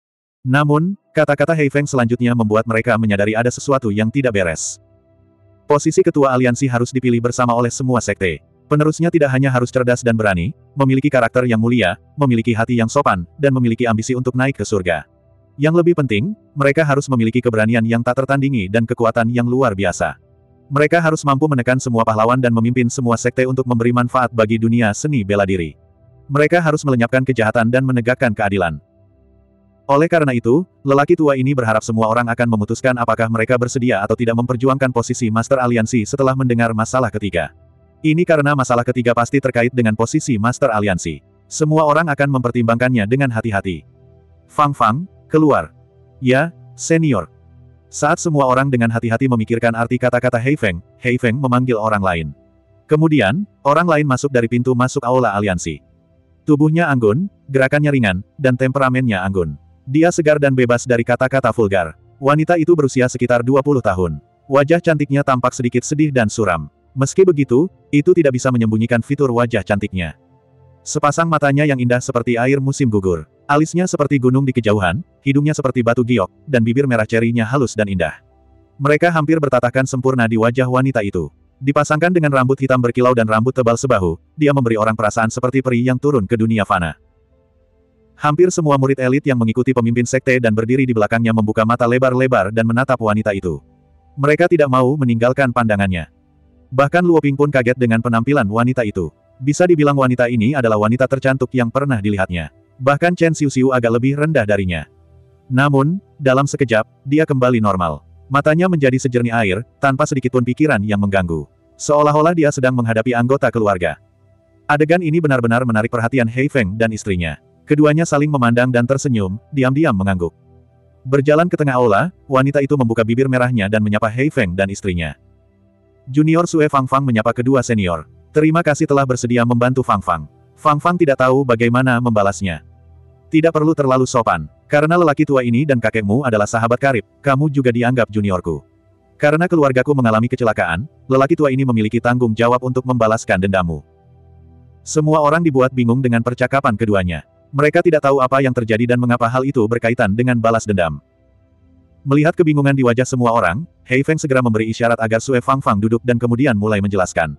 A: Namun, kata-kata Hei Feng selanjutnya membuat mereka menyadari ada sesuatu yang tidak beres. Posisi ketua aliansi harus dipilih bersama oleh semua sekte. Penerusnya tidak hanya harus cerdas dan berani, memiliki karakter yang mulia, memiliki hati yang sopan, dan memiliki ambisi untuk naik ke surga. Yang lebih penting, mereka harus memiliki keberanian yang tak tertandingi dan kekuatan yang luar biasa. Mereka harus mampu menekan semua pahlawan dan memimpin semua sekte untuk memberi manfaat bagi dunia seni bela diri. Mereka harus melenyapkan kejahatan dan menegakkan keadilan. Oleh karena itu, lelaki tua ini berharap semua orang akan memutuskan apakah mereka bersedia atau tidak memperjuangkan posisi Master Aliansi setelah mendengar masalah ketiga. Ini karena masalah ketiga pasti terkait dengan posisi Master Aliansi. Semua orang akan mempertimbangkannya dengan hati-hati. Fang Fang, keluar. Ya, senior. Saat semua orang dengan hati-hati memikirkan arti kata-kata Hei Feng, Hei Feng memanggil orang lain. Kemudian, orang lain masuk dari pintu masuk Aula Aliansi. Tubuhnya anggun, gerakannya ringan, dan temperamennya anggun. Dia segar dan bebas dari kata-kata vulgar. Wanita itu berusia sekitar dua puluh tahun. Wajah cantiknya tampak sedikit sedih dan suram. Meski begitu, itu tidak bisa menyembunyikan fitur wajah cantiknya. Sepasang matanya yang indah seperti air musim gugur. Alisnya seperti gunung di kejauhan, hidungnya seperti batu giok, dan bibir merah cerinya halus dan indah. Mereka hampir bertatakan sempurna di wajah wanita itu. Dipasangkan dengan rambut hitam berkilau dan rambut tebal sebahu, dia memberi orang perasaan seperti peri yang turun ke dunia fana. Hampir semua murid elit yang mengikuti pemimpin sekte dan berdiri di belakangnya membuka mata lebar-lebar dan menatap wanita itu. Mereka tidak mau meninggalkan pandangannya. Bahkan Luo Ping pun kaget dengan penampilan wanita itu. Bisa dibilang wanita ini adalah wanita tercantik yang pernah dilihatnya. Bahkan Chen Xiuxiu agak lebih rendah darinya. Namun, dalam sekejap, dia kembali normal. Matanya menjadi sejernih air, tanpa sedikitpun pikiran yang mengganggu. Seolah-olah dia sedang menghadapi anggota keluarga. Adegan ini benar-benar menarik perhatian Hei Feng dan istrinya. Keduanya saling memandang dan tersenyum, diam-diam mengangguk. Berjalan ke tengah aula, wanita itu membuka bibir merahnya dan menyapa Hei Feng dan istrinya. Junior Sue Fang Fang menyapa kedua senior. Terima kasih telah bersedia membantu Fang Fang. Fang Fang tidak tahu bagaimana membalasnya. Tidak perlu terlalu sopan. Karena lelaki tua ini dan kakekmu adalah sahabat karib, kamu juga dianggap juniorku. Karena keluargaku mengalami kecelakaan, lelaki tua ini memiliki tanggung jawab untuk membalaskan dendammu. Semua orang dibuat bingung dengan percakapan keduanya. Mereka tidak tahu apa yang terjadi dan mengapa hal itu berkaitan dengan balas dendam. Melihat kebingungan di wajah semua orang, Hei Feng segera memberi isyarat agar Sue Fang Fang duduk dan kemudian mulai menjelaskan.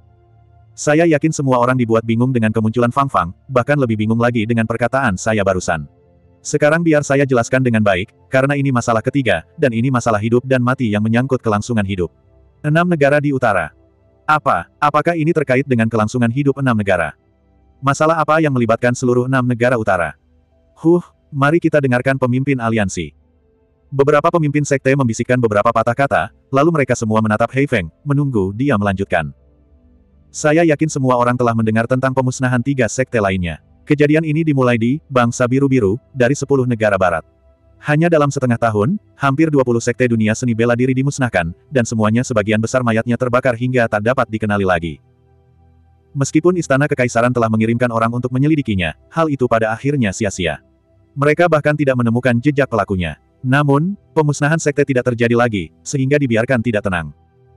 A: Saya yakin semua orang dibuat bingung dengan kemunculan Fang Fang, bahkan lebih bingung lagi dengan perkataan saya barusan. Sekarang biar saya jelaskan dengan baik, karena ini masalah ketiga, dan ini masalah hidup dan mati yang menyangkut kelangsungan hidup. Enam negara di utara. Apa? Apakah ini terkait dengan kelangsungan hidup enam negara? Masalah apa yang melibatkan seluruh enam negara utara? Huh, mari kita dengarkan pemimpin aliansi. Beberapa pemimpin sekte membisikkan beberapa patah kata, lalu mereka semua menatap Hei Feng, menunggu dia melanjutkan. Saya yakin semua orang telah mendengar tentang pemusnahan tiga sekte lainnya. Kejadian ini dimulai di bangsa biru-biru, dari sepuluh negara barat. Hanya dalam setengah tahun, hampir dua puluh sekte dunia seni bela diri dimusnahkan, dan semuanya sebagian besar mayatnya terbakar hingga tak dapat dikenali lagi. Meskipun Istana Kekaisaran telah mengirimkan orang untuk menyelidikinya, hal itu pada akhirnya sia-sia. Mereka bahkan tidak menemukan jejak pelakunya. Namun, pemusnahan sekte tidak terjadi lagi, sehingga dibiarkan tidak tenang.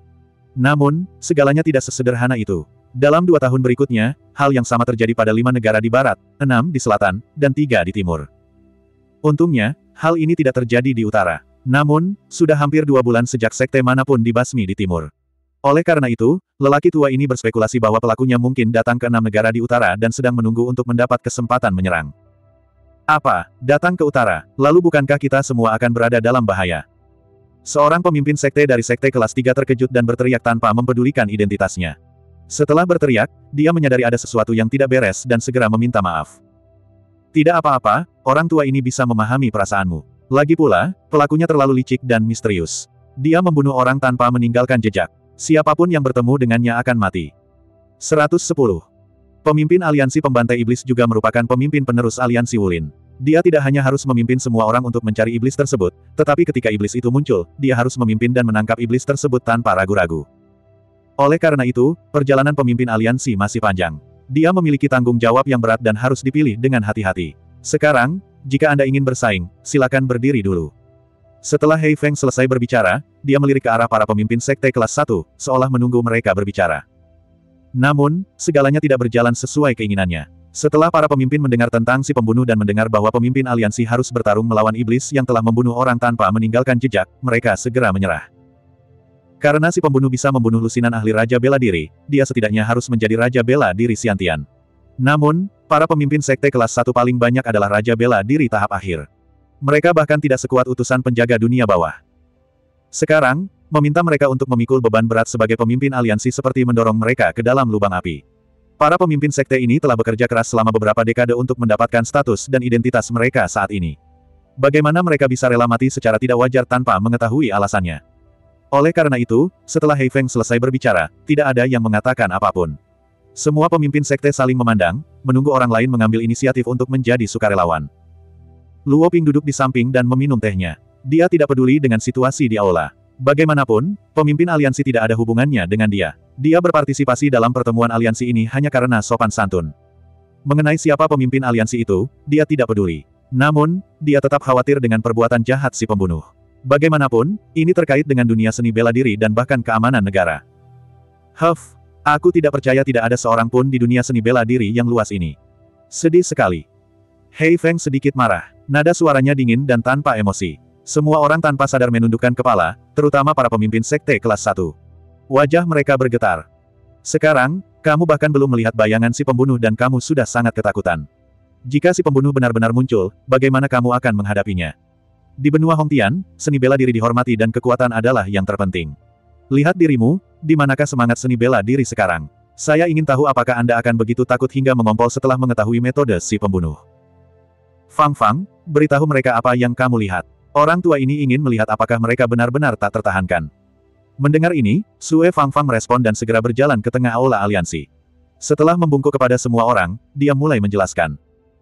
A: Namun, segalanya tidak sesederhana itu. Dalam dua tahun berikutnya, hal yang sama terjadi pada lima negara di barat, enam di selatan, dan tiga di timur. Untungnya, hal ini tidak terjadi di utara. Namun, sudah hampir dua bulan sejak sekte manapun dibasmi di timur. Oleh karena itu, lelaki tua ini berspekulasi bahwa pelakunya mungkin datang ke enam negara di utara dan sedang menunggu untuk mendapat kesempatan menyerang. Apa? Datang ke utara, lalu bukankah kita semua akan berada dalam bahaya? Seorang pemimpin sekte dari sekte kelas tiga terkejut dan berteriak tanpa mempedulikan identitasnya. Setelah berteriak, dia menyadari ada sesuatu yang tidak beres dan segera meminta maaf. Tidak apa-apa, orang tua ini bisa memahami perasaanmu. Lagi pula, pelakunya terlalu licik dan misterius. Dia membunuh orang tanpa meninggalkan jejak. Siapapun yang bertemu dengannya akan mati. seratus sepuluh. Pemimpin aliansi pembantai iblis juga merupakan pemimpin penerus aliansi Wulin. Dia tidak hanya harus memimpin semua orang untuk mencari iblis tersebut, tetapi ketika iblis itu muncul, dia harus memimpin dan menangkap iblis tersebut tanpa ragu-ragu. Oleh karena itu, perjalanan pemimpin aliansi masih panjang. Dia memiliki tanggung jawab yang berat dan harus dipilih dengan hati-hati. Sekarang, jika Anda ingin bersaing, silakan berdiri dulu. Setelah Hei Feng selesai berbicara, dia melirik ke arah para pemimpin sekte kelas satu, seolah menunggu mereka berbicara. Namun, segalanya tidak berjalan sesuai keinginannya. Setelah para pemimpin mendengar tentang si pembunuh dan mendengar bahwa pemimpin aliansi harus bertarung melawan iblis yang telah membunuh orang tanpa meninggalkan jejak, mereka segera menyerah. Karena si pembunuh bisa membunuh lusinan ahli Raja Bela Diri, dia setidaknya harus menjadi Raja Bela Diri Xiantian. Namun, para pemimpin sekte kelas satu paling banyak adalah Raja Bela Diri tahap akhir. Mereka bahkan tidak sekuat utusan penjaga dunia bawah. Sekarang, meminta mereka untuk memikul beban berat sebagai pemimpin aliansi seperti mendorong mereka ke dalam lubang api. Para pemimpin sekte ini telah bekerja keras selama beberapa dekade untuk mendapatkan status dan identitas mereka saat ini. Bagaimana mereka bisa rela mati secara tidak wajar tanpa mengetahui alasannya? Oleh karena itu, setelah Hei Feng selesai berbicara, tidak ada yang mengatakan apapun. Semua pemimpin sekte saling memandang, menunggu orang lain mengambil inisiatif untuk menjadi sukarelawan. Luo Ping duduk di samping dan meminum tehnya. Dia tidak peduli dengan situasi di aula. Bagaimanapun, pemimpin aliansi tidak ada hubungannya dengan dia. Dia berpartisipasi dalam pertemuan aliansi ini hanya karena sopan santun. Mengenai siapa pemimpin aliansi itu, dia tidak peduli. Namun, dia tetap khawatir dengan perbuatan jahat si pembunuh. Bagaimanapun, ini terkait dengan dunia seni bela diri dan bahkan keamanan negara. Huff, Aku tidak percaya tidak ada seorang pun di dunia seni bela diri yang luas ini. Sedih sekali. Hei Feng sedikit marah. Nada suaranya dingin dan tanpa emosi. Semua orang tanpa sadar menundukkan kepala, terutama para pemimpin sekte kelas satu. Wajah mereka bergetar. Sekarang, kamu bahkan belum melihat bayangan si pembunuh dan kamu sudah sangat ketakutan. Jika si pembunuh benar-benar muncul, bagaimana kamu akan menghadapinya? Di benua Hongtian, seni bela diri dihormati dan kekuatan adalah yang terpenting. Lihat dirimu, di manakah semangat seni bela diri sekarang? Saya ingin tahu apakah Anda akan begitu takut hingga mengompol setelah mengetahui metode si pembunuh. Fang Fang, beritahu mereka apa yang kamu lihat. Orang tua ini ingin melihat apakah mereka benar-benar tak tertahankan. Mendengar ini, Sue Fang Fang merespon dan segera berjalan ke tengah aula aliansi. Setelah membungkuk kepada semua orang, dia mulai menjelaskan.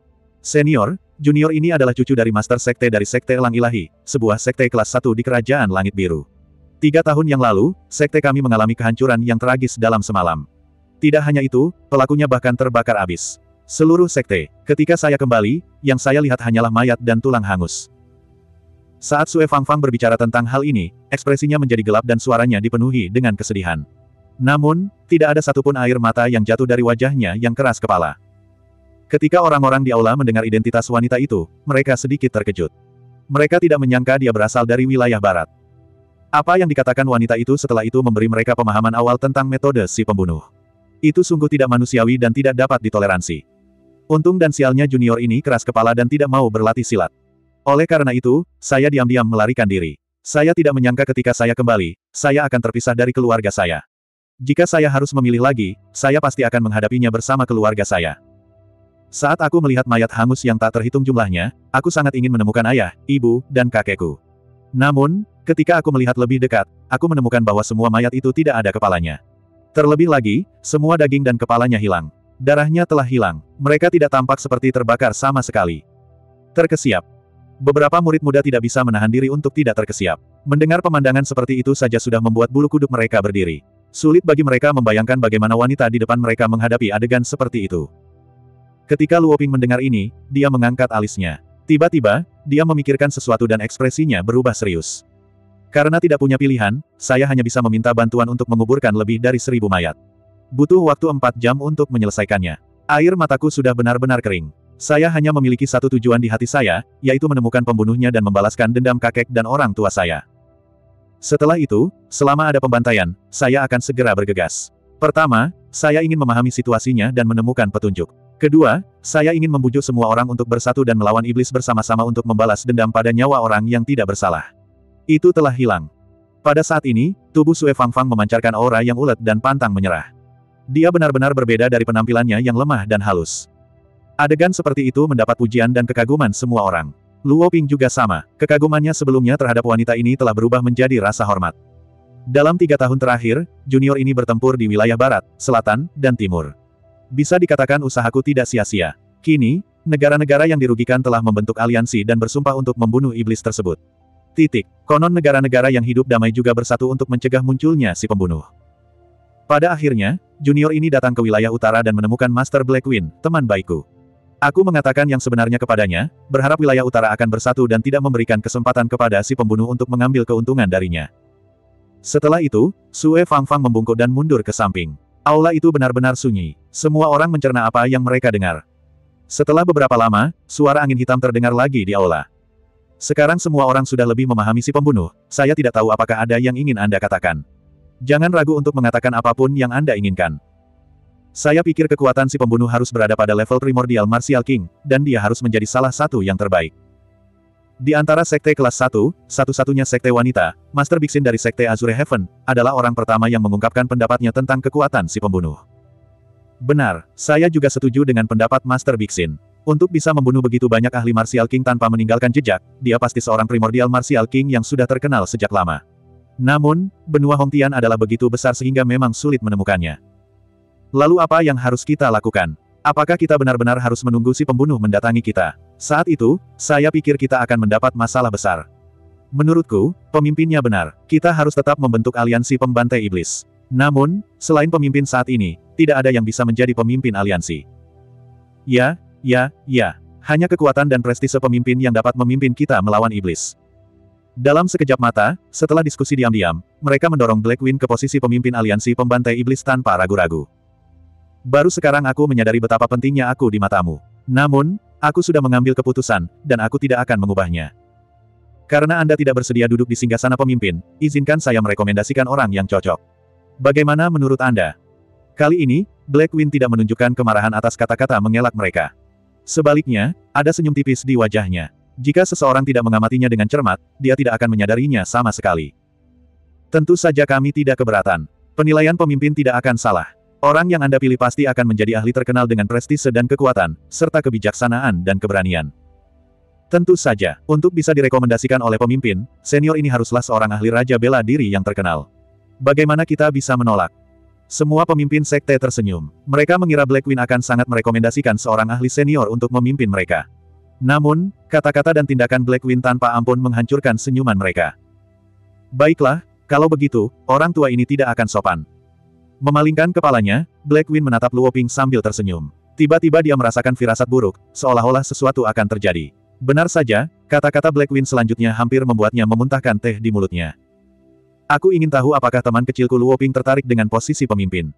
A: Senior, junior ini adalah cucu dari Master Sekte dari Sekte Elang Ilahi, sebuah sekte kelas satu di Kerajaan Langit Biru. Tiga tahun yang lalu, sekte kami mengalami kehancuran yang tragis dalam semalam. Tidak hanya itu, pelakunya bahkan terbakar habis. Seluruh sekte, ketika saya kembali, yang saya lihat hanyalah mayat dan tulang hangus. Saat Sue Fang Fang berbicara tentang hal ini, ekspresinya menjadi gelap dan suaranya dipenuhi dengan kesedihan. Namun, tidak ada satupun air mata yang jatuh dari wajahnya yang keras kepala. Ketika orang-orang di aula mendengar identitas wanita itu, mereka sedikit terkejut. Mereka tidak menyangka dia berasal dari wilayah barat. Apa yang dikatakan wanita itu setelah itu memberi mereka pemahaman awal tentang metode si pembunuh. Itu sungguh tidak manusiawi dan tidak dapat ditoleransi. Untung dan sialnya junior ini keras kepala dan tidak mau berlatih silat. Oleh karena itu, saya diam-diam melarikan diri. Saya tidak menyangka ketika saya kembali, saya akan terpisah dari keluarga saya. Jika saya harus memilih lagi, saya pasti akan menghadapinya bersama keluarga saya. Saat aku melihat mayat hangus yang tak terhitung jumlahnya, aku sangat ingin menemukan ayah, ibu, dan kakekku. Namun, ketika aku melihat lebih dekat, aku menemukan bahwa semua mayat itu tidak ada kepalanya. Terlebih lagi, semua daging dan kepalanya hilang. Darahnya telah hilang. Mereka tidak tampak seperti terbakar sama sekali. Terkesiap. Beberapa murid muda tidak bisa menahan diri untuk tidak terkesiap. Mendengar pemandangan seperti itu saja sudah membuat bulu kuduk mereka berdiri. Sulit bagi mereka membayangkan bagaimana wanita di depan mereka menghadapi adegan seperti itu. Ketika Luo Ping mendengar ini, dia mengangkat alisnya. Tiba-tiba, dia memikirkan sesuatu dan ekspresinya berubah serius. Karena tidak punya pilihan, saya hanya bisa meminta bantuan untuk menguburkan lebih dari seribu mayat. Butuh waktu empat jam untuk menyelesaikannya. Air mataku sudah benar-benar kering. Saya hanya memiliki satu tujuan di hati saya, yaitu menemukan pembunuhnya dan membalaskan dendam kakek dan orang tua saya. Setelah itu, selama ada pembantaian, saya akan segera bergegas. Pertama, saya ingin memahami situasinya dan menemukan petunjuk. Kedua, saya ingin membujuk semua orang untuk bersatu dan melawan iblis bersama-sama untuk membalas dendam pada nyawa orang yang tidak bersalah. Itu telah hilang. Pada saat ini, tubuh Sue Fang Fang memancarkan aura yang ulet dan pantang menyerah. Dia benar-benar berbeda dari penampilannya yang lemah dan halus. Adegan seperti itu mendapat pujian dan kekaguman semua orang. Luo Ping juga sama, kekagumannya sebelumnya terhadap wanita ini telah berubah menjadi rasa hormat. Dalam tiga tahun terakhir, junior ini bertempur di wilayah barat, selatan, dan timur. Bisa dikatakan usahaku tidak sia-sia. Kini, negara-negara yang dirugikan telah membentuk aliansi dan bersumpah untuk membunuh iblis tersebut. Titik. Konon negara-negara yang hidup damai juga bersatu untuk mencegah munculnya si pembunuh. Pada akhirnya, junior ini datang ke wilayah utara dan menemukan Master Blackwing, teman baikku. Aku mengatakan yang sebenarnya kepadanya, berharap wilayah utara akan bersatu dan tidak memberikan kesempatan kepada si pembunuh untuk mengambil keuntungan darinya. Setelah itu, Sue Fang Fang membungkuk dan mundur ke samping. Aula itu benar-benar sunyi. Semua orang mencerna apa yang mereka dengar. Setelah beberapa lama, suara angin hitam terdengar lagi di aula. Sekarang semua orang sudah lebih memahami si pembunuh, saya tidak tahu apakah ada yang ingin Anda katakan. Jangan ragu untuk mengatakan apapun yang Anda inginkan. Saya pikir kekuatan si pembunuh harus berada pada level primordial Martial King, dan dia harus menjadi salah satu yang terbaik. Di antara sekte kelas satu, satu-satunya sekte wanita, Master Bixin dari sekte Azure Heaven, adalah orang pertama yang mengungkapkan pendapatnya tentang kekuatan si pembunuh. Benar, saya juga setuju dengan pendapat Master Bixin. Untuk bisa membunuh begitu banyak ahli Martial King tanpa meninggalkan jejak, dia pasti seorang primordial Martial King yang sudah terkenal sejak lama. Namun, benua Hongtian adalah begitu besar sehingga memang sulit menemukannya. Lalu apa yang harus kita lakukan? Apakah kita benar-benar harus menunggu si pembunuh mendatangi kita? Saat itu, saya pikir kita akan mendapat masalah besar. Menurutku, pemimpinnya benar. Kita harus tetap membentuk aliansi pembantai iblis. Namun, selain pemimpin saat ini, tidak ada yang bisa menjadi pemimpin aliansi. Ya, ya, ya. Hanya kekuatan dan prestise pemimpin yang dapat memimpin kita melawan iblis. Dalam sekejap mata, setelah diskusi diam-diam, mereka mendorong Blackwing ke posisi pemimpin aliansi pembantai iblis tanpa ragu-ragu. Baru sekarang aku menyadari betapa pentingnya aku di matamu. Namun, aku sudah mengambil keputusan, dan aku tidak akan mengubahnya. Karena Anda tidak bersedia duduk di singgasana pemimpin, izinkan saya merekomendasikan orang yang cocok. Bagaimana menurut Anda? Kali ini, Blackwing tidak menunjukkan kemarahan atas kata-kata mengelak mereka. Sebaliknya, ada senyum tipis di wajahnya. Jika seseorang tidak mengamatinya dengan cermat, dia tidak akan menyadarinya sama sekali. Tentu saja kami tidak keberatan. Penilaian pemimpin tidak akan salah. Orang yang Anda pilih pasti akan menjadi ahli terkenal dengan prestise dan kekuatan, serta kebijaksanaan dan keberanian. Tentu saja, untuk bisa direkomendasikan oleh pemimpin, senior ini haruslah seorang ahli raja bela diri yang terkenal. Bagaimana kita bisa menolak? Semua pemimpin sekte tersenyum. Mereka mengira Blackwing akan sangat merekomendasikan seorang ahli senior untuk memimpin mereka. Namun, kata-kata dan tindakan Blackwing tanpa ampun menghancurkan senyuman mereka. Baiklah, kalau begitu, orang tua ini tidak akan sopan. Memalingkan kepalanya, Blackwing menatap Luo Ping sambil tersenyum. Tiba-tiba dia merasakan firasat buruk, seolah-olah sesuatu akan terjadi. Benar saja, kata-kata Blackwing selanjutnya hampir membuatnya memuntahkan teh di mulutnya. Aku ingin tahu apakah teman kecilku Luo Ping tertarik dengan posisi pemimpin.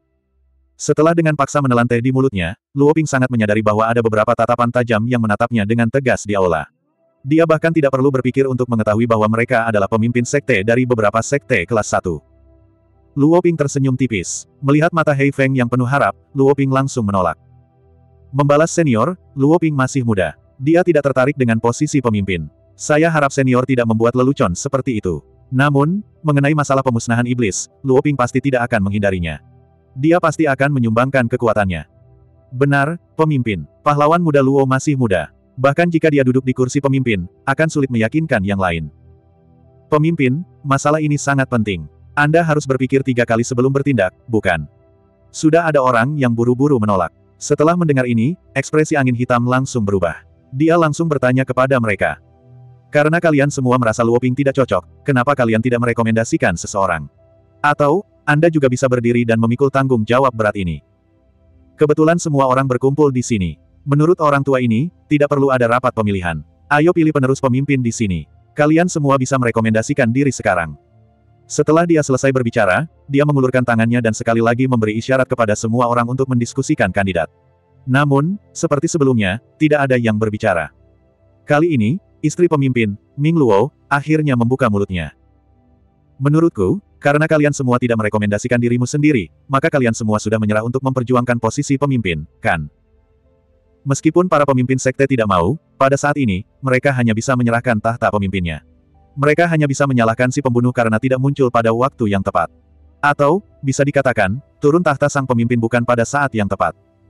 A: Setelah dengan paksa menelan teh di mulutnya, Luo Ping sangat menyadari bahwa ada beberapa tatapan tajam yang menatapnya dengan tegas di aula. Dia bahkan tidak perlu berpikir untuk mengetahui bahwa mereka adalah pemimpin sekte dari beberapa sekte kelas satu. Luo Ping tersenyum tipis. Melihat mata Hei Feng yang penuh harap, Luo Ping langsung menolak. Membalas senior, Luo Ping masih muda. Dia tidak tertarik dengan posisi pemimpin. Saya harap senior tidak membuat lelucon seperti itu. Namun, mengenai masalah pemusnahan iblis, Luo Ping pasti tidak akan menghindarinya. Dia pasti akan menyumbangkan kekuatannya. Benar, pemimpin. Pahlawan muda Luo masih muda. Bahkan jika dia duduk di kursi pemimpin, akan sulit meyakinkan yang lain. Pemimpin, masalah ini sangat penting. Anda harus berpikir tiga kali sebelum bertindak, bukan? Sudah ada orang yang buru-buru menolak. Setelah mendengar ini, ekspresi angin hitam langsung berubah. Dia langsung bertanya kepada mereka. Karena kalian semua merasa Luo Ping tidak cocok, kenapa kalian tidak merekomendasikan seseorang? Atau, Anda juga bisa berdiri dan memikul tanggung jawab berat ini. Kebetulan semua orang berkumpul di sini. Menurut orang tua ini, tidak perlu ada rapat pemilihan. Ayo pilih penerus pemimpin di sini. Kalian semua bisa merekomendasikan diri sekarang. Setelah dia selesai berbicara, dia mengulurkan tangannya dan sekali lagi memberi isyarat kepada semua orang untuk mendiskusikan kandidat. Namun, seperti sebelumnya, tidak ada yang berbicara. Kali ini, istri pemimpin, Ming Luo, akhirnya membuka mulutnya. Menurutku, karena kalian semua tidak merekomendasikan dirimu sendiri, maka kalian semua sudah menyerah untuk memperjuangkan posisi pemimpin, kan? Meskipun para pemimpin sekte tidak mau, pada saat ini, mereka hanya bisa menyerahkan tahta pemimpinnya. Mereka hanya bisa menyalahkan si pembunuh karena tidak muncul pada waktu yang tepat. Atau, bisa dikatakan, turun tahta sang pemimpin bukan pada saat yang tepat.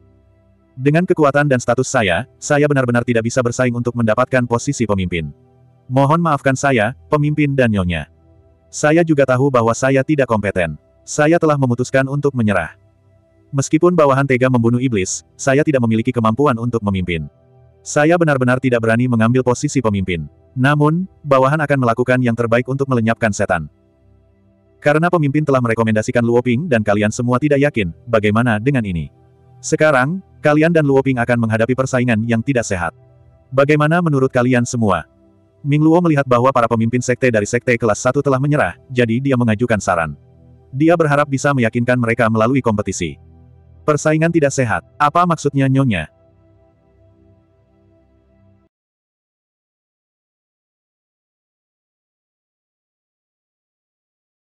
A: Dengan kekuatan dan status saya, saya benar-benar tidak bisa bersaing untuk mendapatkan posisi pemimpin. Mohon maafkan saya, pemimpin dan nyonya. Saya juga tahu bahwa saya tidak kompeten. Saya telah memutuskan untuk menyerah. Meskipun bawahan tega membunuh iblis, saya tidak memiliki kemampuan untuk memimpin. Saya benar-benar tidak berani mengambil posisi pemimpin. Namun, bawahan akan melakukan yang terbaik untuk melenyapkan setan. Karena pemimpin telah merekomendasikan Luo Ping dan kalian semua tidak yakin, bagaimana dengan ini? Sekarang, kalian dan Luo Ping akan menghadapi persaingan yang tidak sehat. Bagaimana menurut kalian semua? Ming Luo melihat bahwa para pemimpin sekte dari sekte kelas satu telah menyerah, jadi dia mengajukan saran. Dia berharap bisa meyakinkan mereka melalui kompetisi. Persaingan tidak sehat. Apa maksudnya nyonya?